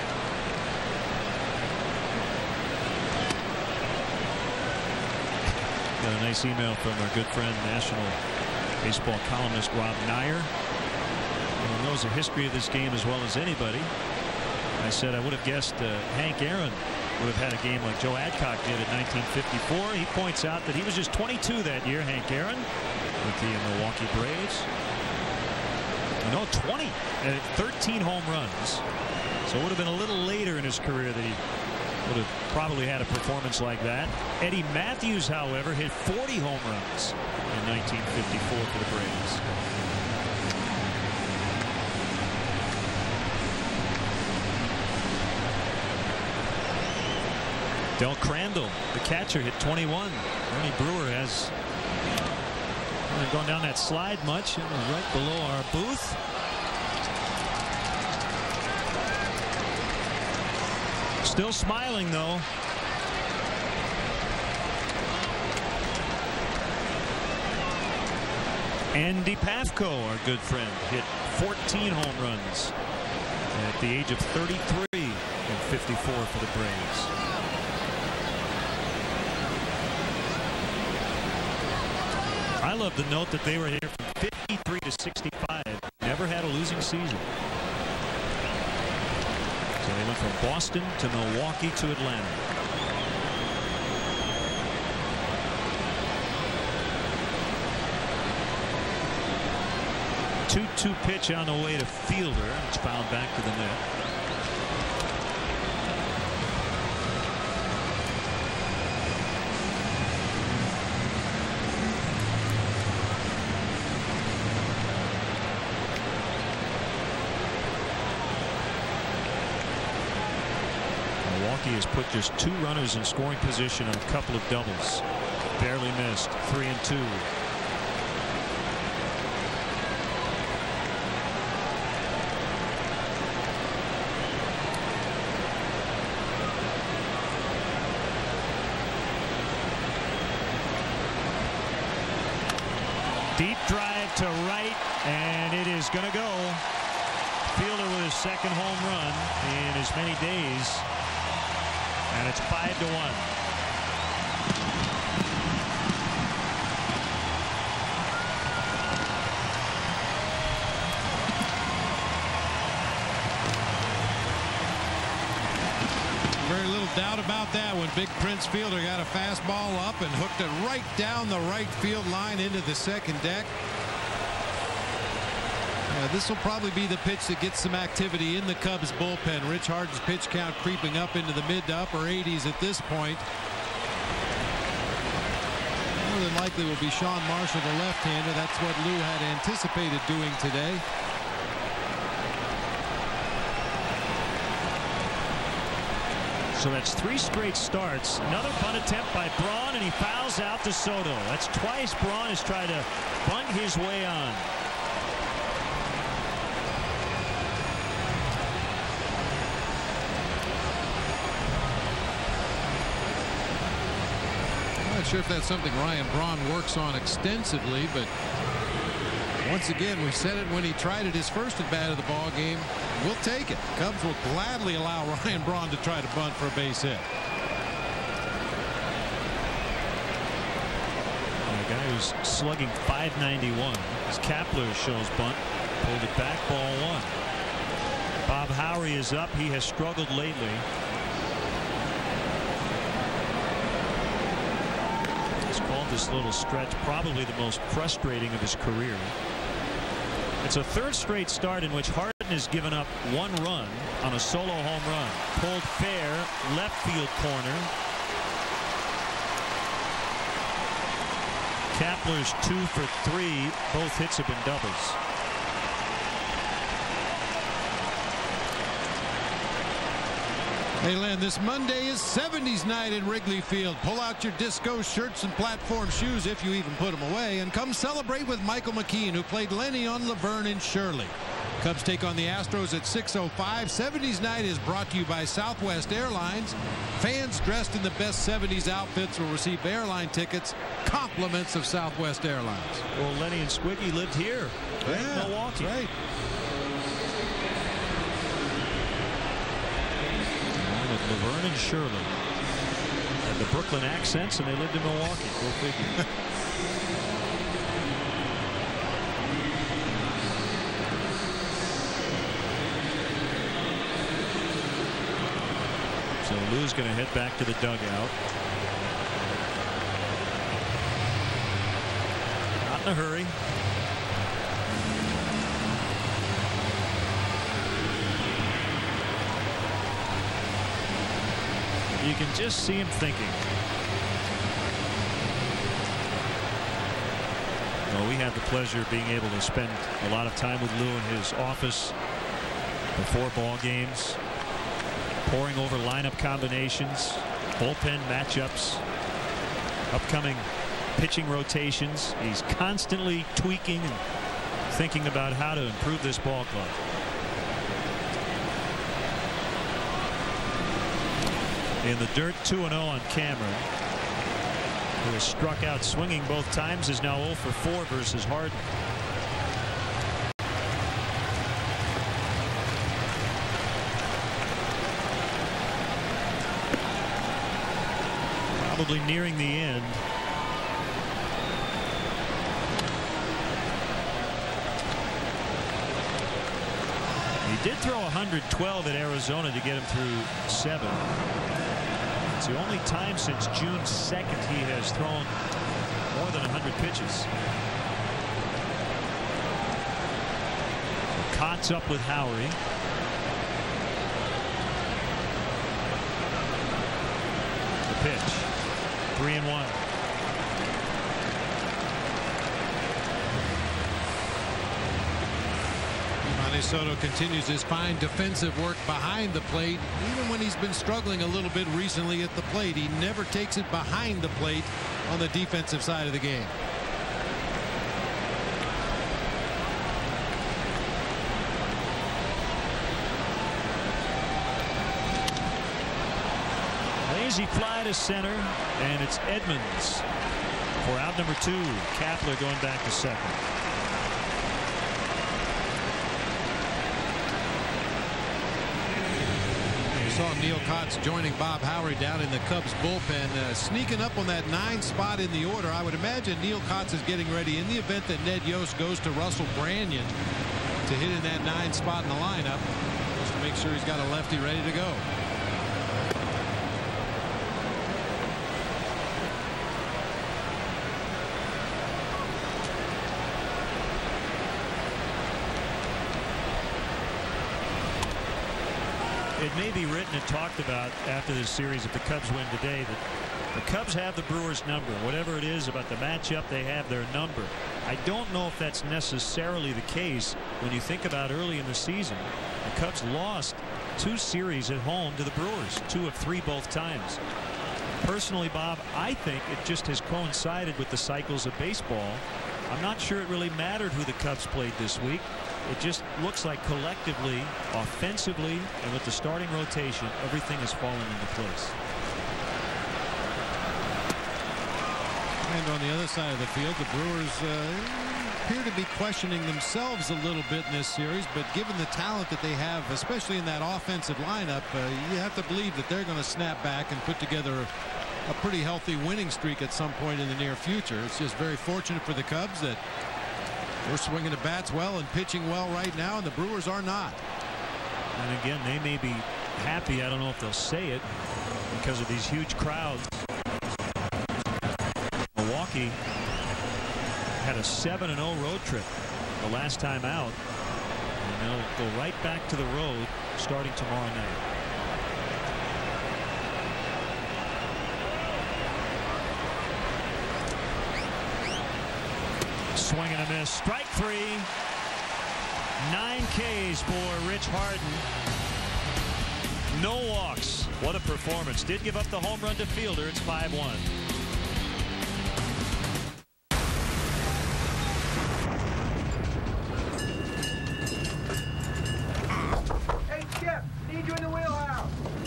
Got a nice email from our good friend, National Baseball columnist Rob Nyer. He knows the history of this game as well as anybody. I said I would have guessed Hank Aaron would have had a game like Joe Adcock did in 1954. He points out that he was just 22 that year, Hank Aaron, with the Milwaukee Braves. No, 20 and 13 home runs. So it would have been a little later in his career that he would have probably had a performance like that. Eddie Matthews, however, hit 40 home runs in 1954 for the Braves. Del Crandall, the catcher, hit 21. Ernie Brewer has gone down that slide much, and was right below our booth. Still smiling, though. Andy Pafko, our good friend, hit 14 home runs at the age of 33 and 54 for the Braves. I love the note that they were here from 53 to 65. Never had a losing season. So they went from Boston to Milwaukee to Atlanta. Two pitch on the way to Fielder. It's fouled back to the net. Milwaukee has put just 2 runners in scoring position on a couple of doubles. Barely missed. 3-2. Deep drive to right, and it is going to go. Fielder with his second home run in as many days, and it's 5-1. Very little doubt about that when Big Prince Fielder got a fastball up and hooked it right down the right field line into the second deck. This will probably be the pitch that gets some activity in the Cubs bullpen. Rich Harden's pitch count creeping up into the mid to upper 80s at this point. More than likely will be Sean Marshall, the left-hander. That's what Lou had anticipated doing today. So that's 3 straight starts. Another bunt attempt by Braun, and he fouls out to Soto. That's twice Braun has tried to bunt his way on. I'm not sure if that's something Ryan Braun works on extensively, but once again, we said it when he tried it his first at bat of the ball game. We'll take it. Cubs will gladly allow Ryan Braun to try to bunt for a base hit. A guy who's slugging .591 as Kapler shows bunt. Pulled it back, ball 1. Bob Howery is up. He has struggled lately. He's called this little stretch probably the most frustrating of his career. It's a 3rd straight start in which Harden has given up 1 run on a solo home run. Pulled fair, left field corner. Kapler's 2 for 3. Both hits have been doubles. Hey, Len, this Monday is 70s night in Wrigley Field. Pull out your disco shirts and platform shoes if you even put them away, and come celebrate with Michael McKean, who played Lenny on Laverne and Shirley. Cubs take on the Astros at 6:05. 70s night is brought to you by Southwest Airlines. Fans dressed in the best 70s outfits will receive airline tickets, compliments of Southwest Airlines. Well, Lenny and Squiggy lived here in Milwaukee. Right. Laverne and Shirley had the Brooklyn accents, and they lived in Milwaukee. Go figure. So Lou's going to head back to the dugout. Not in a hurry. You can just see him thinking. Well, we had the pleasure of being able to spend a lot of time with Lou in his office before ball games, poring over lineup combinations, bullpen matchups, upcoming pitching rotations. He's constantly tweaking and thinking about how to improve this ball club. In the dirt, 2-0 on Cameron, who has struck out swinging both times, is now 0 for 4 versus Harden. Probably nearing the end. He did throw 112 at Arizona to get him through 7. It's the only time since June 2nd he has thrown more than 100 pitches. So Cott's up with Howery. The pitch. 3-1. Soto continues his fine defensive work behind the plate. Even when he's been struggling a little bit recently at the plate, he never takes it behind the plate on the defensive side of the game. Lazy fly to center, and it's Edmonds For out number 2, Kapler going back to second. You saw Neil Kotz joining Bob Howry down in the Cubs bullpen, sneaking up on that 9 spot in the order. I would imagine Neil Kotz is getting ready in the event that Ned Yost goes to Russell Branyan to hit in that 9 spot in the lineup, just to make sure he's got a lefty ready to go. It may be written and talked about after this series if the Cubs win today that the Cubs have the Brewers' number. Whatever it is about the matchup, they have their number. I don't know if that's necessarily the case when you think about early in the season. The Cubs lost 2 series at home to the Brewers, 2 of 3 both times. Personally, Bob, I think it just has coincided with the cycles of baseball. I'm not sure it really mattered who the Cubs played this week. It just looks like collectively, offensively, and with the starting rotation, everything has fallen into place. And on the other side of the field, the Brewers appear to be questioning themselves a little bit in this series, but given the talent that they have, especially in that offensive lineup, you have to believe that they're going to snap back and put together a pretty healthy winning streak at some point in the near future. It's just very fortunate for the Cubs that we're swinging the bats well and pitching well right now, and the Brewers are not. And again, they may be happy, I don't know if they'll say it, because of these huge crowds. Milwaukee had a 7-0 road trip the last time out, and they'll go right back to the road starting tomorrow night. Swing and a miss. Strike 3. 9 Ks for Rich Harden. No walks. What a performance. Did give up the home run to Fielder. It's 5-1. Hey, Skip. Need you in the wheelhouse.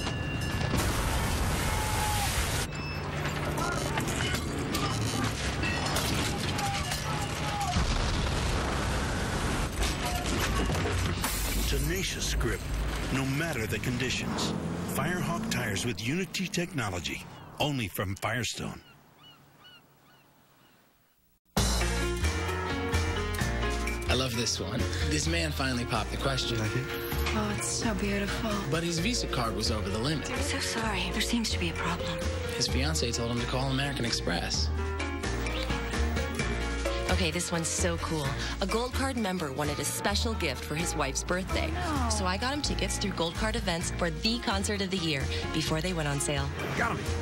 Tenacious grip, no matter the conditions. Firehawk tires with Unity technology, only from Firestone. I love this one. This man finally popped the question. Oh, it's so beautiful. But his Visa card was over the limit. I'm so sorry. There seems to be a problem. His fiancée told him to call American Express. Okay, this one's so cool. A Gold Card member wanted a special gift for his wife's birthday. Oh. So I got him tickets through Gold Card events for the concert of the year before they went on sale. Got him.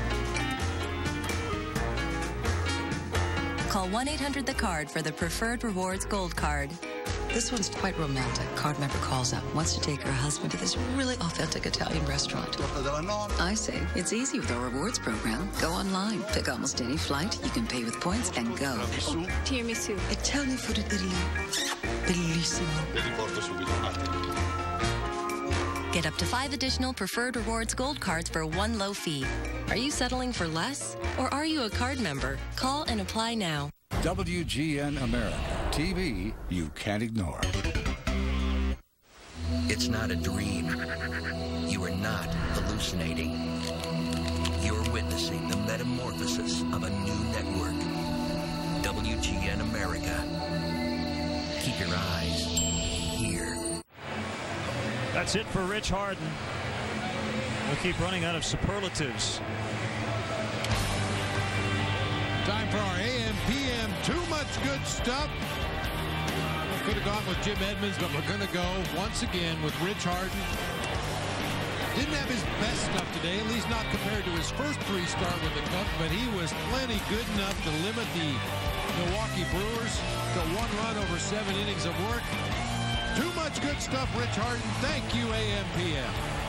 Call 1-800-THE-CARD for the Preferred Rewards Gold Card. This one's quite romantic. Card member calls up, wants to take her husband to this really authentic Italian restaurant. I say, it's easy with our rewards program. Go online, pick almost any flight, you can pay with points, and go. Tiramisu. Italian food in Italy. Bellissimo. Get up to 5 additional Preferred Rewards Gold Cards for one low fee. Are you settling for less? Or are you a card member? Call and apply now. WGN America. TV you can't ignore. It's not a dream. You are not hallucinating. You're witnessing the metamorphosis of a new network. WGN America. Keep your eyes here. That's it for Rich Harden. We'll keep running out of superlatives. Time for our AM/PM. Too much good stuff. We could have gone with Jim Edmonds, but we're going to go once again with Rich Harden. Didn't have his best stuff today, at least not compared to his first 3 start with the Cubs, but he was plenty good enough to limit the Milwaukee Brewers to 1 run over 7 innings of work. Too much good stuff, Rich Harden. Thank you, AM/PM.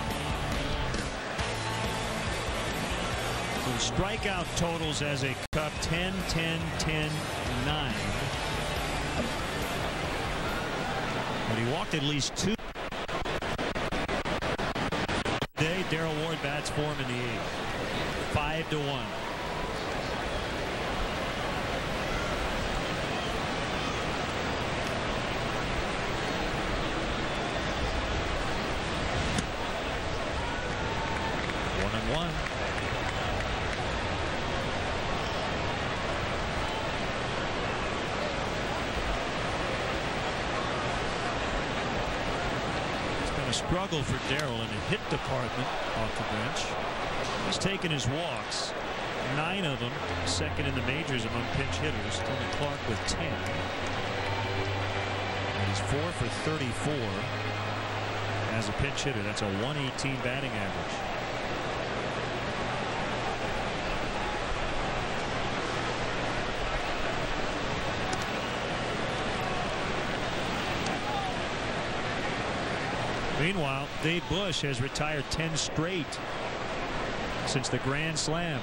So strikeout totals as a Cub 10, 10, 10, 9. But he walked at least 2. Today, Darrell Ward bats for him in the 8th. 5-1. 1. Struggle for Darrell in the hit department off the bench. He's taken his walks, 9 of them, second in the majors among pinch hitters. Tony Clark with 10. And he's 4 for 34 as a pinch hitter. That's a 118 batting average. Meanwhile, Dave Bush has retired 10 straight since the Grand Slam.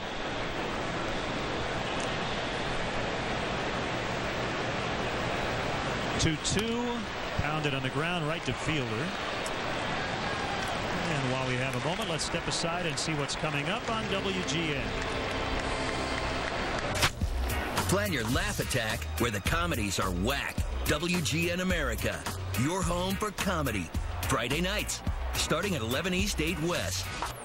Two, pounded on the ground right to fielder. And while we have a moment, let's step aside and see what's coming up on WGN. Plan your laugh attack where the comedies are whack. WGN America, your home for comedy. Friday nights, starting at 11 East, 8 West.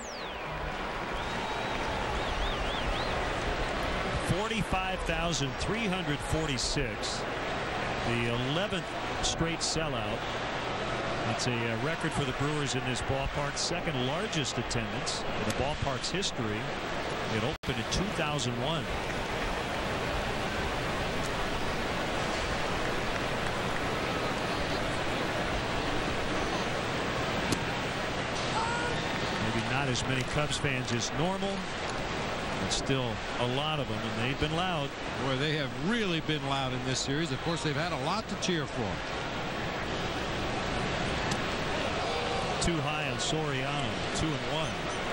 45,346. The 11th straight sellout. That's a record for the Brewers in this ballpark. Second largest attendance in the ballpark's history. It opened in 2001. Not as many Cubs fans as normal, but still a lot of them, and they've been loud. Boy, they have really been loud in this series. Of course, they've had a lot to cheer for. Too high on Soriano, 2-1.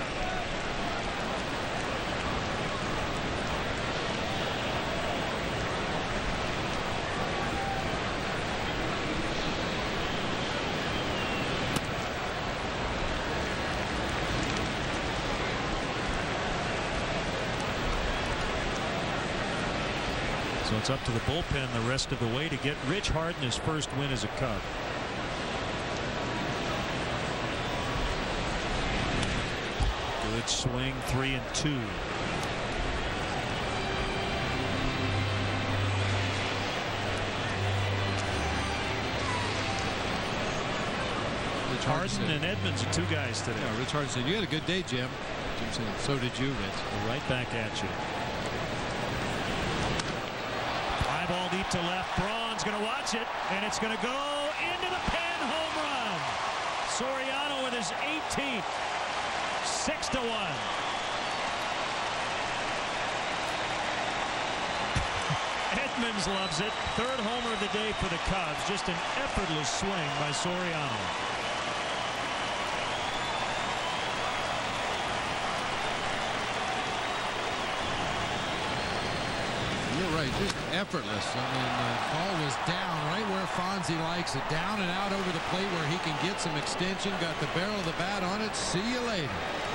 So it's up to the bullpen the rest of the way to get Rich Harden his first win as a Cub. Good swing, 3-2. Harden and Edmonds are 2 guys today. Yeah, Rich Harden said, "You had a good day, Jim." Jim said, "So did you, Rich." Right back at you. Fly ball deep to left. Braun's going to watch it, and it's going to go into the pen. Home run. Soriano with his 18th. 6-1. Edmonds loves it. 3rd homer of the day for the Cubs. Just an effortless swing by Soriano. You're right, just effortless. I mean, the ball was down right where Fonzie likes it. Down and out over the plate where he can get some extension. Got the barrel of the bat on it. See you later.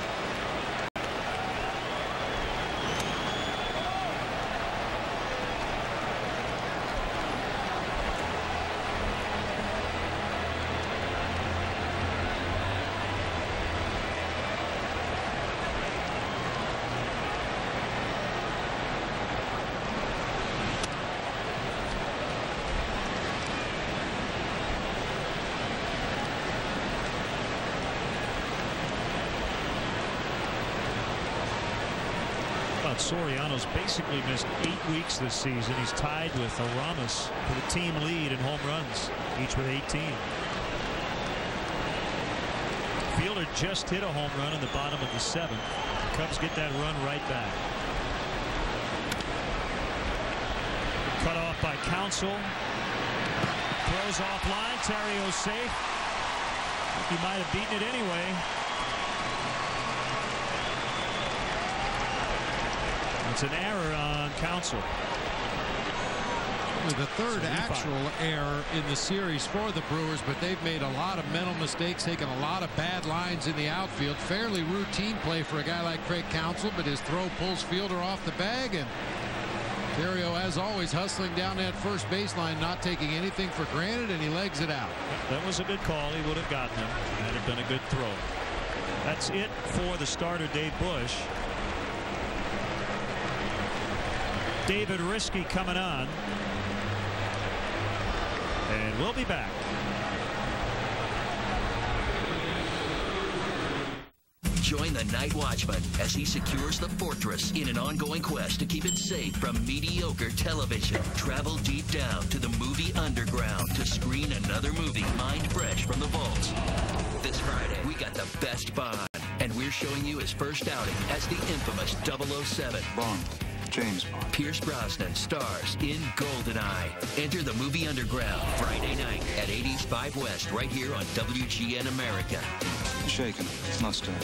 Soriano's basically missed 8 weeks this season. He's tied with Aramis for the team lead in home runs, each with 18. Fielder just hit a home run in the bottom of the 7th. The Cubs get that run right back. Cut off by Counsell. Throws off line. Terrio's safe. He might have beaten it anyway. It's an error on Counsell. The 3rd actual error in the series for the Brewers, but they've made a lot of mental mistakes, taken a lot of bad lines in the outfield. Fairly routine play for a guy like Craig Counsell, but his throw pulls fielder off the bag, and Terrio, as always, hustling down that first baseline, not taking anything for granted, and he legs it out. That was a good call. He would have gotten him. That had been a good throw. That's it for the starter, Dave Bush. David Risky coming on. And we'll be back. Join the Night Watchman as he secures the fortress in an ongoing quest to keep it safe from mediocre television. Travel deep down to the movie underground to screen another movie mind fresh from the vaults. This Friday, we got the best Bond, and we're showing you his first outing as the infamous 007. Bond. James Bond. Pierce Brosnan stars in GoldenEye. Enter the movie underground Friday night at 80s 5 West right here on WGN America. Shaken. It's not stirring.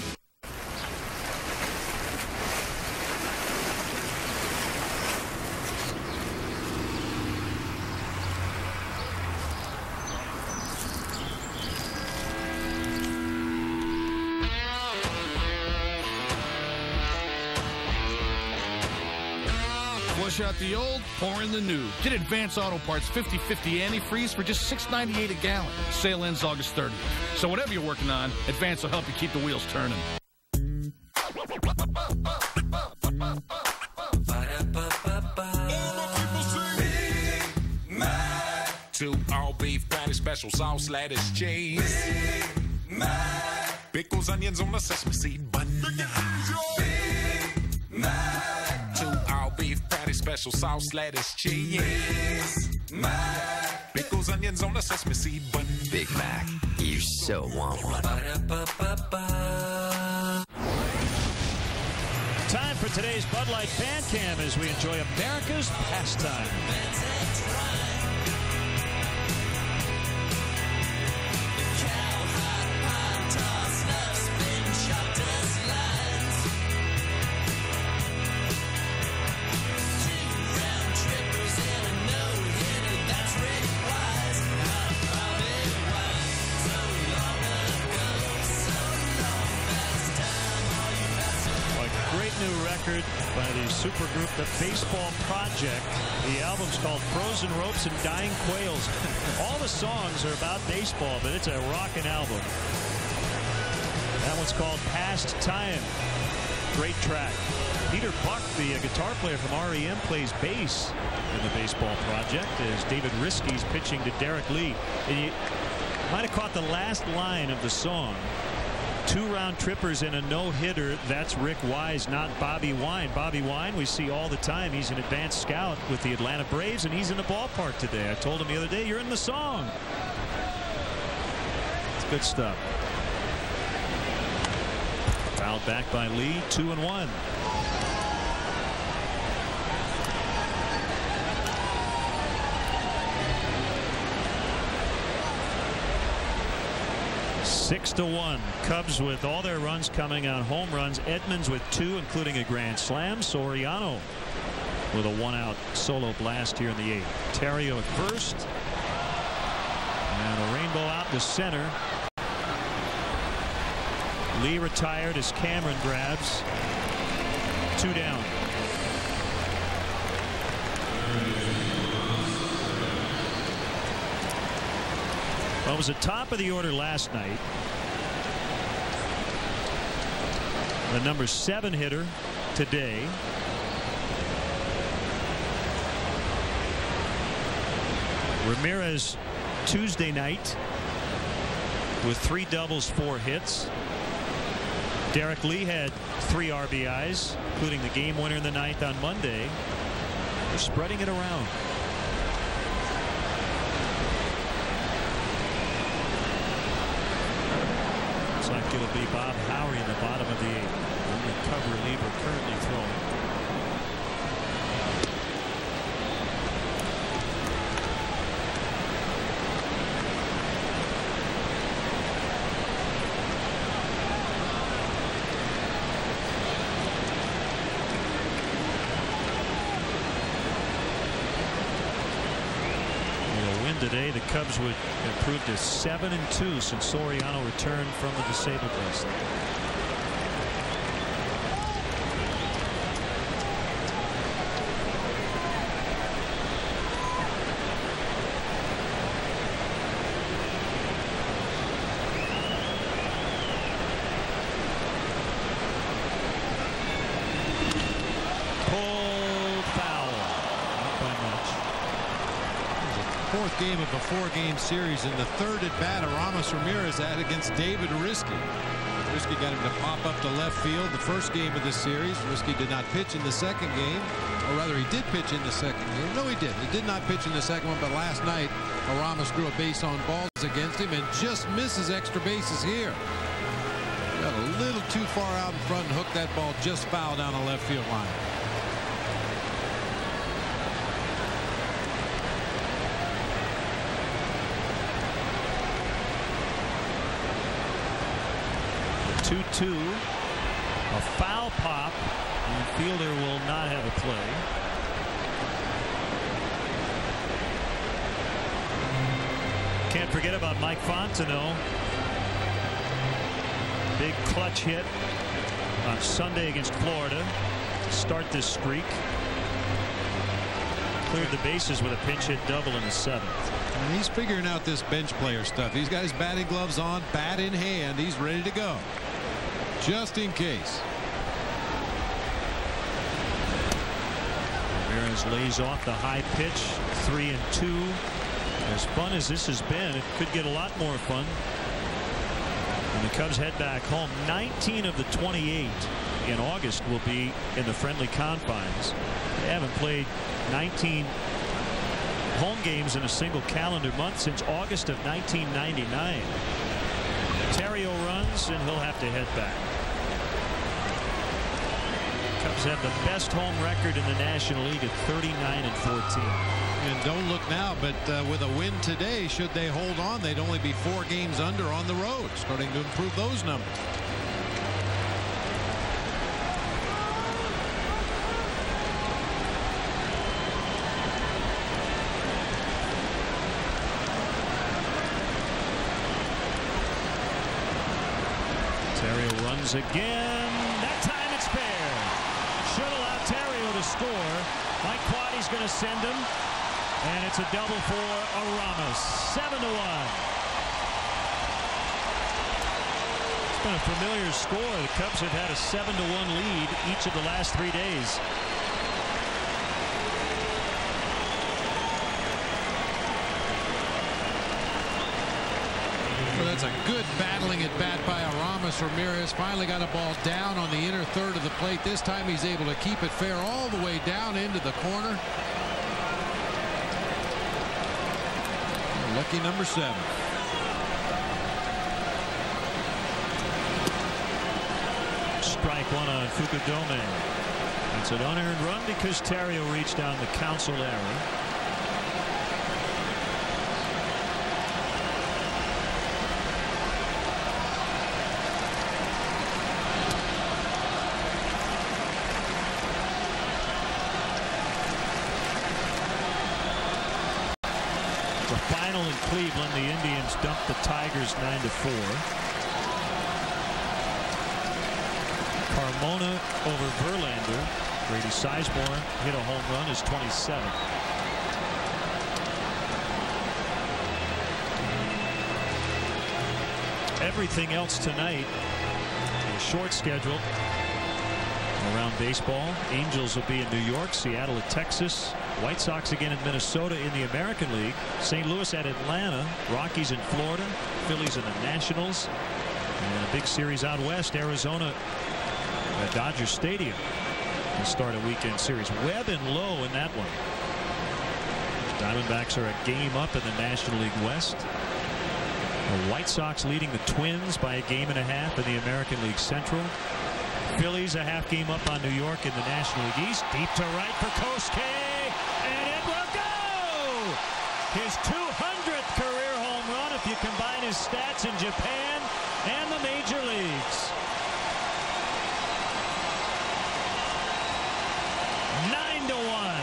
Flush out the old, pour in the new. Get Advance Auto Parts 50/50 antifreeze for just $6.98 a gallon. Sale ends August 30th. So whatever you're working on, Advance will help you keep the wheels turning. Big Mac. 2 all beef patty, special sauce, lettuce, cheese. Big Mac. Pickles, onions on a sesame seed bun. Big Mac. 2 all beef patty, special sauce, lettuce, cheese. Mac. Pickles, onions on a sesame seed bun. Big Mac. You so want one. Time for today's Bud Light Fan Cam as we enjoy America's pastime. New record by the supergroup The Baseball Project. The album's called Frozen Ropes and Dying Quails. All the songs are about baseball, but it's a rockin' album. That one's called Past Time. Great track. Peter Buck, the guitar player from REM, plays bass in The Baseball Project as David Risky's pitching to Derek Lee. And you might have caught the last line of the song. 2 round trippers and a no-hitter. That's Rick Wise, not Bobby Wine. Bobby Wine we see all the time. He's an advanced scout with the Atlanta Braves, and he's in the ballpark today. I told him the other day, you're in the song. It's good stuff. Fouled back by Lee, 2-1. Six to 1. Cubs with all their runs coming on home runs. Edmonds with 2, including a grand slam. Soriano with a 1-out solo blast here in the 8th. Terrio at first. And a rainbow out to center. Lee retired as Cameron grabs. 2 down. Well, it was the top of the order last night. The number 7 hitter today. Ramirez Tuesday night with 3 doubles, 4 hits. Derek Lee had 3 RBIs, including the game winner in the 9th on Monday. They're spreading it around. Looks like it'll be Bob Howery in the bottom of the 8th. Undercover reliever currently throwing. Today, the Cubs would improve to 7-2 since Soriano returned from the disabled list. by much. Fourth game of a 4-game series, and the third at bat Aramis Ramirez had against David Risky. Risky got him to pop up to left field the first game of this series. Risky did not pitch in the second game, or rather he did pitch in the second game. No, he did. He did not pitch in the second one, but last night Aramis drew a base on balls against him and just misses extra bases here. Got a little too far out in front and hooked that ball just foul down the left field line. The 2-2. A foul pop. The fielder will not have a play. Can't forget about Mike Fontenot. Big clutch hit on Sunday against Florida to start this streak. Cleared the bases with a pinch hit double in the 7th. And he's figuring out this bench player stuff. He's got his batting gloves on, bat in hand. He's ready to go, just in case. Ramirez lays off the high pitch. 3-2. As fun as this has been, it could get a lot more fun when the Cubs head back home. 19 of the 28 in August will be in the friendly confines. They haven't played 19 home games in a single calendar month since August of 1999. Terrio runs, and he'll have to head back. Cubs have the best home record in the National League at 39-14. And don't look now, but with a win today, should they hold on, they'd only be 4 games under on the road, starting to improve those numbers. Terrio runs again. That time it's fair. Should allow Terrio to score. Mike Quaddy's going to send him. And it's a double for Aramis. 7-1. It's been a familiar score. The Cubs have had a 7-1 lead each of the last 3 days. Well, that's a good battling at bat by Aramis Ramirez. Finally got a ball down on the inner third of the plate. This time he's able to keep it fair all the way down into the corner. Lucky number 7. Strike one on Fukudome. It's an unearned run because Terrio reached down the counsel error. In Cleveland, the Indians dumped the Tigers 9-4. Carmona over Verlander. Grady Sizemore hit a home run, his 27th. Everything else tonight is short schedule around baseball. Angels will be in New York, Seattle at Texas. White Sox again in Minnesota in the American League. St. Louis at Atlanta. Rockies in Florida. Phillies in the Nationals. And a big series out west, Arizona at Dodger Stadium. To start a weekend series. Webb and Lowe in that one. Diamondbacks are a game up in the National League West. The White Sox leading the Twins by a game and a half in the American League Central. Phillies a half game up on New York in the National League East. Deep to right for Kosuke. And it will go! His 200th career home run if you combine his stats in Japan and the major leagues. 9-1.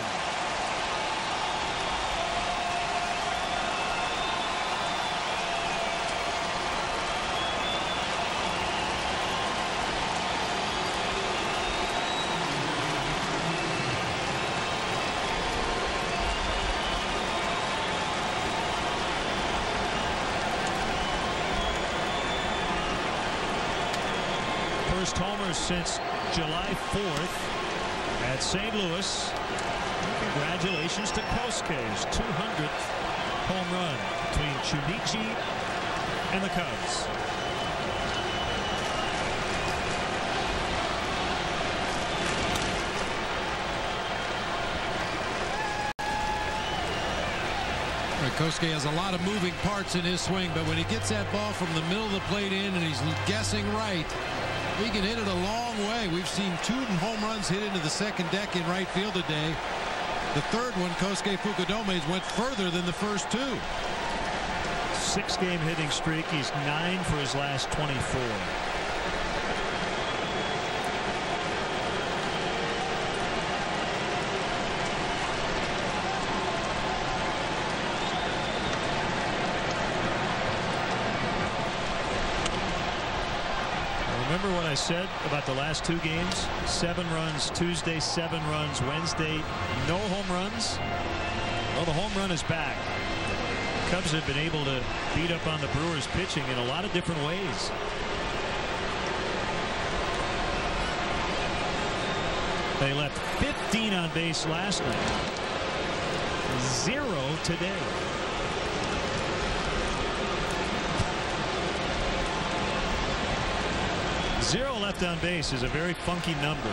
Homers since July 4th at St. Louis. You can Congratulations to Kosuke's 200th home run between Chunichi and the Cubs. Kosuke has a lot of moving parts in his swing, but when he gets that ball from the middle of the plate in and he's guessing right, he can hit it a long way. We've seen 2 home runs hit into the second deck in right field today. The third one, Kosuke Fukudome's, went further than the first 2. 6-game hitting streak. He's 9 for his last 24. Remember what I said about the last 2 games? 7 runs Tuesday, 7 runs Wednesday, no home runs. Well, the home run is back. Cubs have been able to beat up on the Brewers pitching in a lot of different ways. They left 15 on base last night. 0 today. Zero left on base is a very funky number.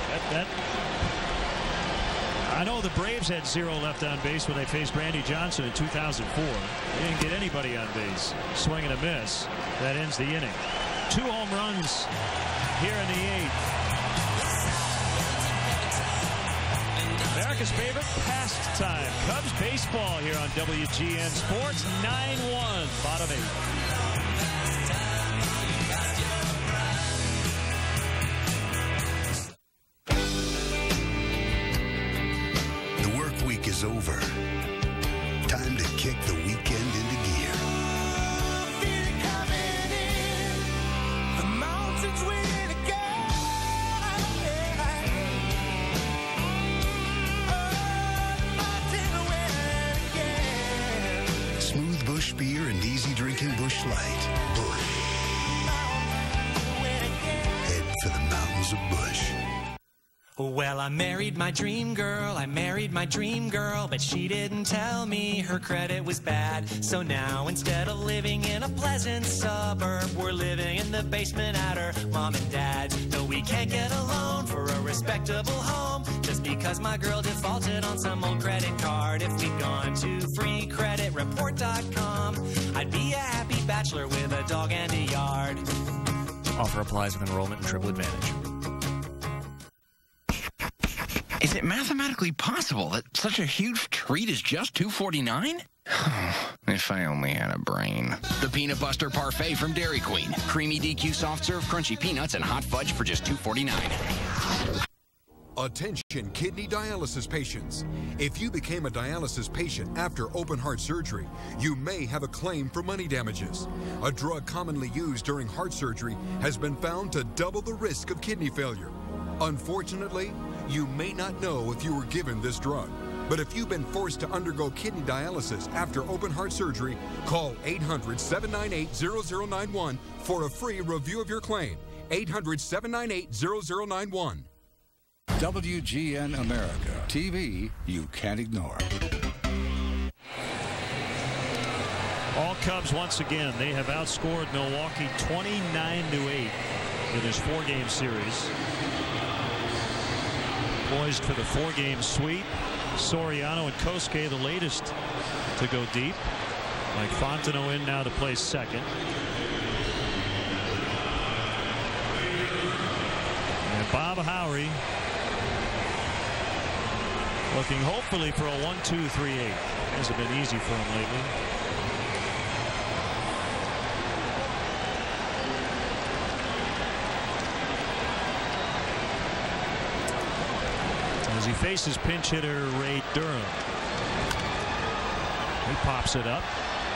I know the Braves had 0 left on base when they faced Randy Johnson in 2004. They didn't get anybody on base. Swing and a miss. That ends the inning. 2 home runs here in the 8th. America's favorite pastime. Cubs baseball here on WGN Sports. 9-1, bottom 8. Is over. Time to kick the weekend into gear. Smooth Busch beer and easy drinking Busch Light. Busch. Head for the mountains of Busch. Well, I married my dream girl, but she didn't tell me her credit was bad. So now instead of living in a pleasant suburb, we're living in the basement at her mom and dad's. No, we can't get a loan for a respectable home just because my girl defaulted on some old credit card. If we'd gone to freecreditreport.com, I'd be a happy bachelor with a dog and a yard. Offer applies with enrollment and Triple Advantage. Is it mathematically possible that such a huge treat is just $2.49? If I only had a brain. The Peanut Buster Parfait from Dairy Queen. Creamy DQ soft serve, crunchy peanuts, and hot fudge for just $2.49. Attention kidney dialysis patients. If you became a dialysis patient after open heart surgery, you may have a claim for money damages. A drug commonly used during heart surgery has been found to double the risk of kidney failure. Unfortunately, you may not know if you were given this drug. But if you've been forced to undergo kidney dialysis after open heart surgery, call 800-798-0091 for a free review of your claim. 800-798-0091. WGN America. TV you can't ignore. All Cubs once again. They have outscored Milwaukee 29-8 in this 4-game series. Poised for the 4-game sweep. Soriano and Kosuke the latest to go deep. Mike Fontenot in now to play second. And Bob Howry looking hopefully for a 1-2-3-8. Hasn't been easy for him lately. As he faces pinch hitter Ray Durham. He pops it up.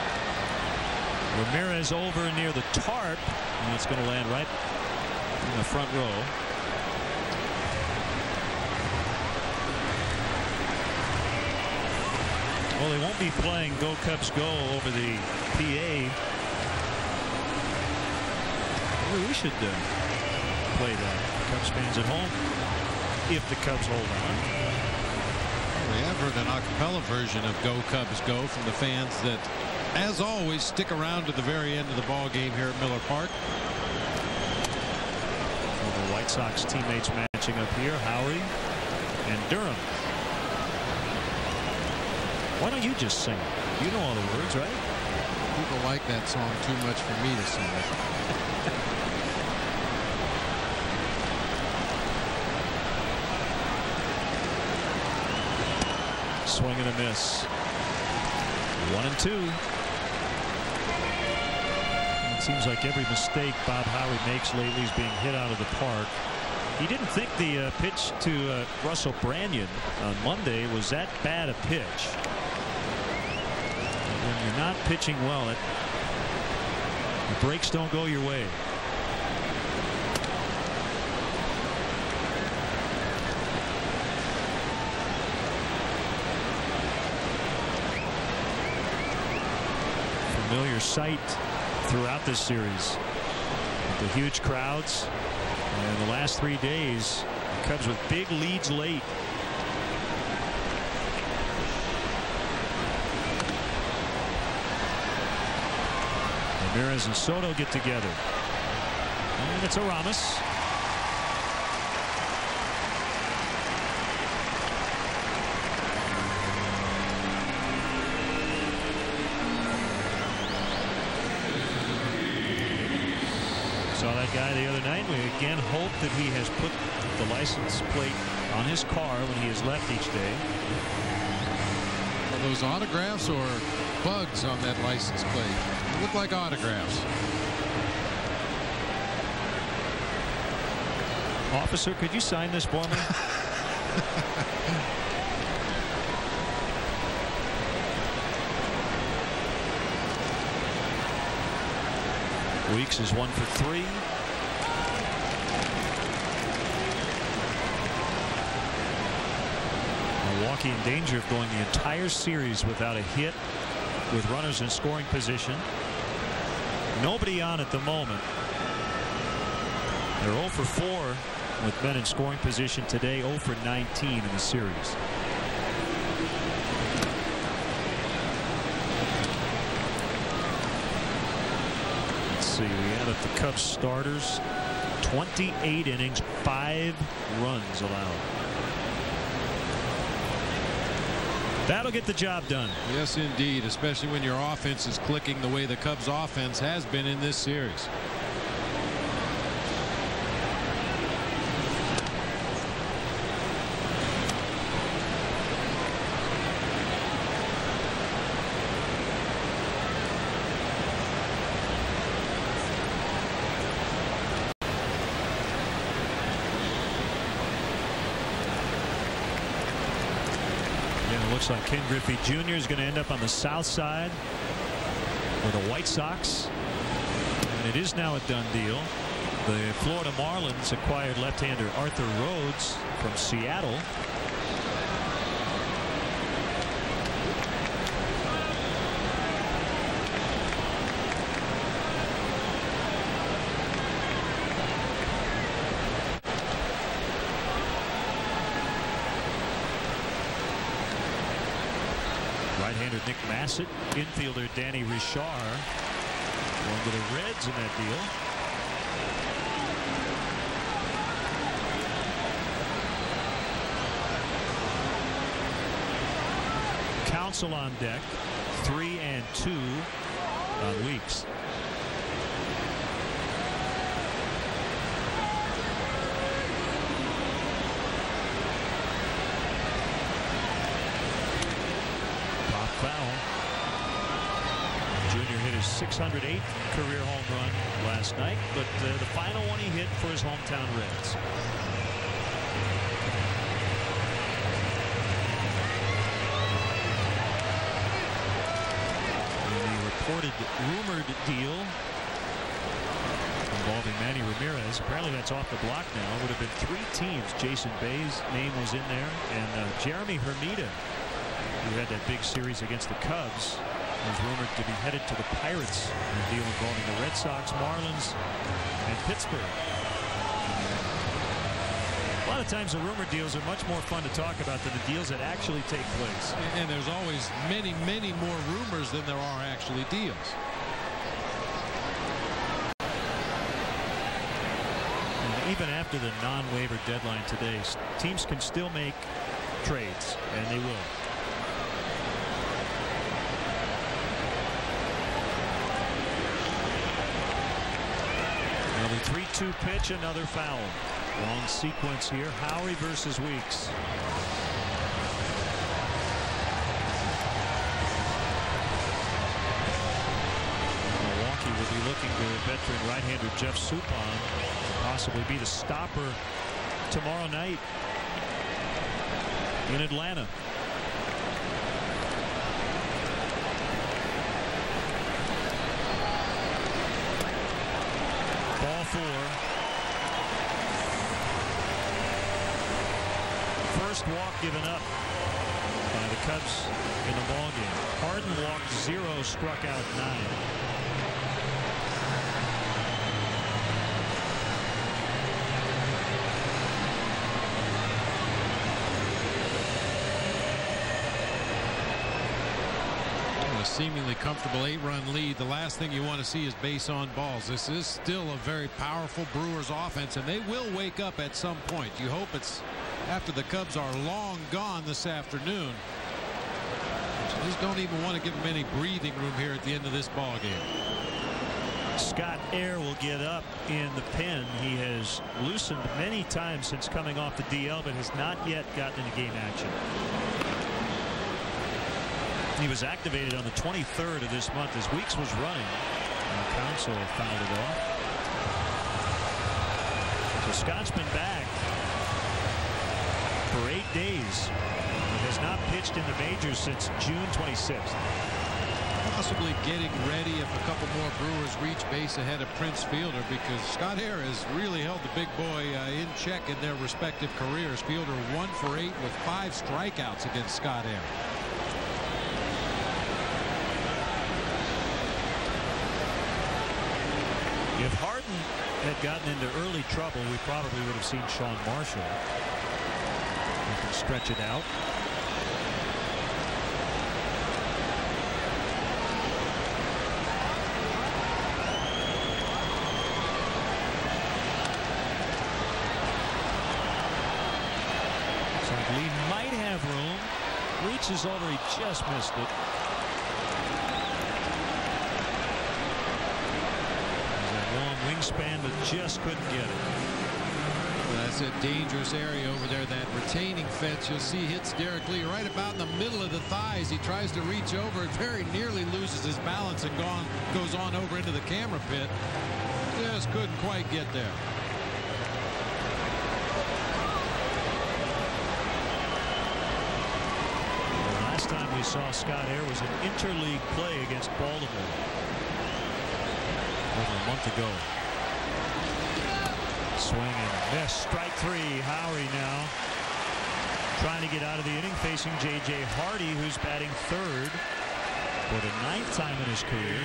Ramirez over near the tarp, and it's going to land right in the front row. Well, they won't be playing Go Cubs Go over the PA. Maybe we should play that. Cubs fans at home. If the Cubs hold on. We have heard an a cappella version of Go Cubs Go from the fans that, as always, stick around to the very end of the ball game here at Miller Park. The White Sox teammates matching up here, Howery and Durham. Why don't you just sing it? You know all the words, right? People like that song too much for me to sing it. Swing and a miss. 1-2. It seems like every mistake Bob Howery makes lately is being hit out of the park. He didn't think the pitch to Russell Branyan on Monday was that bad a pitch. When you're not pitching well, the breaks don't go your way. Familiar sight throughout this series. The huge crowds. And the last 3 days, the Cubs with big leads late. Ramirez and Soto get together. And it's Aramis. Saw that guy the other night. We again hope that he has put the license plate on his car when he has left each day. Are those autographs or bugs on that license plate? They look like autographs. Officer, could you sign this for me? Weeks is 1 for 3. Milwaukee in danger of going the entire series without a hit with runners in scoring position. Nobody on at the moment. They're 0 for 4 with men in scoring position today, 0 for 19 in the series. We add up the Cubs starters. 28 innings, 5 runs allowed. That'll get the job done. Yes, indeed, especially when your offense is clicking the way the Cubs offense has been in this series. Looks like Ken Griffey Jr. is going to end up on the south side with the White Sox. And it is now a done deal. The Florida Marlins acquired left-hander Arthur Rhodes from Seattle. Right-hander Nick Massett, infielder Danny Richard, going to the Reds in that deal. Counsell on deck, 3 and 2 on Weeks. Junior hit his 608th career home run last night, but the final one he hit for his hometown Reds. In the reported rumored deal involving Manny Ramirez, apparently that's off the block now. Would have been 3 teams. Jason Bay's name was in there, and Jeremy Hermida, who had that big series against the Cubs, was rumored to be headed to the Pirates in a deal involving the Red Sox, Marlins, and Pittsburgh. A lot of times the rumor deals are much more fun to talk about than the deals that actually take place. And there's always many, many more rumors than there are actually deals. And even after the non-waiver deadline today, teams can still make trades, and they will. Another 3-2 pitch, another foul. Long sequence here. Howery versus Weeks. Milwaukee will be looking to veteran right-hander Jeff Suppan to possibly be the stopper tomorrow night in Atlanta. Ball 4. First walk given up by the Cubs in the ball game. Harden walked 0, struck out 9. A seemingly comfortable 8-run lead. The last thing you want to see is base on balls. This is still a very powerful Brewers offense, and they will wake up at some point. You hope it's after the Cubs are long gone this afternoon. You just don't even want to give them any breathing room here at the end of this ball game. Scott Air will get up in the pen. He has loosened many times since coming off the DL, but has not yet gotten into game action. He was activated on the 23rd of this month as Weeks was running. And Counsell fouled it off. So Scott's been back for 8 days. He has not pitched in the majors since June 26th. Possibly getting ready if a couple more Brewers reach base ahead of Prince Fielder, because Scott Air has really held the big boy in check in their respective careers. Fielder 1 for 8 with 5 strikeouts against Scott Air. If Harden had gotten into early trouble, we probably would have seen Sean Marshall. He can stretch it out. So Lee might have room. Reaches over, he just missed it. Wingspan, but just couldn't get it. Well, that's a dangerous area over there, that retaining fence. You'll see hits Derek Lee right about in the middle of the thighs. He tries to reach over and very nearly loses his balance and goes on over into the camera pit. Just couldn't quite get there. The last time we saw Scott Air was an interleague play against Baltimore over a month ago. Swing and miss. Strike 3. Howery now trying to get out of the inning, facing J.J. Hardy, who's batting 3rd for the 9th time in his career.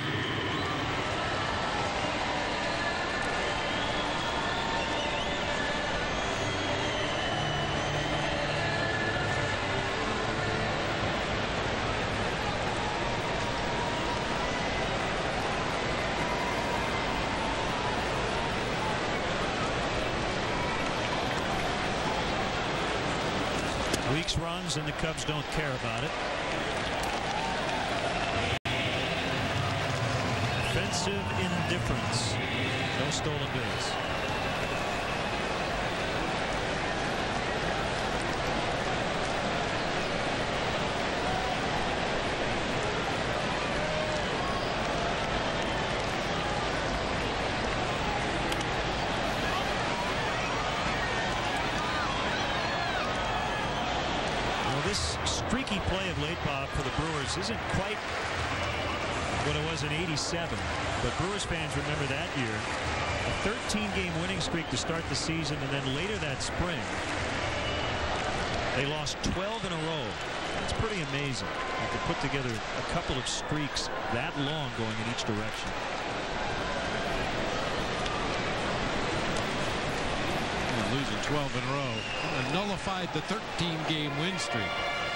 Weeks runs and the Cubs don't care about it. Offensive indifference. No stolen base. Streaky play of late, Bob, for the Brewers isn't quite what it was in '87, but Brewers fans remember that year. A 13-game winning streak to start the season, and then later that spring, they lost 12 in a row. That's pretty amazing. You could put together a couple of streaks that long going in each direction. losing 12 in a row. And nullified the 13-game win streak.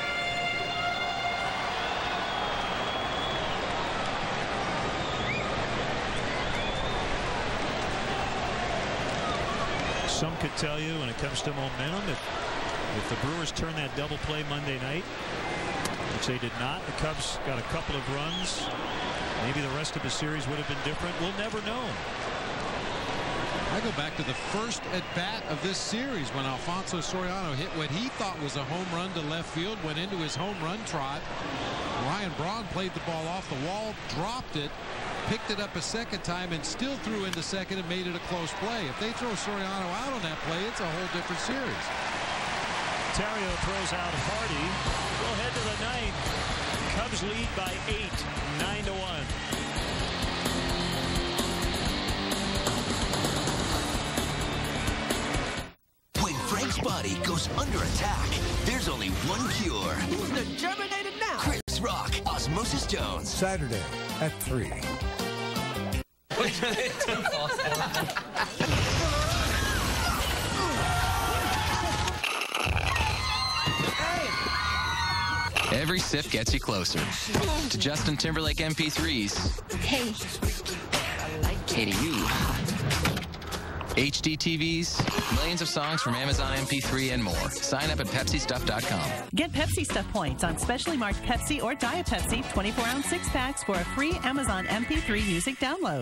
Some could tell you when it comes to momentum, if the Brewers turn that double play Monday night, which they did not, the Cubs got a couple of runs. Maybe the rest of the series would have been different. We'll never know. I go back to the first at-bat of this series when Alfonso Soriano hit what he thought was a home run to left field, went into his home run trot. Ryan Braun played the ball off the wall, dropped it, picked it up a second time, and still threw into second and made it a close play. If they throw Soriano out on that play, it's a whole different series. Ontario throws out Hardy. We'll head to the ninth. Cubs lead by 8, 9-1. When Frank's body goes under attack, there's only one cure. Who's the Terminator now? Chris Rock, Osmosis Jones. Saturday at 3. Every sip gets you closer to Justin Timberlake MP3s. Hey. Hey to you. HD TVs, millions of songs from Amazon MP3 and more. Sign up at PepsiStuff.com. Get Pepsi Stuff points on specially marked Pepsi or Diet Pepsi 24-ounce 6-packs for a free Amazon MP3 music download.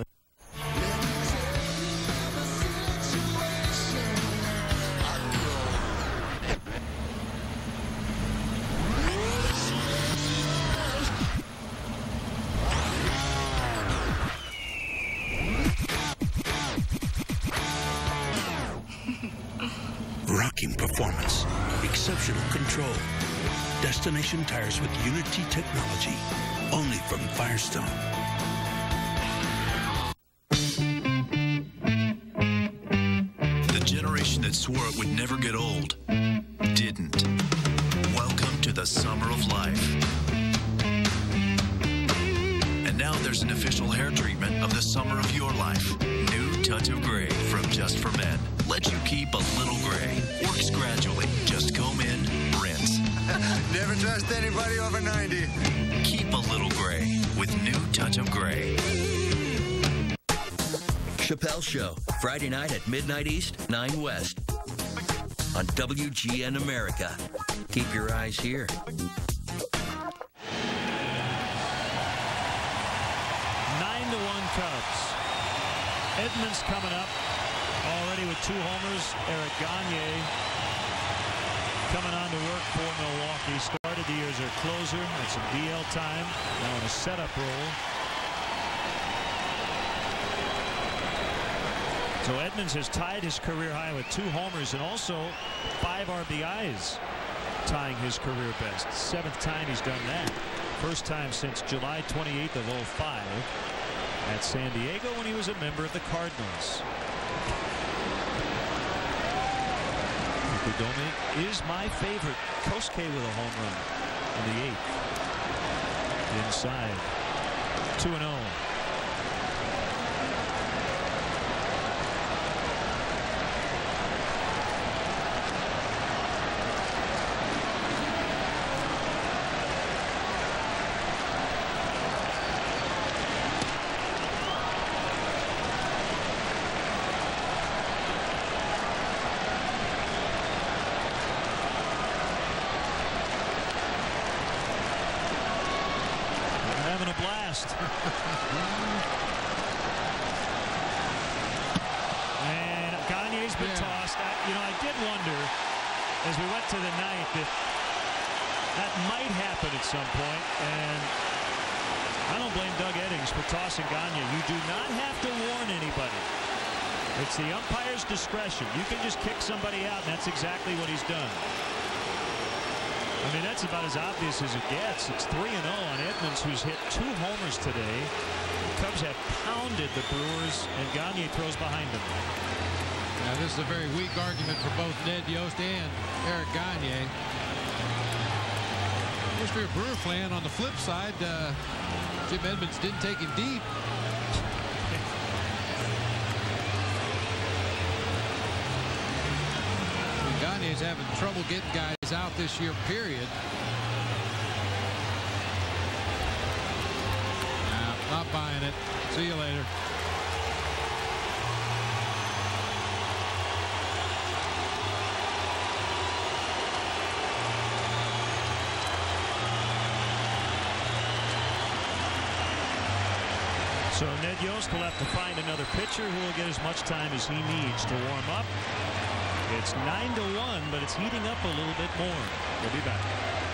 Rocking performance, exceptional control. Destination tires with Unity technology, only from Firestone. The generation that swore it would never get old didn't. Welcome to the summer of life. And now there's an official hair treatment of the summer of your life. New Touch of Gray from Just for Men. Lets you keep a little gray. Works gradually. Just comb in, rinse. Never trust anybody over 90. Keep a little gray with New Touch of Gray. Chappelle Show, Friday night at midnight East, 9 West. On WGN America. Keep your eyes here. 9-1 Cubs. Edmonds coming up. Already with 2 homers. Eric Gagne coming on to work for Milwaukee. Started the year as their closer. Had some DL time. Now in a setup role. So Edmonds has tied his career high with 2 homers and also 5 RBIs, tying his career best. 7th time he's done that. First time since July 28th of 05 at San Diego when he was a member of the Cardinals. Dome is my favorite. Kosuke with a home run in the 8th. Inside. 2-0. And Gagne's been tossed. I did wonder as we went to the 9th if that might happen at some point. And I don't blame Doug Eddings for tossing Gagne. You do not have to warn anybody. It's the umpire's discretion. You can just kick somebody out, and that's exactly what he's done. I mean, that's about as obvious as it gets. It's 3-0 on Edmonds, who's hit 2 homers today. The Cubs have pounded the Brewers, and Gagne throws behind him. Now, this is a very weak argument for both Ned Yost and Eric Gagne. If you're a Brewer fan, on the flip side, Jim Edmonds didn't take him deep. is having trouble getting guys out this year, period. Not buying it. See you later. So Ned Yost will have to find another pitcher who will get as much time as he needs to warm up. It's 9-1, but it's heating up a little bit more. We'll be back.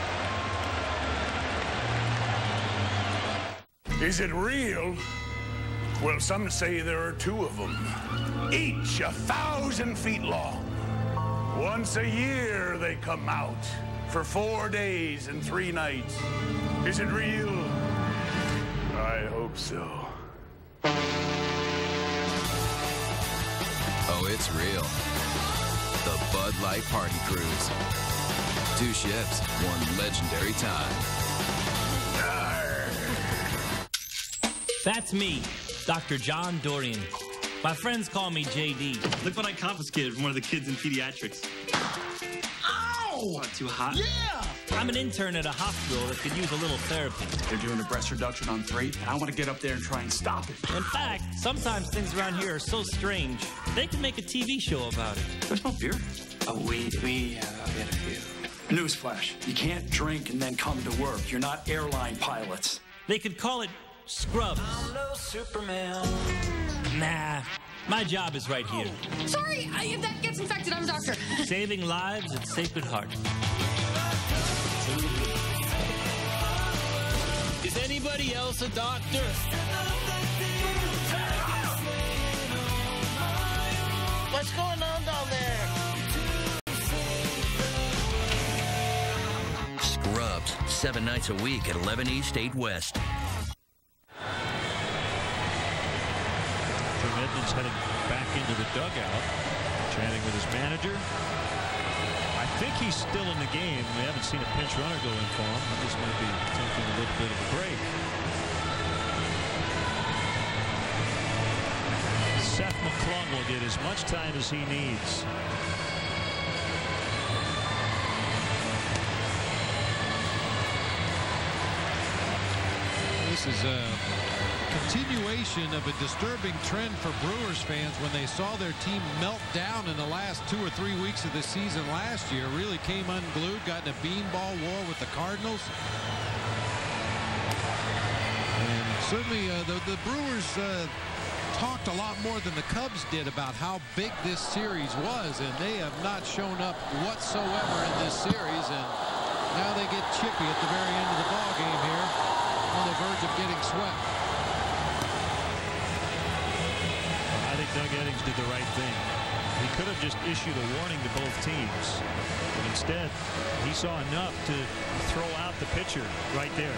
Is it real? Well, some say there are two of them, each 1,000 feet long. Once a year they come out for 4 days and 3 nights. Is it real? I hope so. Oh, it's real. The Bud Light Party Cruise. 2 ships, 1 legendary time. That's me, Dr. John Dorian. My friends call me JD. Look what I confiscated from one of the kids in pediatrics. Ow! Not too hot? Yeah! I'm an intern at a hospital that could use a little therapy. They're doing a breast reduction on 3, and I want to get up there and try and stop it. In fact, sometimes things around here are so strange, they can make a TV show about it. There's no beer. Oh, we had a few. Newsflash, you can't drink and then come to work. You're not airline pilots. They could call it Scrubs. I'm no Superman. Nah, my job is right here. Sorry, if that gets infected, I'm a doctor. Saving lives at Sacred Heart. Is anybody else a doctor? What's going on down there? Scrubs, 7 nights a week at 11 East, 8 West. Edmonds heading back into the dugout, chatting with his manager. I think he's still in the game. We haven't seen a pinch runner go in for him. This might be taking a little bit of a break. Seth McClung will get as much time as he needs. This is a continuation of a disturbing trend for Brewers fans when they saw their team melt down in the last 2 or 3 weeks of the season last year. Really came unglued, got in a beanball war with the Cardinals. And certainly the Brewers talked a lot more than the Cubs did about how big this series was, and they have not shown up whatsoever in this series, and now they get chippy at the very end of the ball game here, on the verge of getting swept. I think Doug Eddings did the right thing. He could have just issued a warning to both teams, but instead he saw enough to throw out the pitcher right there.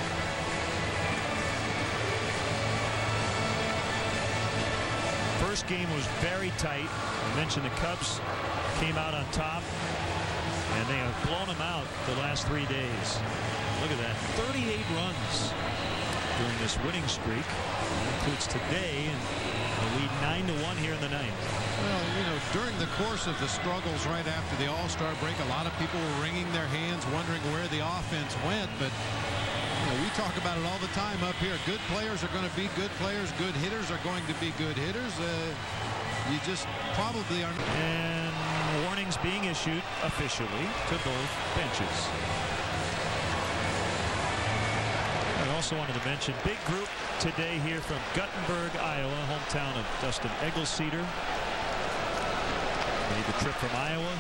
First game was very tight. I mentioned the Cubs came out on top, and they have blown them out the last 3 days. Look at that, 38 runs during this winning streak. That includes today, and a lead 9-1 here in the 9th. Well, you know, during the course of the struggles right after the All-Star break, a lot of people were wringing their hands, wondering where the offense went. But you know, we talk about it all the time up here. Good players are going to be good players. Good hitters are going to be good hitters. You just probably are. And warnings being issued officially to both benches. I also wanted to mention big group today here from Guttenberg, Iowa, hometown of Dustin Eggleseder. Made the trip from Iowa.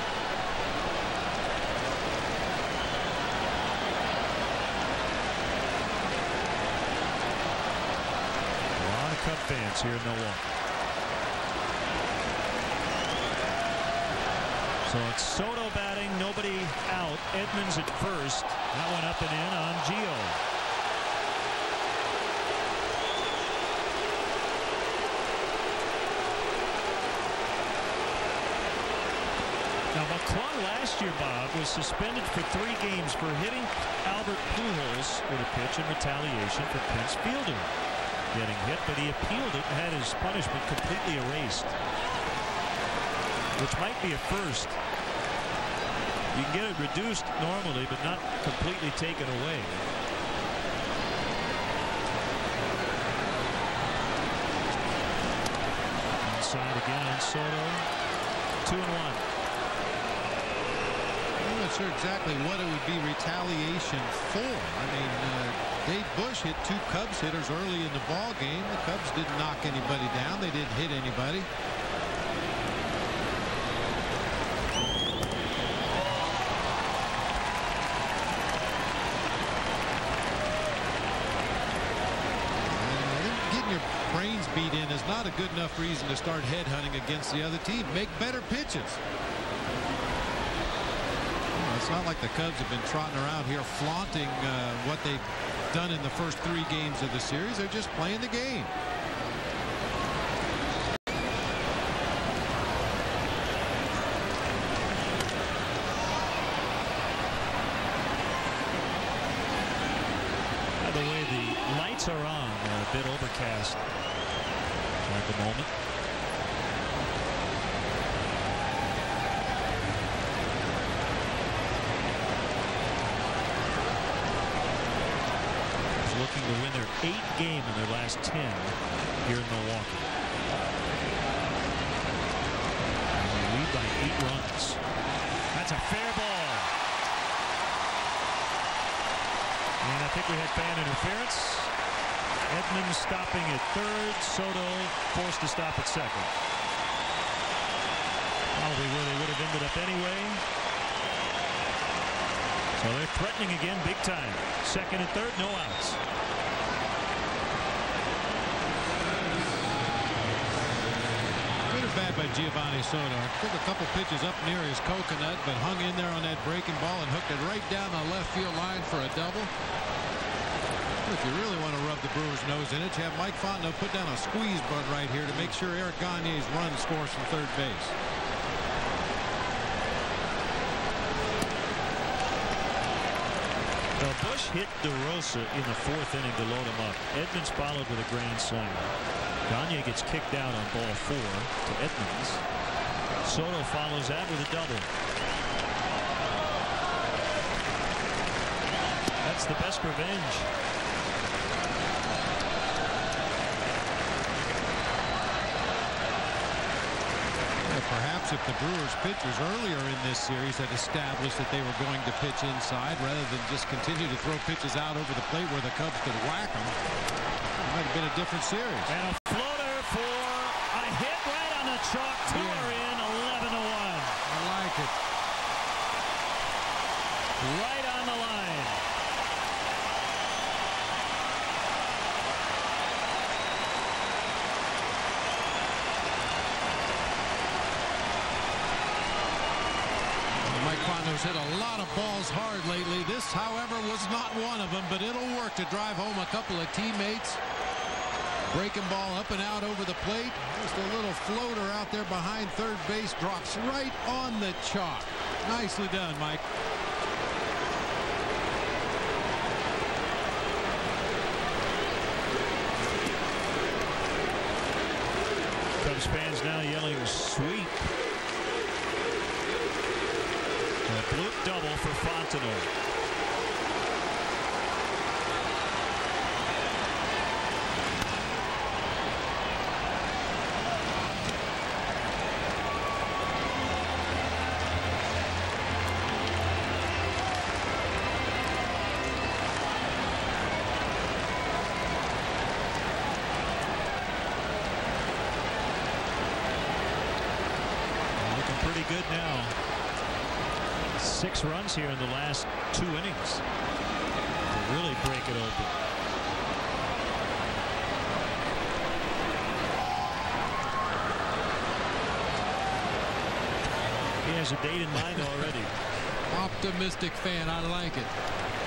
A lot of Cub fans here in Milwaukee. So it's Soto batting, nobody out. Edmonds at first. That one up and in on Gio. Now, McClung last year, Bob, was suspended for 3 games for hitting Albert Pujols with a pitch in retaliation for Prince Fielder getting hit, but he appealed it and had his punishment completely erased, which might be a first You can get it reduced normally, but not completely taken away. Inside again on Soto. 2-1. I'm not sure exactly what it would be retaliation for. I mean, Dave Bush hit 2 Cubs hitters early in the ball game. The Cubs didn't knock anybody down. They didn't hit anybody. Brains beat in is not a good enough reason to start headhunting against the other team. Make better pitches. It's not like the Cubs have been trotting around here flaunting what they've done in the first 3 games of the series. They're just playing the game. By the way, the lights are on. A bit overcast at the moment. Looking to win their 8th game in their last 10 here in Milwaukee. And they lead by 8 runs. That's a fair ball. And I think we had fan interference. Edmonds stopping at 3rd. Soto forced to stop at 2nd. Probably where they would have ended up anyway. So they're threatening again big time. 2nd and 3rd, no outs. Good or bad by Giovanni Soto. Took a couple pitches up near his coconut, but hung in there on that breaking ball and hooked it right down the left field line for a double. If you really want to rub the Brewers' nose in it, you have Mike Fontenot put down a squeeze bunt right here to make sure Eric Gagne's run scores from 3rd base. Bush hit DeRosa in the 4th inning to load him up. Edmonds followed with a grand slam. Gagne gets kicked out on ball 4 to Edmonds. Soto follows that with a double. That's the best revenge. Perhaps if the Brewers pitchers earlier in this series had established that they were going to pitch inside rather than just continue to throw pitches out over the plate where the Cubs could whack them, it might have been a different series. And a floater for a hit right on the chalk. 2 are in, 11-1. I like it. Right on the line. Mike Fontenot's hit a lot of balls hard lately. This, however, was not one of them, but it'll work to drive home a couple of teammates. Breaking ball up and out over the plate. Just a little floater out there behind 3rd base. Drops right on the chalk. Nicely done, Mike. Cubs fans now yelling sweep. A bloop double for Fontenot. Looking pretty good now. 6 runs here in the last 2 innings to really break it open. He has a date in mind already. Optimistic fan. I like it.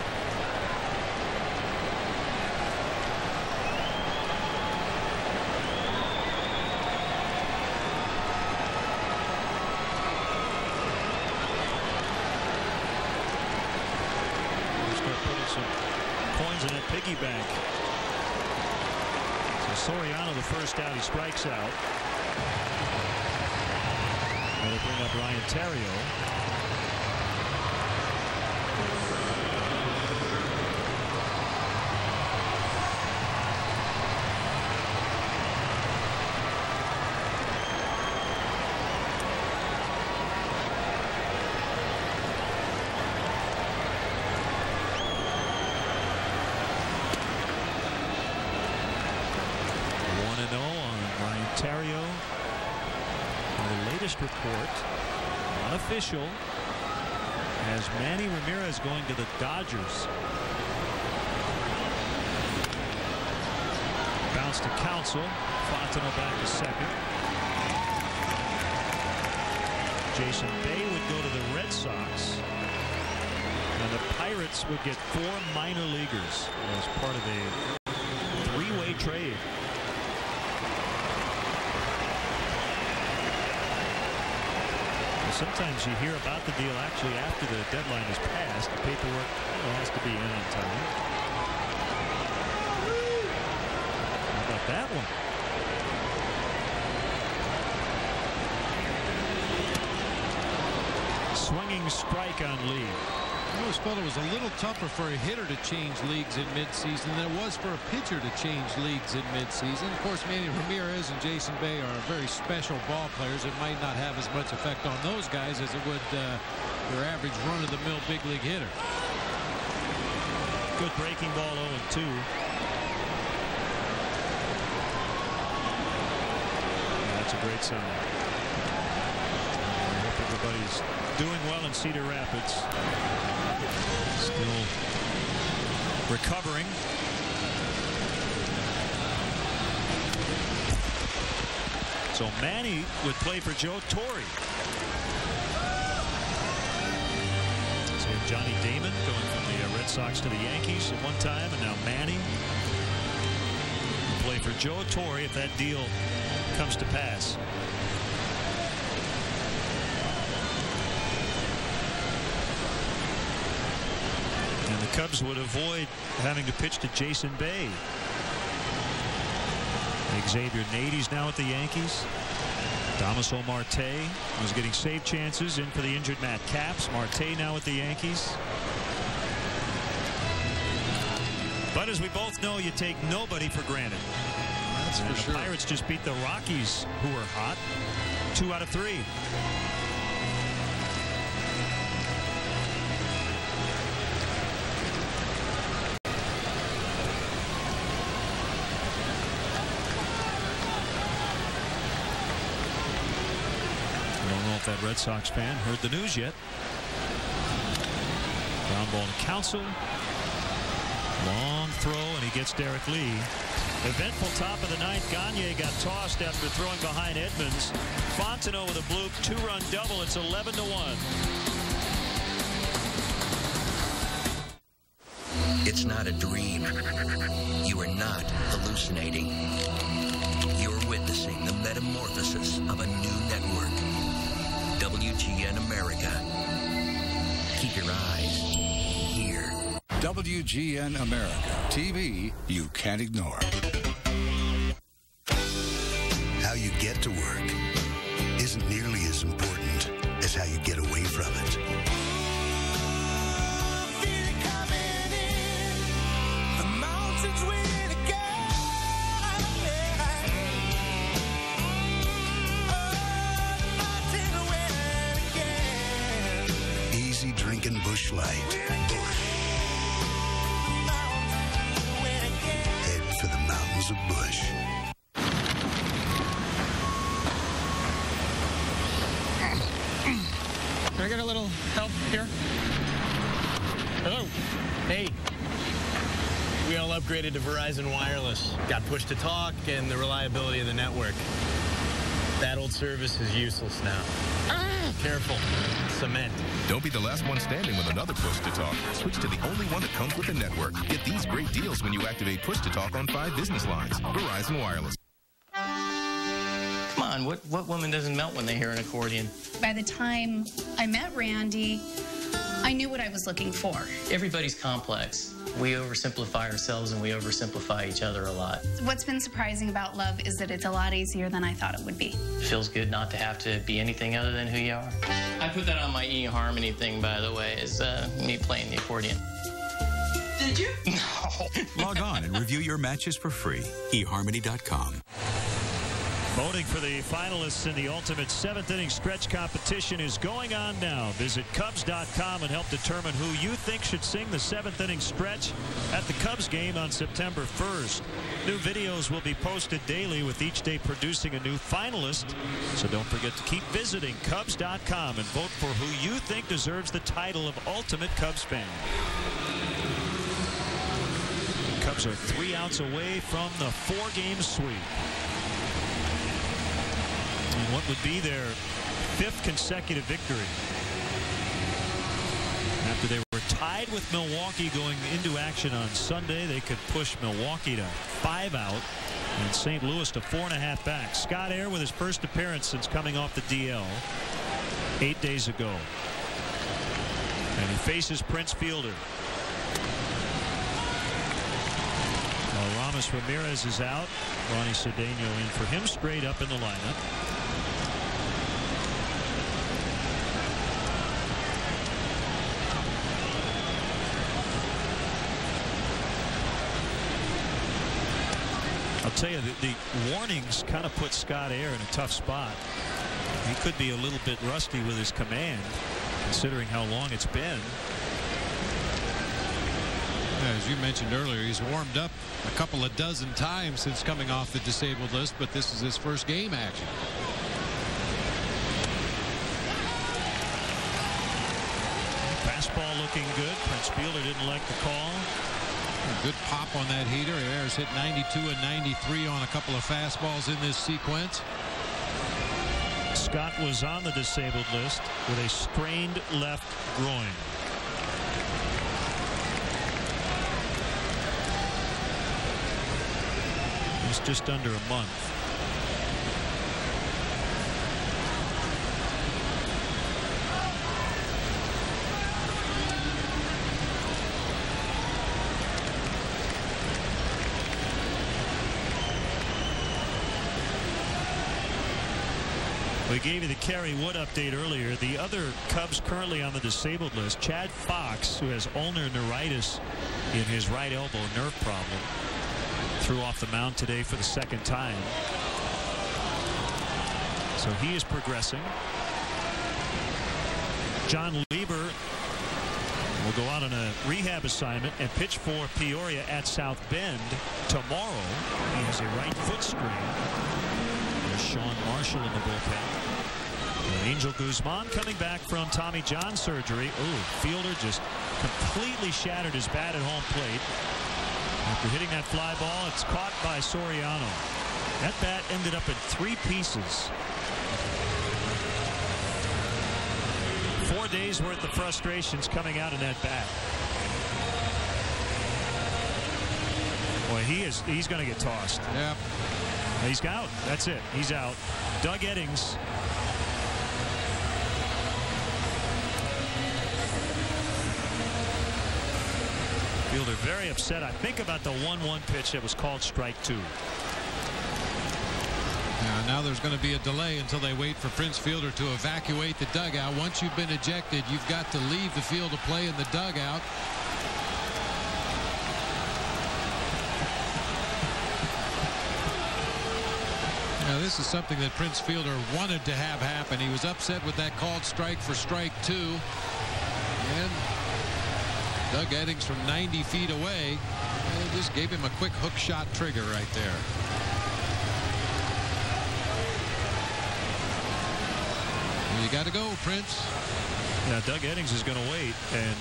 Coins in that piggy bank. So Soriano, the first out, he strikes out. And they bring up Ryan Theriot. latest report, unofficial, has Manny Ramirez going to the Dodgers. Bounce to Counsell. Fontenot back to second. Jason Bay would go to the Red Sox. And the Pirates would get 4 minor leaguers as part of a 3-way trade. Sometimes you hear about the deal actually after the deadline is passed. The paperwork has to be in on time. How about that one? Swinging strike on Lee. I always felt it was a little tougher for a hitter to change leagues in midseason than it was for a pitcher to change leagues in midseason. Of course, Manny Ramirez and Jason Bay are very special ball players. It might not have as much effect on those guys as it would your average run-of-the-mill big league hitter. Good breaking ball 0-2. That's a great sign. I hope everybody's doing well in Cedar Rapids. Still recovering. So Manny would play for Joe Torre. So Johnny Damon going from the Red Sox to the Yankees at one time, and now Manny will play for Joe Torre if that deal comes to pass. And the Cubs would avoid having to pitch to Jason Bay. Xavier Nady's now at the Yankees. Damaso Marte was getting save chances in for the injured Matt Capps. Marte now at the Yankees. But as we both know, you take nobody for granted. That's for sure. The Pirates just beat the Rockies, who were hot, 2 out of 3. That Red Sox fan heard the news yet. Ground ball to Counsell. Long throw, and he gets Derek Lee. Eventful top of the 9th. Gagne got tossed after throwing behind Edmonds. Fontenot with a bloop 2-run double. It's 11-1. It's not a dream. You are not hallucinating. You're witnessing the metamorphosis of a new network. WGN America. Keep your eyes here. WGN America. TV you can't ignore. How you get to work isn't nearly as important as how you get away from it. Drinking Busch Light. Head for the mountains of Busch. Can I get a little help here? Hello. Hey. We all upgraded to Verizon Wireless. Got push to talk and the reliability of the network. That old service is useless now. Careful. Cement. Don't be the last one standing with another push to talk. Switch to the only one that comes with the network. Get these great deals when you activate push to talk on 5 business lines. Verizon Wireless. Come on, what woman doesn't melt when they hear an accordion? By the time I met Randy, I knew what I was looking for. Everybody's complex. We oversimplify ourselves and we oversimplify each other a lot. What's been surprising about love is that it's a lot easier than I thought it would be. It feels good not to have to be anything other than who you are. I put that on my eHarmony thing, by the way, is me playing the accordion. Did you? No. Log on and review your matches for free. eHarmony.com. Voting for the finalists in the ultimate 7th inning stretch competition is going on now. Visit Cubs.com and help determine who you think should sing the 7th inning stretch at the Cubs game on September 1st. New videos will be posted daily, with each day producing a new finalist. So don't forget to keep visiting Cubs.com and vote for who you think deserves the title of Ultimate Cubs fan. The Cubs are 3 outs away from the 4-game sweep. And what would be their 5th consecutive victory. After they were tied with Milwaukee going into action on Sunday, they could push Milwaukee to 5 out and St. Louis to 4.5 back. Scott Air with his first appearance since coming off the DL 8 days ago. And he faces Prince Fielder. While Ramos Ramirez is out, Ronnie Cedeno in for him, straight up in the lineup. I'll tell you, the warnings kind of put Scott Air in a tough spot. He could be a little bit rusty with his command, considering how long it's been. As you mentioned earlier, he's warmed up a couple of dozen times since coming off the disabled list, but this is his first game action. Fastball looking good. Prince Fielder didn't like the call. A good pop on that heater. Ayers hit 92 and 93 on a couple of fastballs in this sequence. Scott was on the disabled list with a strained left groin. It's just under a month. We gave you the Kerry Wood update earlier. The other Cubs currently on the disabled list, Chad Fox, who has ulnar neuritis in his right elbow, nerve problem, threw off the mound today for the 2nd time. So he is progressing. John Lieber will go out on a rehab assignment and pitch for Peoria at South Bend tomorrow. He has a right foot strain. There's Sean Marshall in the bullpen. And Angel Guzman coming back from Tommy John surgery. Ooh, Fielder just completely shattered his bat at home plate. After hitting that fly ball, it's caught by Soriano. That bat ended up in 3 pieces. 4 days worth of frustrations coming out in that bat. Boy, he's going to get tossed. Yeah. He's out. That's it. He's out. Doug Eddings. Fielder very upset, I think, about the 1-1 pitch that was called strike 2. Now there's going to be a delay until they wait for Prince Fielder to evacuate the dugout. Once you've been ejected, you've got to leave the field to play in the dugout. Now this is something that Prince Fielder wanted to have happen. He was upset with that called strike for strike 2. And Doug Eddings from 90 feet away just gave him a quick hook shot trigger right there. You got to go, Prince. Yeah, Doug Eddings is going to wait, and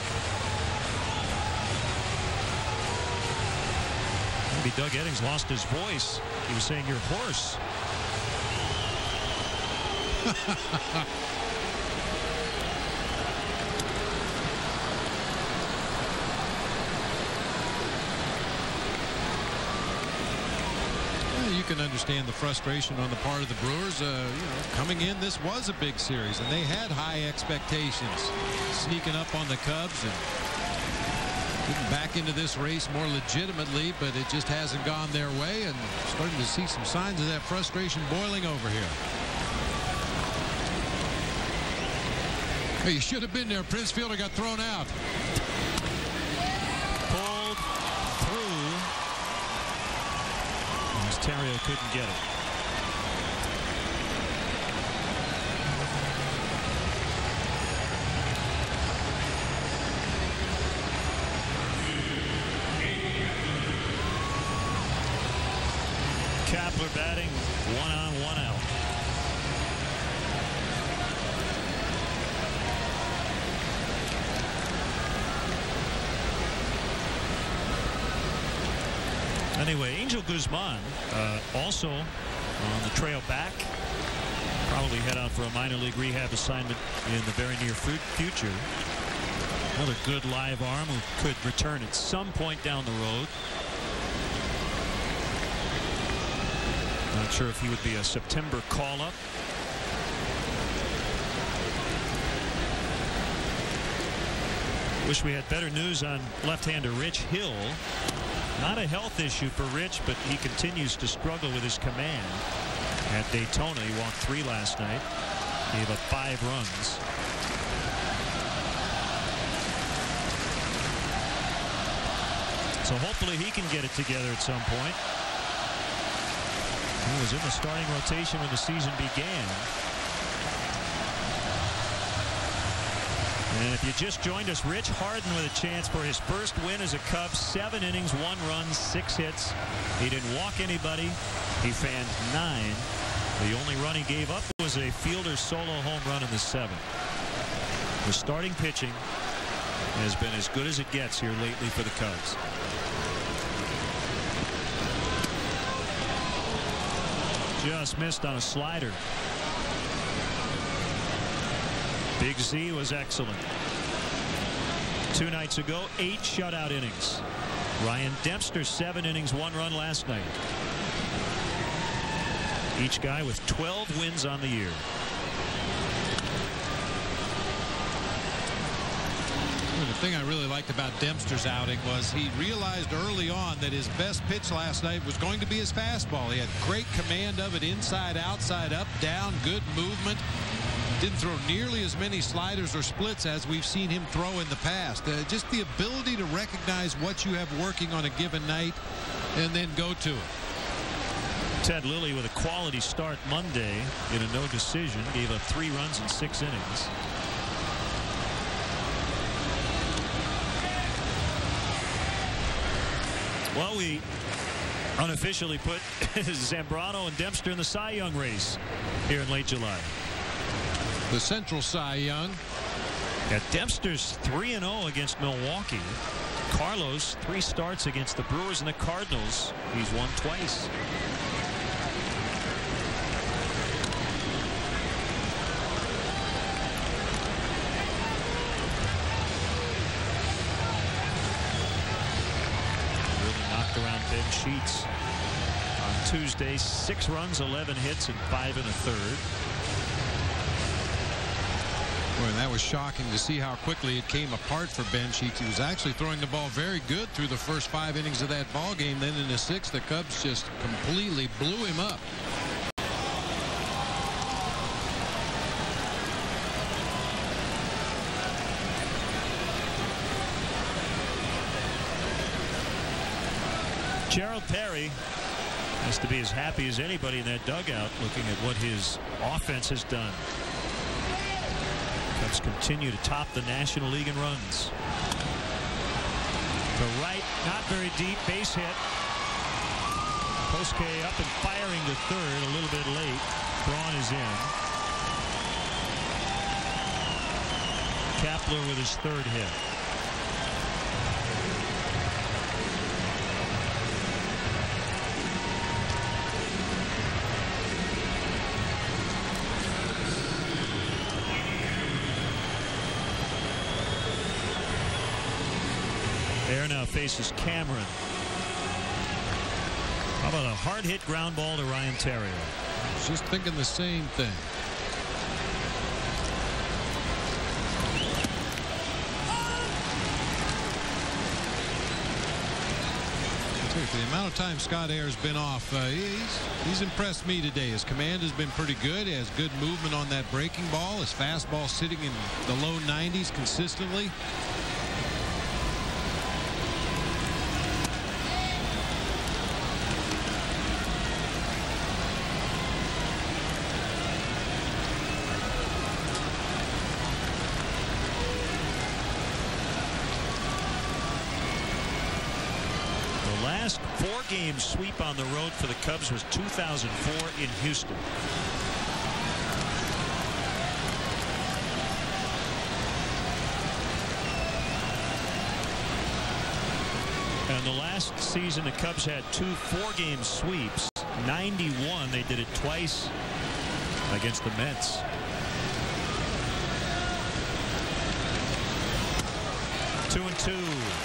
maybe Doug Eddings lost his voice. He was saying, "You're hoarse." You can understand the frustration on the part of the Brewers. You know, coming in, this was a big series, and they had high expectations. Sneaking up on the Cubs and getting back into this race more legitimately, but it just hasn't gone their way, and starting to see some signs of that frustration boiling over here. Hey, you should have been there. Prince Fielder got thrown out. Pulled through. Terrio couldn't get it. Kepler batting 1 on, 1 out. Anyway, Angel Guzman also on the trail back. Probably head out for a minor league rehab assignment in the very near future. Another good live arm who could return at some point down the road. Not sure if he would be a September call-up. Wish we had better news on left-hander Rich Hill. Not a health issue for Rich, but he continues to struggle with his command. At Daytona, he walked 3 last night. Gave up 5 runs. So hopefully he can get it together at some point. He was in the starting rotation when the season began. And if you just joined us, Rich Harden with a chance for his first win as a Cub. 7 innings, 1 run, 6 hits. He didn't walk anybody. He fanned 9. The only run he gave up was a fielder solo home run in the 7th. The starting pitching has been as good as it gets here lately for the Cubs. Just missed on a slider. Big Z was excellent. 2 nights ago, 8 shutout innings. Ryan Dempster, 7 innings, 1 run last night. Each guy with 12 wins on the year. The thing I really liked about Dempster's outing was he realized early on that his best pitch last night was going to be his fastball. He had great command of it, inside, outside, up, down, good movement. Didn't throw nearly as many sliders or splits as we've seen him throw in the past. Just the ability to recognize what you have working on a given night and then go to it. Ted Lilly with a quality start Monday in a no decision. Gave up 3 runs in 6 innings. Well, we unofficially put Zambrano and Dempster in the Cy Young race here in late July. The Central Cy Young. Got Dempster's 3-0 against Milwaukee. Carlos, 3 starts against the Brewers and the Cardinals. He's won twice. Around Ben Sheets on Tuesday. 6 runs, 11 hits, and 5 1/3. Boy, that was shocking to see how quickly it came apart for Ben Sheets. He was actually throwing the ball very good through the first 5 innings of that ball game. Then in the 6th, the Cubs just completely blew him up. Gerald Perry has to be as happy as anybody in that dugout looking at what his offense has done. Cubs continue to top the National League in runs. To right, not very deep, base hit. Poske up and firing to third a little bit late. Braun is in. Kepler with his 3rd hit. Air now faces Cameron. How about a hard hit ground ball to Ryan Theriot? I was just thinking the same thing. The amount of time Scott Ayer's been off, he's impressed me today. His command has been pretty good. He has good movement on that breaking ball. His fastball sitting in the low 90s consistently. last 4-game sweep on the road for the Cubs was 2004 in Houston. And the last season the Cubs had 2 4-game sweeps. 91, they did it twice against the Mets. Two and two.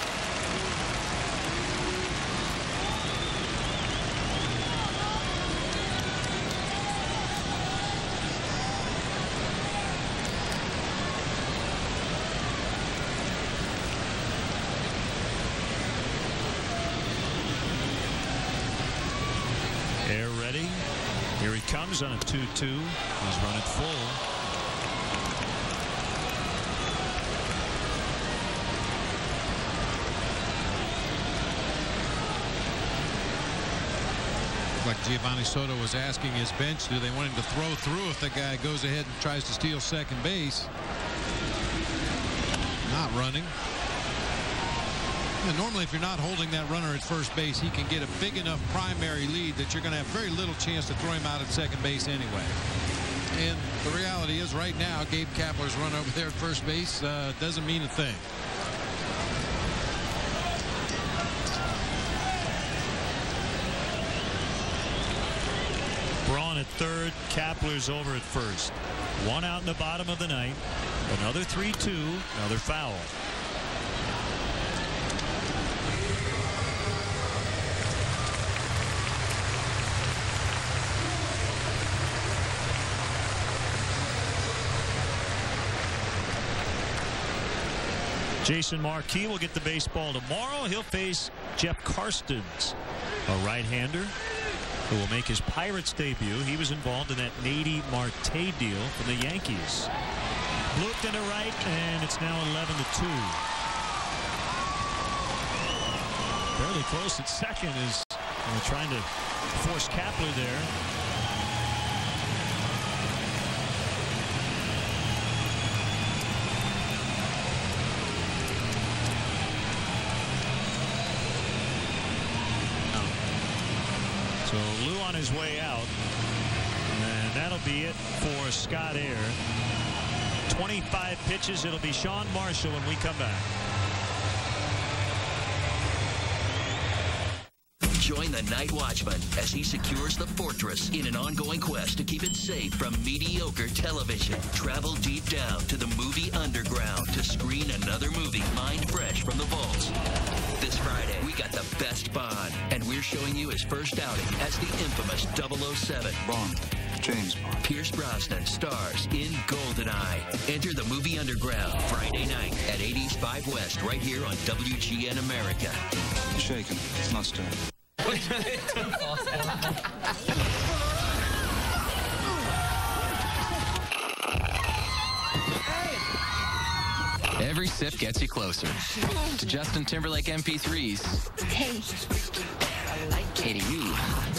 Air ready. Here he comes on a 2-2. He's run it full. Like Giovanni Soto was asking his bench, do they want him to throw through if the guy goes ahead and tries to steal second base? Not running. And normally, if you're not holding that runner at first base, he can get a big enough primary lead that you're going to have very little chance to throw him out at second base anyway. And the reality is, right now, Gabe Kapler's run over there at first base doesn't mean a thing. Braun at third, Kapler's over at first. 1 out in the bottom of the ninth. Another 3-2, another foul. Jason Marquis will get the baseball tomorrow. He'll face Jeff Karstens, a right-hander who will make his Pirates debut. He was involved in that Nady Marte deal from the Yankees. Looped into right, and it's now 11-2. Fairly close at second as they're trying to force Kapler there. So Lou on his way out, and that'll be it for Scott Air. 25 pitches. It'll be Sean Marshall when we come back. Join the Night Watchman as he secures the fortress in an ongoing quest to keep it safe from mediocre television. Travel deep down to the movie underground to screen another movie mind fresh from the vaults. This Friday, we got the best Bond, and we're showing you his first outing as the infamous 007. Bond. James Bond. Pierce Brosnan stars in GoldenEye. Enter the movie underground Friday night at 80s 5 West, right here on WGN America. Shaken. It's not stirring. Every sip gets you closer to Justin Timberlake MP3s. Hey. Hey to you.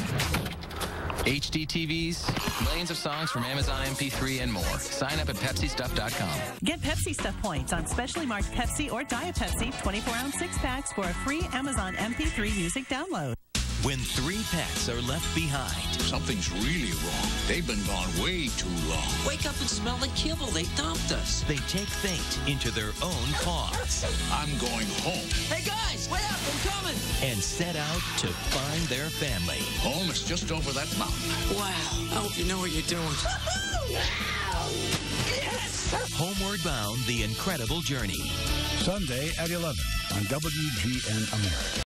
HD TVs, millions of songs from Amazon MP3 and more. Sign up at PepsiStuff.com. Get Pepsi Stuff points on specially marked Pepsi or Diet Pepsi 24-ounce 6-packs for a free Amazon MP3 music download. When 3 pets are left behind. Something's really wrong. They've been gone way too long. Wake up and smell the kibble. They dumped us. They take fate into their own paws. I'm going home. Hey, guys, wait up. I'm coming. And set out to find their family. Home is just over that mountain. Wow. I hope you know what you're doing. Yes! Homeward Bound, The Incredible Journey. Sunday at 11 on WGN America.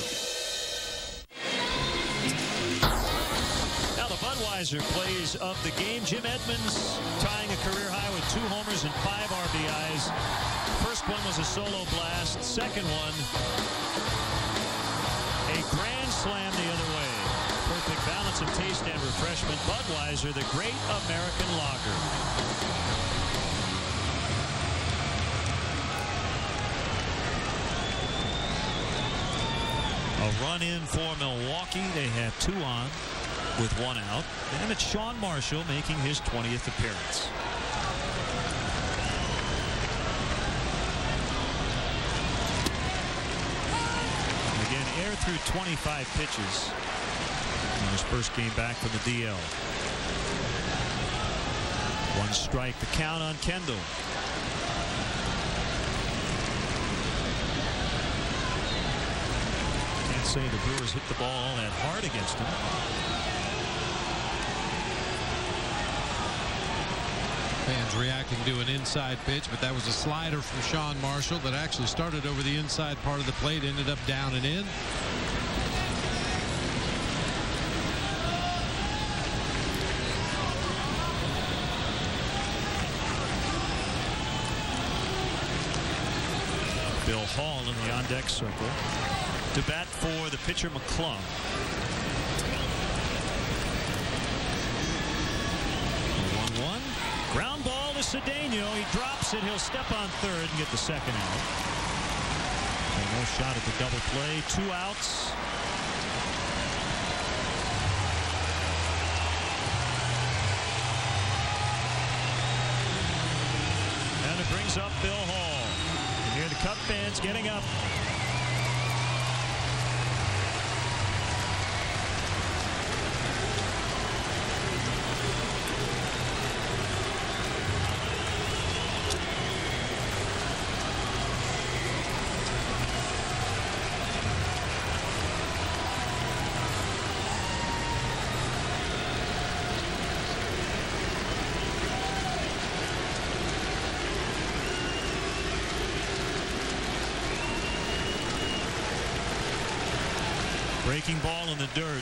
Budweiser plays of the game. Jim Edmonds tying a career high with 2 homers and 5 RBIs. First one was a solo blast. Second one, a grand slam the other way. Perfect balance of taste and refreshment. Budweiser, the great American lager. A run in for Milwaukee. They have 2 on with 1 out. And it's Sean Marshall making his 20th appearance. Again, Air threw 25 pitches in his first game back from the DL. 1 strike, the count on Kendall. Can't say the Brewers hit the ball all that hard against him. Fans reacting to an inside pitch, but that was a slider from Sean Marshall that actually started over the inside part of the plate, ended up down and in. Bill Hall in the on-deck circle. To bat for the pitcher McClung. 1-1. Ground ball to Cedeno. He drops it. He'll step on third and get the second out. And no shot at the double play. 2 outs. And it brings up Bill Hall. You hear the Cub fans getting up. Breaking ball in the dirt.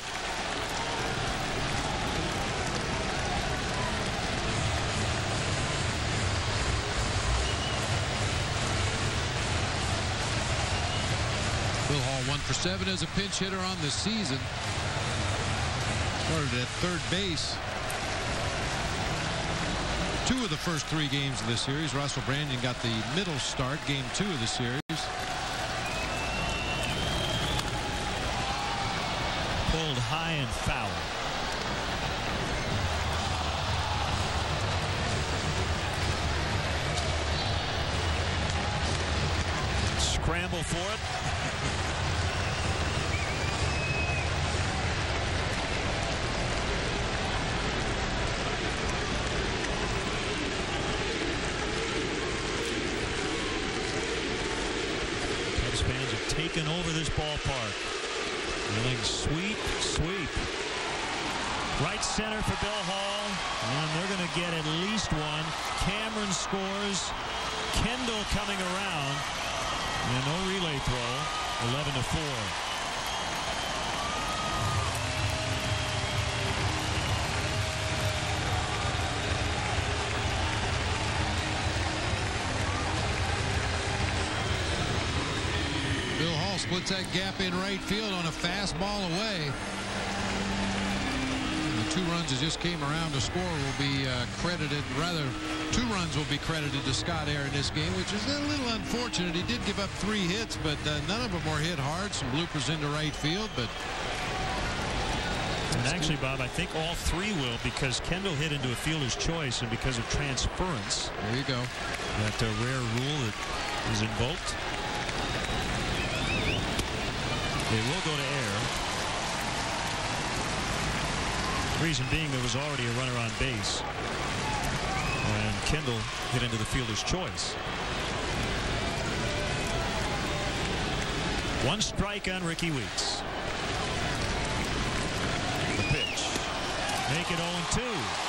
Bill Hall 1 for 7 as a pinch hitter on the season. Started at third base 2 of the first 3 games of this series. Russell Brandon got the middle start, game 2 of the series. Pulled high and foul. Scramble for it. Cubs fans have taken over this ballpark. Feeling sweep, sweep. Right center for Bill Hall. And they're going to get at least one. Cameron scores. Kendall coming around. And no relay throw. 11-4. Bill Hall splits that gap in right field on a fastball away. And the 2 runs that just came around to score will be credited, rather 2 runs will be credited to Scott Air in this game, which is a little unfortunate. He did give up 3 hits, but none of them were hit hard. Some bloopers into right field, but. And actually, Bob, I think all 3 will, because Kendall hit into a fielder's choice and because of transference. There you go. That rare rule that is invoked. They will go to Air. Reason being there was already a runner on base. And Kendall hit into the fielder's choice. 1 strike on Ricky Weeks. The pitch. Make it 0-2.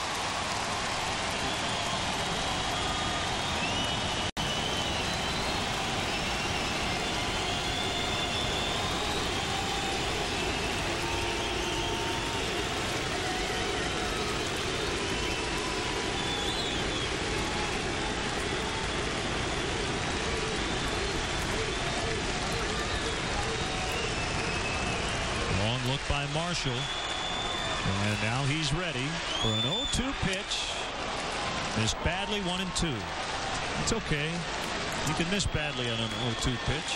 Look by Marshall. And now he's ready for an 0-2 pitch. Missed badly, 1-2. It's okay. You can miss badly on an 0-2 pitch.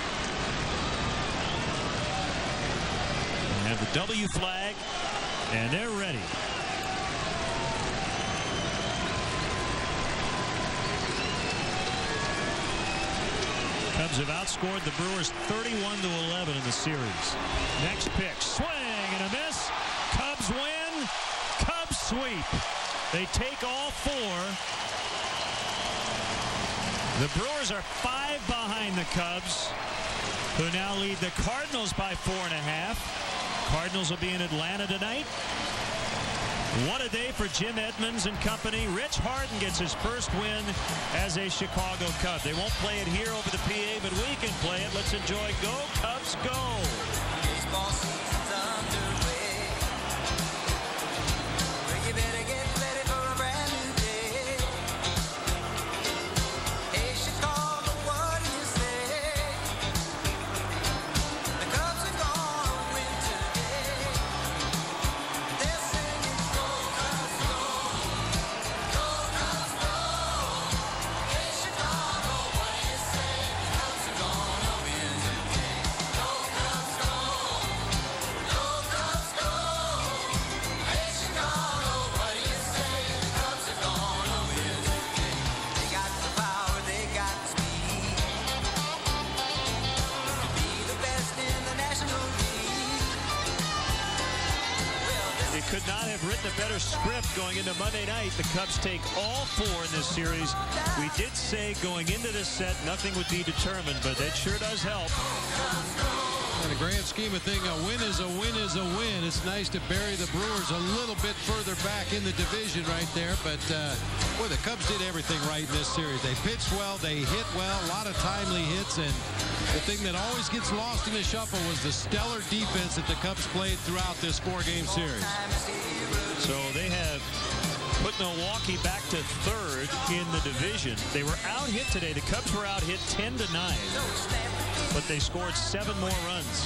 And have the W flag. And they're ready. Cubs Cubs have outscored the Brewers 31-11 in the series. Next pitch, swing and a miss. Cubs win. Cubs sweep. They take all four. The Brewers are 5 behind the Cubs, who now lead the Cardinals by 4.5. Cardinals will be in Atlanta tonight. What a day for Jim Edmonds and company. Rich Harden gets his first win as a Chicago Cub. They won't play it here over the PA, but we can play it. Let's enjoy Go Cubs Go. Baseball season's underway. Well, you better get ready for a brand new day. Hey, Chicago, what do you say? The Cubs are gonna win today. They're singing Go Cubs Go. Go Cubs Go. Hey, Chicago, what do you say? The Cubs are gonna win today. Go Cubs Go. Go Cubs Go. Hey, Chicago, what do you say? The Cubs are gonna win today. They got the power, they got the speed to be the best in the National League. They could not have written a better script going into Monday night. The Cubs take all 4 in this series. We did say going into this set nothing would be determined, but it sure does help. In the grand scheme of things, a win is a win is a win. It's nice to bury the Brewers a little bit further back in the division right there, but boy, the Cubs did everything right in this series. They pitched well, they hit well, a lot of timely hits, and the thing that always gets lost in the shuffle was the stellar defense that the Cubs played throughout this 4-game series. So they have put Milwaukee back to 3rd in the division. They were out hit today. The Cubs were out hit 10-9, but they scored 7 more runs.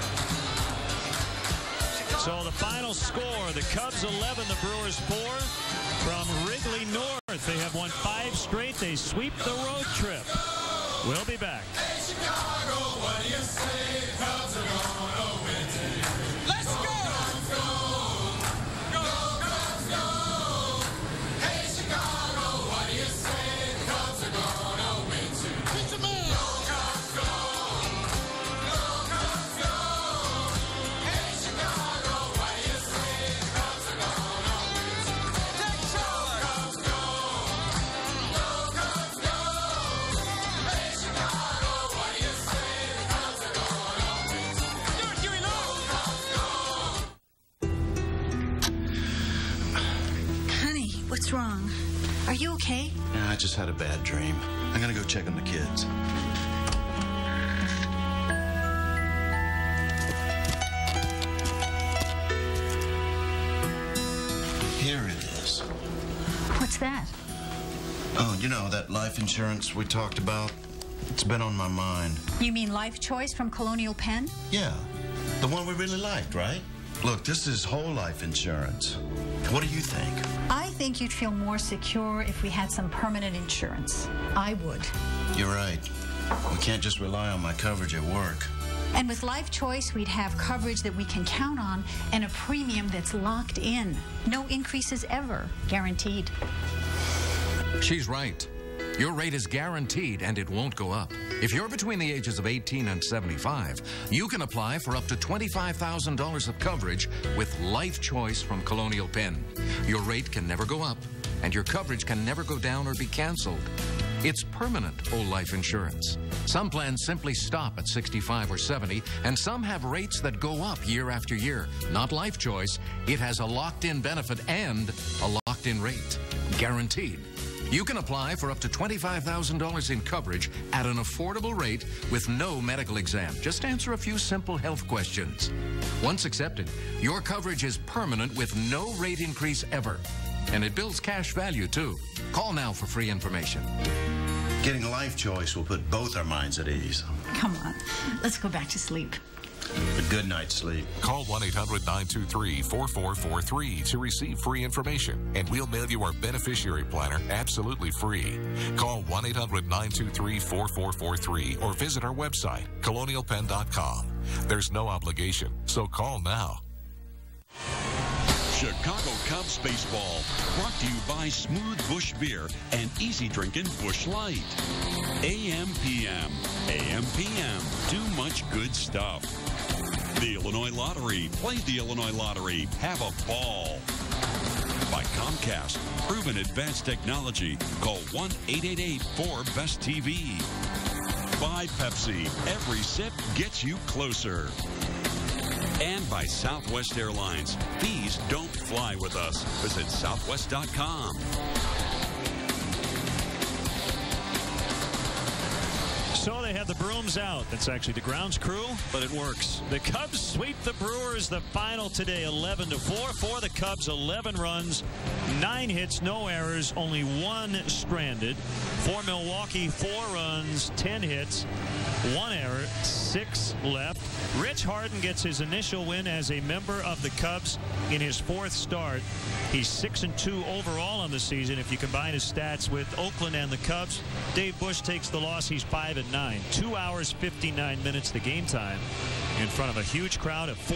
So the final score, the Cubs 11, the Brewers 4. From Wrigley North, they have won 5 straight. They sweep the road trip. We'll be back. Hey, Chicago, what do you say? The Cubs are gonna win today. Let's go! Cubs go! Go, Cubs go! Hey, Chicago, what do you say? The Cubs are gonna win today. It's a man! Go, Cubs go! Go, Cubs go! Hey, Chicago, what do you say? The Cubs are gonna win today. Take charge! Cubs go! Go, Cubs go! Hey, Chicago, what do you say? The Cubs are gonna win today. Do it, Huey Lewis! Cubs go! Honey, what's wrong? Are you okay? Yeah, I just had a bad dream. I'm gonna go check on the kids. Here it is. What's that? Oh, you know, that life insurance we talked about? It's been on my mind. You mean Life Choice from Colonial Penn? Yeah, the one we really liked, right? Look, this is whole life insurance. What do you think? I think you'd feel more secure if we had some permanent insurance. I would. You're right. We can't just rely on my coverage at work. And with Life Choice, we'd have coverage that we can count on and a premium that's locked in. No increases ever, guaranteed. She's right. Your rate is guaranteed and it won't go up. If you're between the ages of 18 and 75, you can apply for up to $25,000 of coverage with Life Choice from Colonial Penn. Your rate can never go up and your coverage can never go down or be canceled. It's permanent whole life insurance. Some plans simply stop at 65 or 70, and some have rates that go up year after year. Not Life Choice. It has a locked-in benefit and a locked-in rate. Guaranteed. You can apply for up to $25,000 in coverage at an affordable rate with no medical exam. Just answer a few simple health questions. Once accepted, your coverage is permanent with no rate increase ever. And it builds cash value, too. Call now for free information. Getting a Life Choice will put both our minds at ease. Come on, let's go back to sleep. A good night's sleep. Call 1-800-923-4443 to receive free information, and we'll mail you our beneficiary planner absolutely free. Call 1-800-923-4443 or visit our website, colonialpenn.com. There's no obligation, so call now. Chicago Cubs baseball, brought to you by Smooth Busch Beer and easy drinking Busch Light. AM PM, AM PM, too much good stuff. The Illinois Lottery, play the Illinois Lottery, have a ball. By Comcast, proven advanced technology, call 1-888-4BEST-TV. By Pepsi, every sip gets you closer. And by Southwest Airlines. Fees don't fly with us. Visit southwest.com. So they have the brooms out. That's actually the grounds crew, but it works. The Cubs sweep the Brewers. The final today, 11-4. For the Cubs, 11 runs, 9 hits, no errors, only 1 stranded. For Milwaukee, 4 runs, 10 hits, 1 error, 6 left. Rich Harden gets his initial win as a member of the Cubs in his 4th start. He's 6-2 overall on the season if you combine his stats with Oakland and the Cubs. Dave Busch takes the loss. He's 5-9. 2 hours, 59 minutes the game time in front of a huge crowd of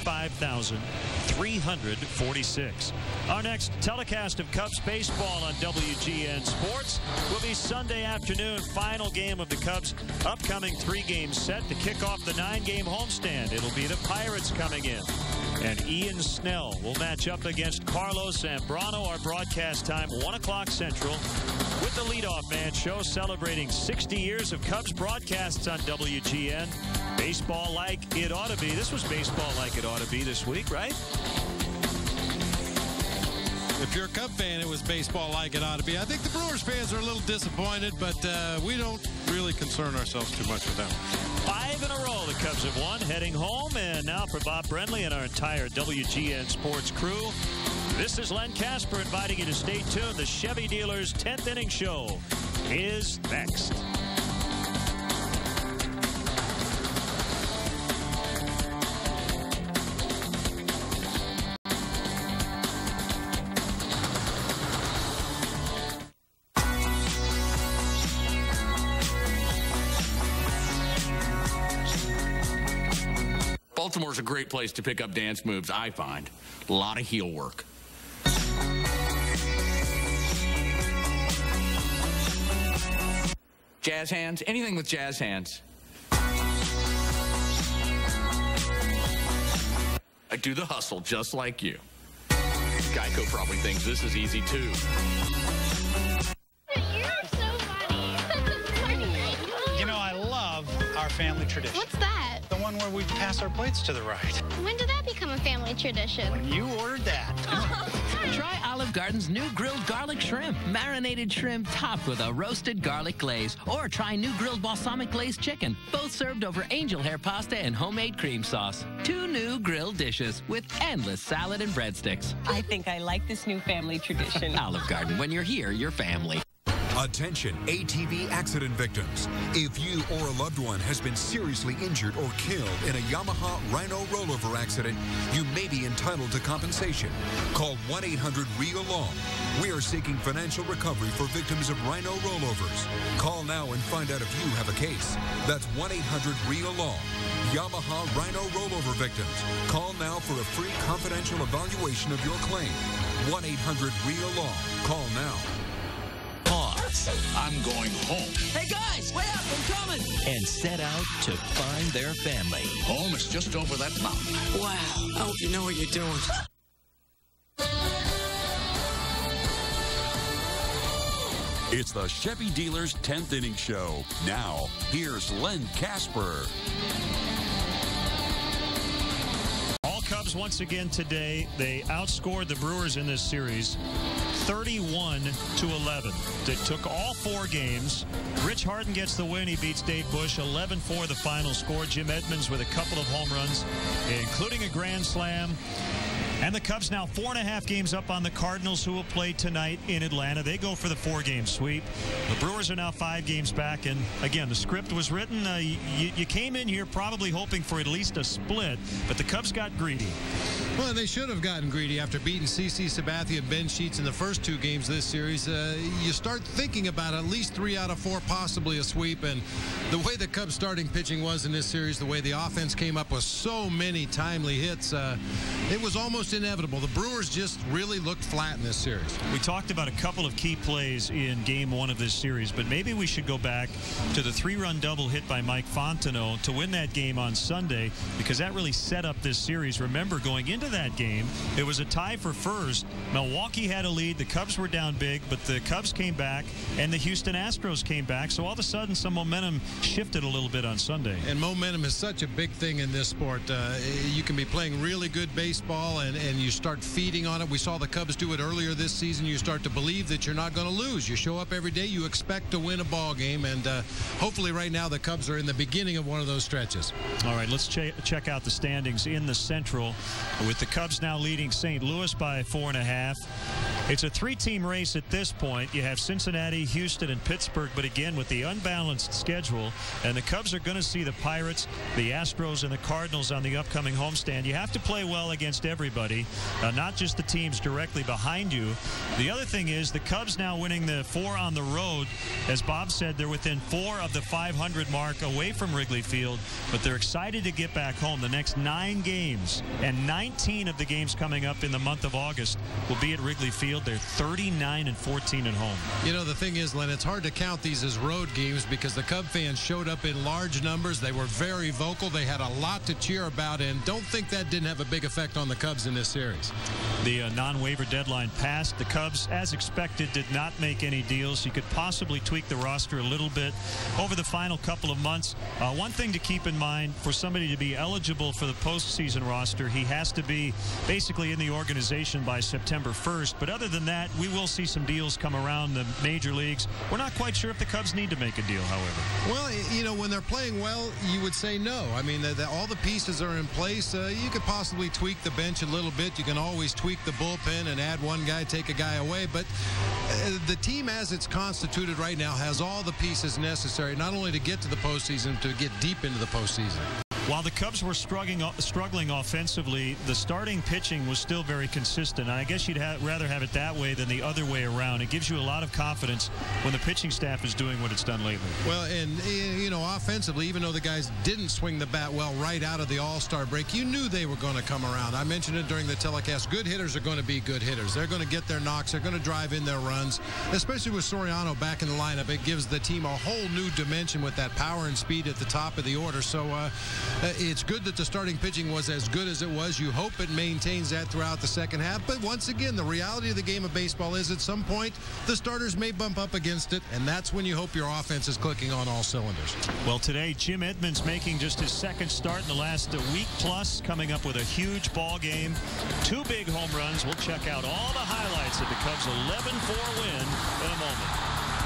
45,346. Our next telecast of Cubs baseball on WGN Sports will be Sunday afternoon. Final game of the Cubs' upcoming 3-game set to kick off the 9-game homestand. It'll be the Pirates coming in. And Ian Snell will match up against Carlos Zambrano. Our broadcast time, 1 o'clock Central, with the leadoff man show celebrating 60 years of Cubs broadcasts on WGN. Baseball like it ought to be. This was baseball like it ought to be this week, right? If you're a Cub fan, it was baseball like it ought to be. I think the Brewers fans are a little disappointed, but we don't really concern ourselves too much with them. 5 in a row the Cubs have won, heading home. And now for Bob Brenly and our entire WGN Sports crew, this is Len Casper inviting you to stay tuned. The Chevy Dealers 10th Inning Show is next. Baltimore's a great place to pick up dance moves, I find. A lot of heel work. Jazz hands? Anything with jazz hands. I do the hustle just like you. Geico probably thinks this is easy too. You know, I love our family tradition. What's that? The one where we pass our plates to the right. When did that become a family tradition? When you ordered that. Try Olive Garden's new grilled garlic shrimp. Marinated shrimp topped with a roasted garlic glaze. Or try new grilled balsamic glazed chicken. Both served over angel hair pasta and homemade cream sauce. 2 new grilled dishes with endless salad and breadsticks. I think I like this new family tradition. Olive Garden. When you're here, you're family. Attention, ATV accident victims. If you or a loved one has been seriously injured or killed in a Yamaha Rhino rollover accident, you may be entitled to compensation. Call 1-800-REAL-LONG. We are seeking financial recovery for victims of Rhino rollovers. Call now and find out if you have a case. That's 1-800-REAL-LONG. Yamaha Rhino rollover victims. Call now for a free confidential evaluation of your claim. 1-800-REAL-LONG. Call now. Pause. I'm going home. Hey guys, wait up, I'm coming. And set out to find their family. Home is just over that mountain. Wow, I hope you know what you're doing. It's the Chevy Dealers 10th Inning Show. Now, here's Len Casper. Cubs once again today. They outscored the Brewers in this series 31-11. They took all 4 games. Rich Harden gets the win. He beats Dave Busch 11-4 the final score. Jim Edmonds with a couple of home runs, including a grand slam. And the Cubs now 4.5 games up on the Cardinals, who will play tonight in Atlanta. They go for the 4-game sweep. The Brewers are now 5 games back. And again, the script was written. You came in here probably hoping for at least a split, but the Cubs got greedy. Well, they should have gotten greedy after beating CC Sabathia and Ben Sheets in the first 2 games this series. You start thinking about at least 3 out of 4, possibly a sweep. And the way the Cubs starting pitching was in this series, the way the offense came up with so many timely hits, It was almost inevitable. The Brewers just really looked flat in this series. We talked about a couple of key plays in Game 1 of this series, but maybe we should go back to the 3-run double hit by Mike Fontenot to win that game on Sunday, because that really set up this series. Remember, going into that game, it was a tie for first. Milwaukee had a lead. The Cubs were down big, but the Cubs came back, and the Houston Astros came back. So all of a sudden, some momentum shifted a little bit on Sunday. And momentum is such a big thing in this sport. You can be playing really good baseball, and you start feeding on it. We saw the Cubs do it earlier this season. You start to believe that you're not going to lose. You show up every day. You expect to win a ball game, and hopefully right now the Cubs are in the beginning of one of those stretches. All right, let's check out the standings in the Central, with the Cubs now leading St. Louis by 4.5. It's a 3-team race at this point. You have Cincinnati, Houston, and Pittsburgh, but again, with the unbalanced schedule, and the Cubs are going to see the Pirates, the Astros, and the Cardinals on the upcoming homestand. You have to play well against everybody, not just the teams directly behind you. The other thing is the Cubs now winning the 4 on the road. As Bob said, they're within 4 of the 500 mark away from Wrigley Field, but they're excited to get back home. The next 9 games, and 19 of the games coming up in the month of August, will be at Wrigley Field. They're 39-14 at home. You know, the thing is, Len, it's hard to count these as road games because the Cub fans showed up in large numbers. They were very vocal. They had a lot to cheer about, and don't think that didn't have a big effect on the Cubs in this series. The non-waiver deadline passed. The Cubs, as expected, did not make any deals. You could possibly tweak the roster a little bit over the final couple of months. One thing to keep in mind, for somebody to be eligible for the postseason roster, he has to be basically in the organization by September 1st. But other than that, we will see some deals come around the major leagues. We're not quite sure if the Cubs need to make a deal, however. Well, you know, when they're playing well, you would say no. I mean, all the pieces are in place. You could possibly tweak the bench a little bit. You can always tweak the bullpen and add one guy, take a guy away. But the team as it's constituted right now has all the pieces necessary, not only to get to the postseason, to get deep into the postseason. While the Cubs were struggling offensively, the starting pitching was still very consistent. And I guess you'd rather have it that way than the other way around. It gives you a lot of confidence when the pitching staff is doing what it's done lately. Well, and, you know, offensively, even though the guys didn't swing the bat well right out of the All-Star break, you knew they were going to come around. I mentioned it during the telecast. Good hitters are going to be good hitters. They're going to get their knocks. They're going to drive in their runs. Especially with Soriano back in the lineup, it gives the team a whole new dimension with that power and speed at the top of the order. So, it's good that the starting pitching was as good as it was. You hope it maintains that throughout the second half. But once again, the reality of the game of baseball is at some point the starters may bump up against it, and that's when you hope your offense is clicking on all cylinders. Well, today, Jim Edmonds making just his second start in the last week plus, coming up with a huge ball game. 2 big home runs. We'll check out all the highlights of the Cubs' 11-4 win in a moment.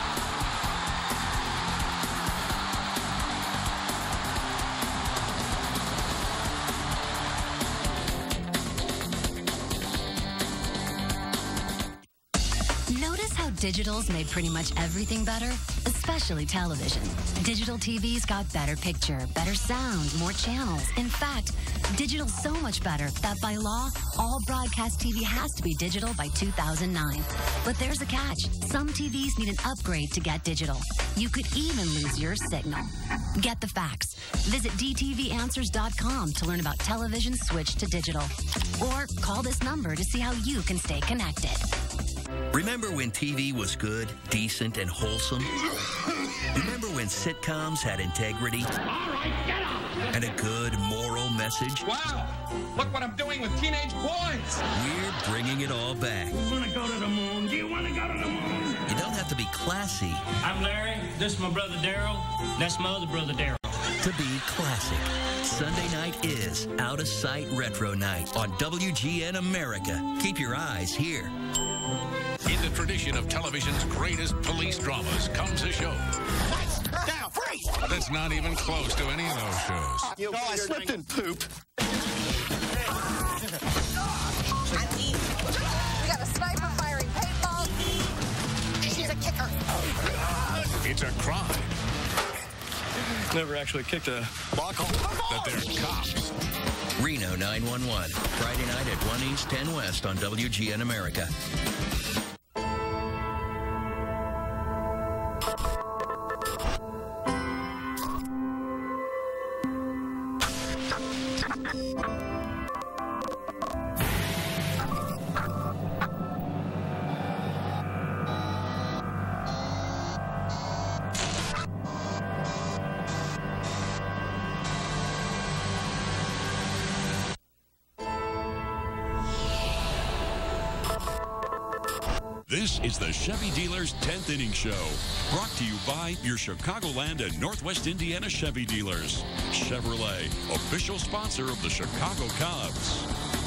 Digital's made pretty much everything better, especially television. Digital TV's got better picture, better sound, more channels. In fact, digital's so much better that by law, all broadcast TV has to be digital by 2009. But there's a catch. Some TVs need an upgrade to get digital. You could even lose your signal. Get the facts. Visit dtvanswers.com to learn about television switch to digital. Or call this number to see how you can stay connected. Remember when TV was good, decent, and wholesome? Remember when sitcoms had integrity? All right, get up! And a good moral message? Wow! Look what I'm doing with teenage boys! We're bringing it all back. You want to go to the moon? Do you want to go to the moon? You don't have to be classy. I'm Larry. This is my brother Daryl. That's my other brother Daryl. To be classic. Sunday night is Out of Sight Retro Night on WGN America. Keep your eyes here. In the tradition of television's greatest police dramas comes a show Down, freeze! that's not even close to any of those shows. No, I slipped and pooped. We got a sniper firing paintball. She's a kicker. It's a crime Never actually kicked a ball that they're cops. Reno 911. Friday night at 1 East, 10 West on WGN America. This is the Chevy Dealers 10th Inning Show, brought to you by your Chicagoland and Northwest Indiana Chevy dealers. Chevrolet, official sponsor of the Chicago Cubs.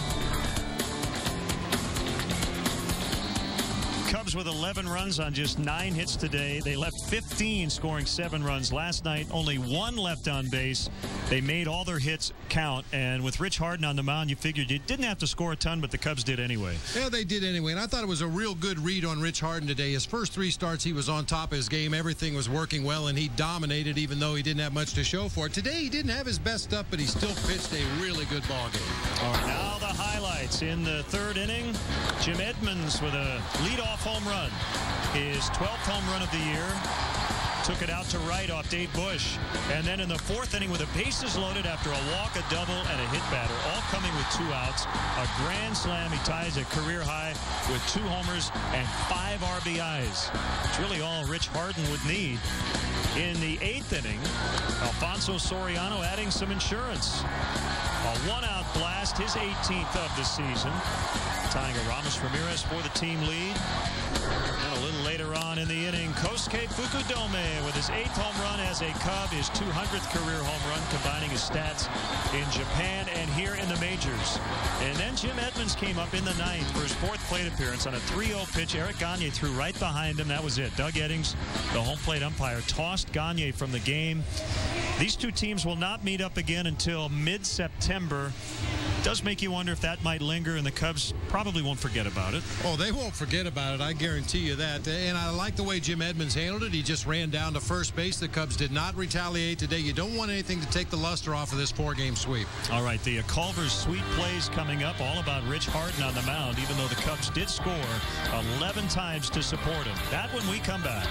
Cubs with 11 runs on just 9 hits today. They left 15, scoring 7 runs last night. Only 1 left on base. They made all their hits count, and with Rich Harden on the mound, you figured you didn't have to score a ton, but the Cubs did anyway. Yeah, they did anyway, and I thought it was a real good read on Rich Harden today. His first 3 starts, he was on top of his game. Everything was working well, and he dominated even though he didn't have much to show for it. Today, he didn't have his best stuff, but he still pitched a really good ball game. All right, now the highlights. In the 3rd inning, Jim Edmonds with a leadoff home run. His 12th home run of the year. Took it out to right off Dave Bush. And then in the 4th inning with the bases loaded after a walk, a double, and a hit batter, all coming with 2 outs. A grand slam. He ties a career high with 2 homers and 5 RBIs. It's really all Rich Harden would need. In the 8th inning, Alfonso Soriano adding some insurance. A 1-out blast, his 18th of the season, tying a Ramos Ramirez for the team lead. And a little later on in the inning, Kosuke Fukudome with his 8th home run as a Cub, his 200th career home run, combining his stats in Japan and here in the majors. And then Jim Edmonds came up in the 9th for his 4th plate appearance on a 3-0 pitch. Eric Gagne threw right behind him. That was it. Doug Eddings, the home plate umpire, tossed Gagne from the game. These 2 teams will not meet up again until mid-September. Does make you wonder if that might linger, and the Cubs probably won't forget about it. Oh, they won't forget about it. I guarantee you that. And I like the way Jim Edmonds handled it. He just ran down to first base. The Cubs did not retaliate today. You don't want anything to take the luster off of this 4-game sweep. All right, the Culver's sweep plays coming up, all about Rich Harden on the mound, even though the Cubs did score 11 times to support him. That when we come back.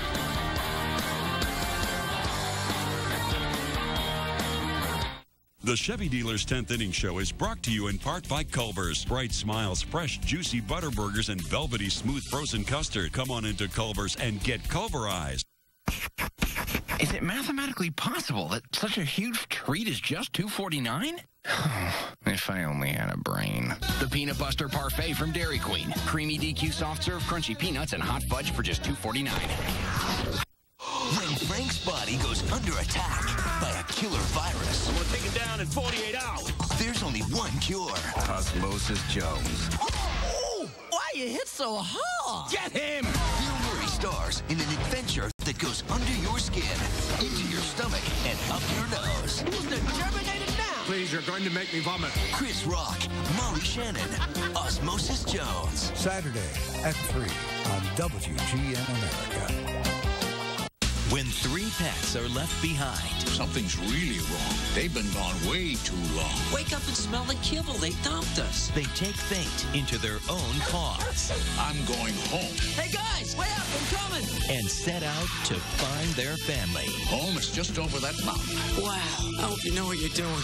The Chevy Dealers 10th Inning Show is brought to you in part by Culver's. Bright Smiles, fresh, juicy butter burgers, and velvety smooth frozen custard. Come on into Culver's and get Culverized. Is it mathematically possible that such a huge treat is just $2.49? If I only had a brain. The Peanut Buster Parfait from Dairy Queen. Creamy DQ soft serve, crunchy peanuts, and hot fudge for just $2.49. When Frank's body goes under attack by a killer virus, I'm going to take it down in 48 hours. There's only one cure. Osmosis Jones. Oh, why you hit so hard? Get him! Bill Murray stars in an adventure that goes under your skin, into your stomach, and up your nose. Who's the Terminator now? Please, you're going to make me vomit. Chris Rock, Molly Shannon, Osmosis Jones. Saturday at 3 on WGN America. When 3 pets are left behind, something's really wrong. They've been gone way too long. Wake up and smell the kibble. They dumped us. They take fate into their own paws. I'm going home. Hey, guys, wait up. I'm coming. And set out to find their family. Home is just over that mountain. Wow. I hope you know what you're doing.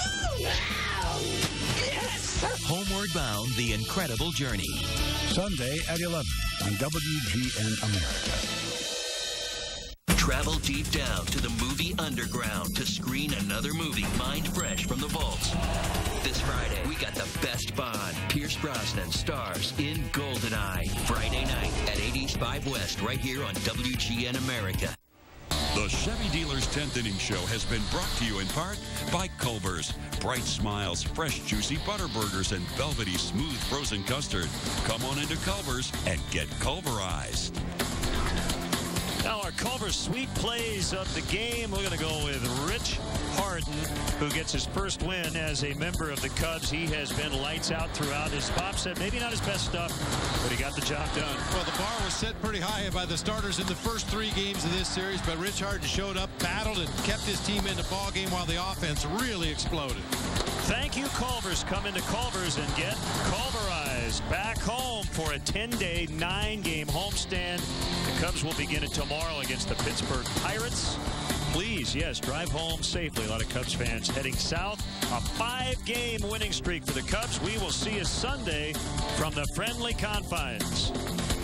Yes! Homeward Bound, The Incredible Journey. Sunday at 11 on WGN America. Travel deep down to the movie underground to screen another movie mind fresh from the vaults. This Friday, we got the best Bond. Pierce Brosnan stars in GoldenEye. Friday night at 8 East 5 West, right here on WGN America. The Chevy Dealers 10th Inning Show has been brought to you in part by Culver's. Bright Smiles, fresh, juicy butter burgers, and velvety smooth frozen custard. Come on into Culver's and get Culverized. Now our Culver's sweep plays of the game. We're going to go with Rich Harden, who gets his first win as a member of the Cubs. He has been lights out throughout. As Bob said, maybe not his best stuff, but he got the job done. Well, the bar was set pretty high by the starters in the first 3 games of this series, but Rich Harden showed up, battled, and kept his team in the ball game while the offense really exploded. Thank you, Culver's. Come into Culver's and get Culverized. Back home for a 10-day, 9-game homestand. The Cubs will begin it tomorrow against the Pittsburgh Pirates. Please, yes, drive home safely. A lot of Cubs fans heading south. A 5-game winning streak for the Cubs. We will see you Sunday from the friendly confines.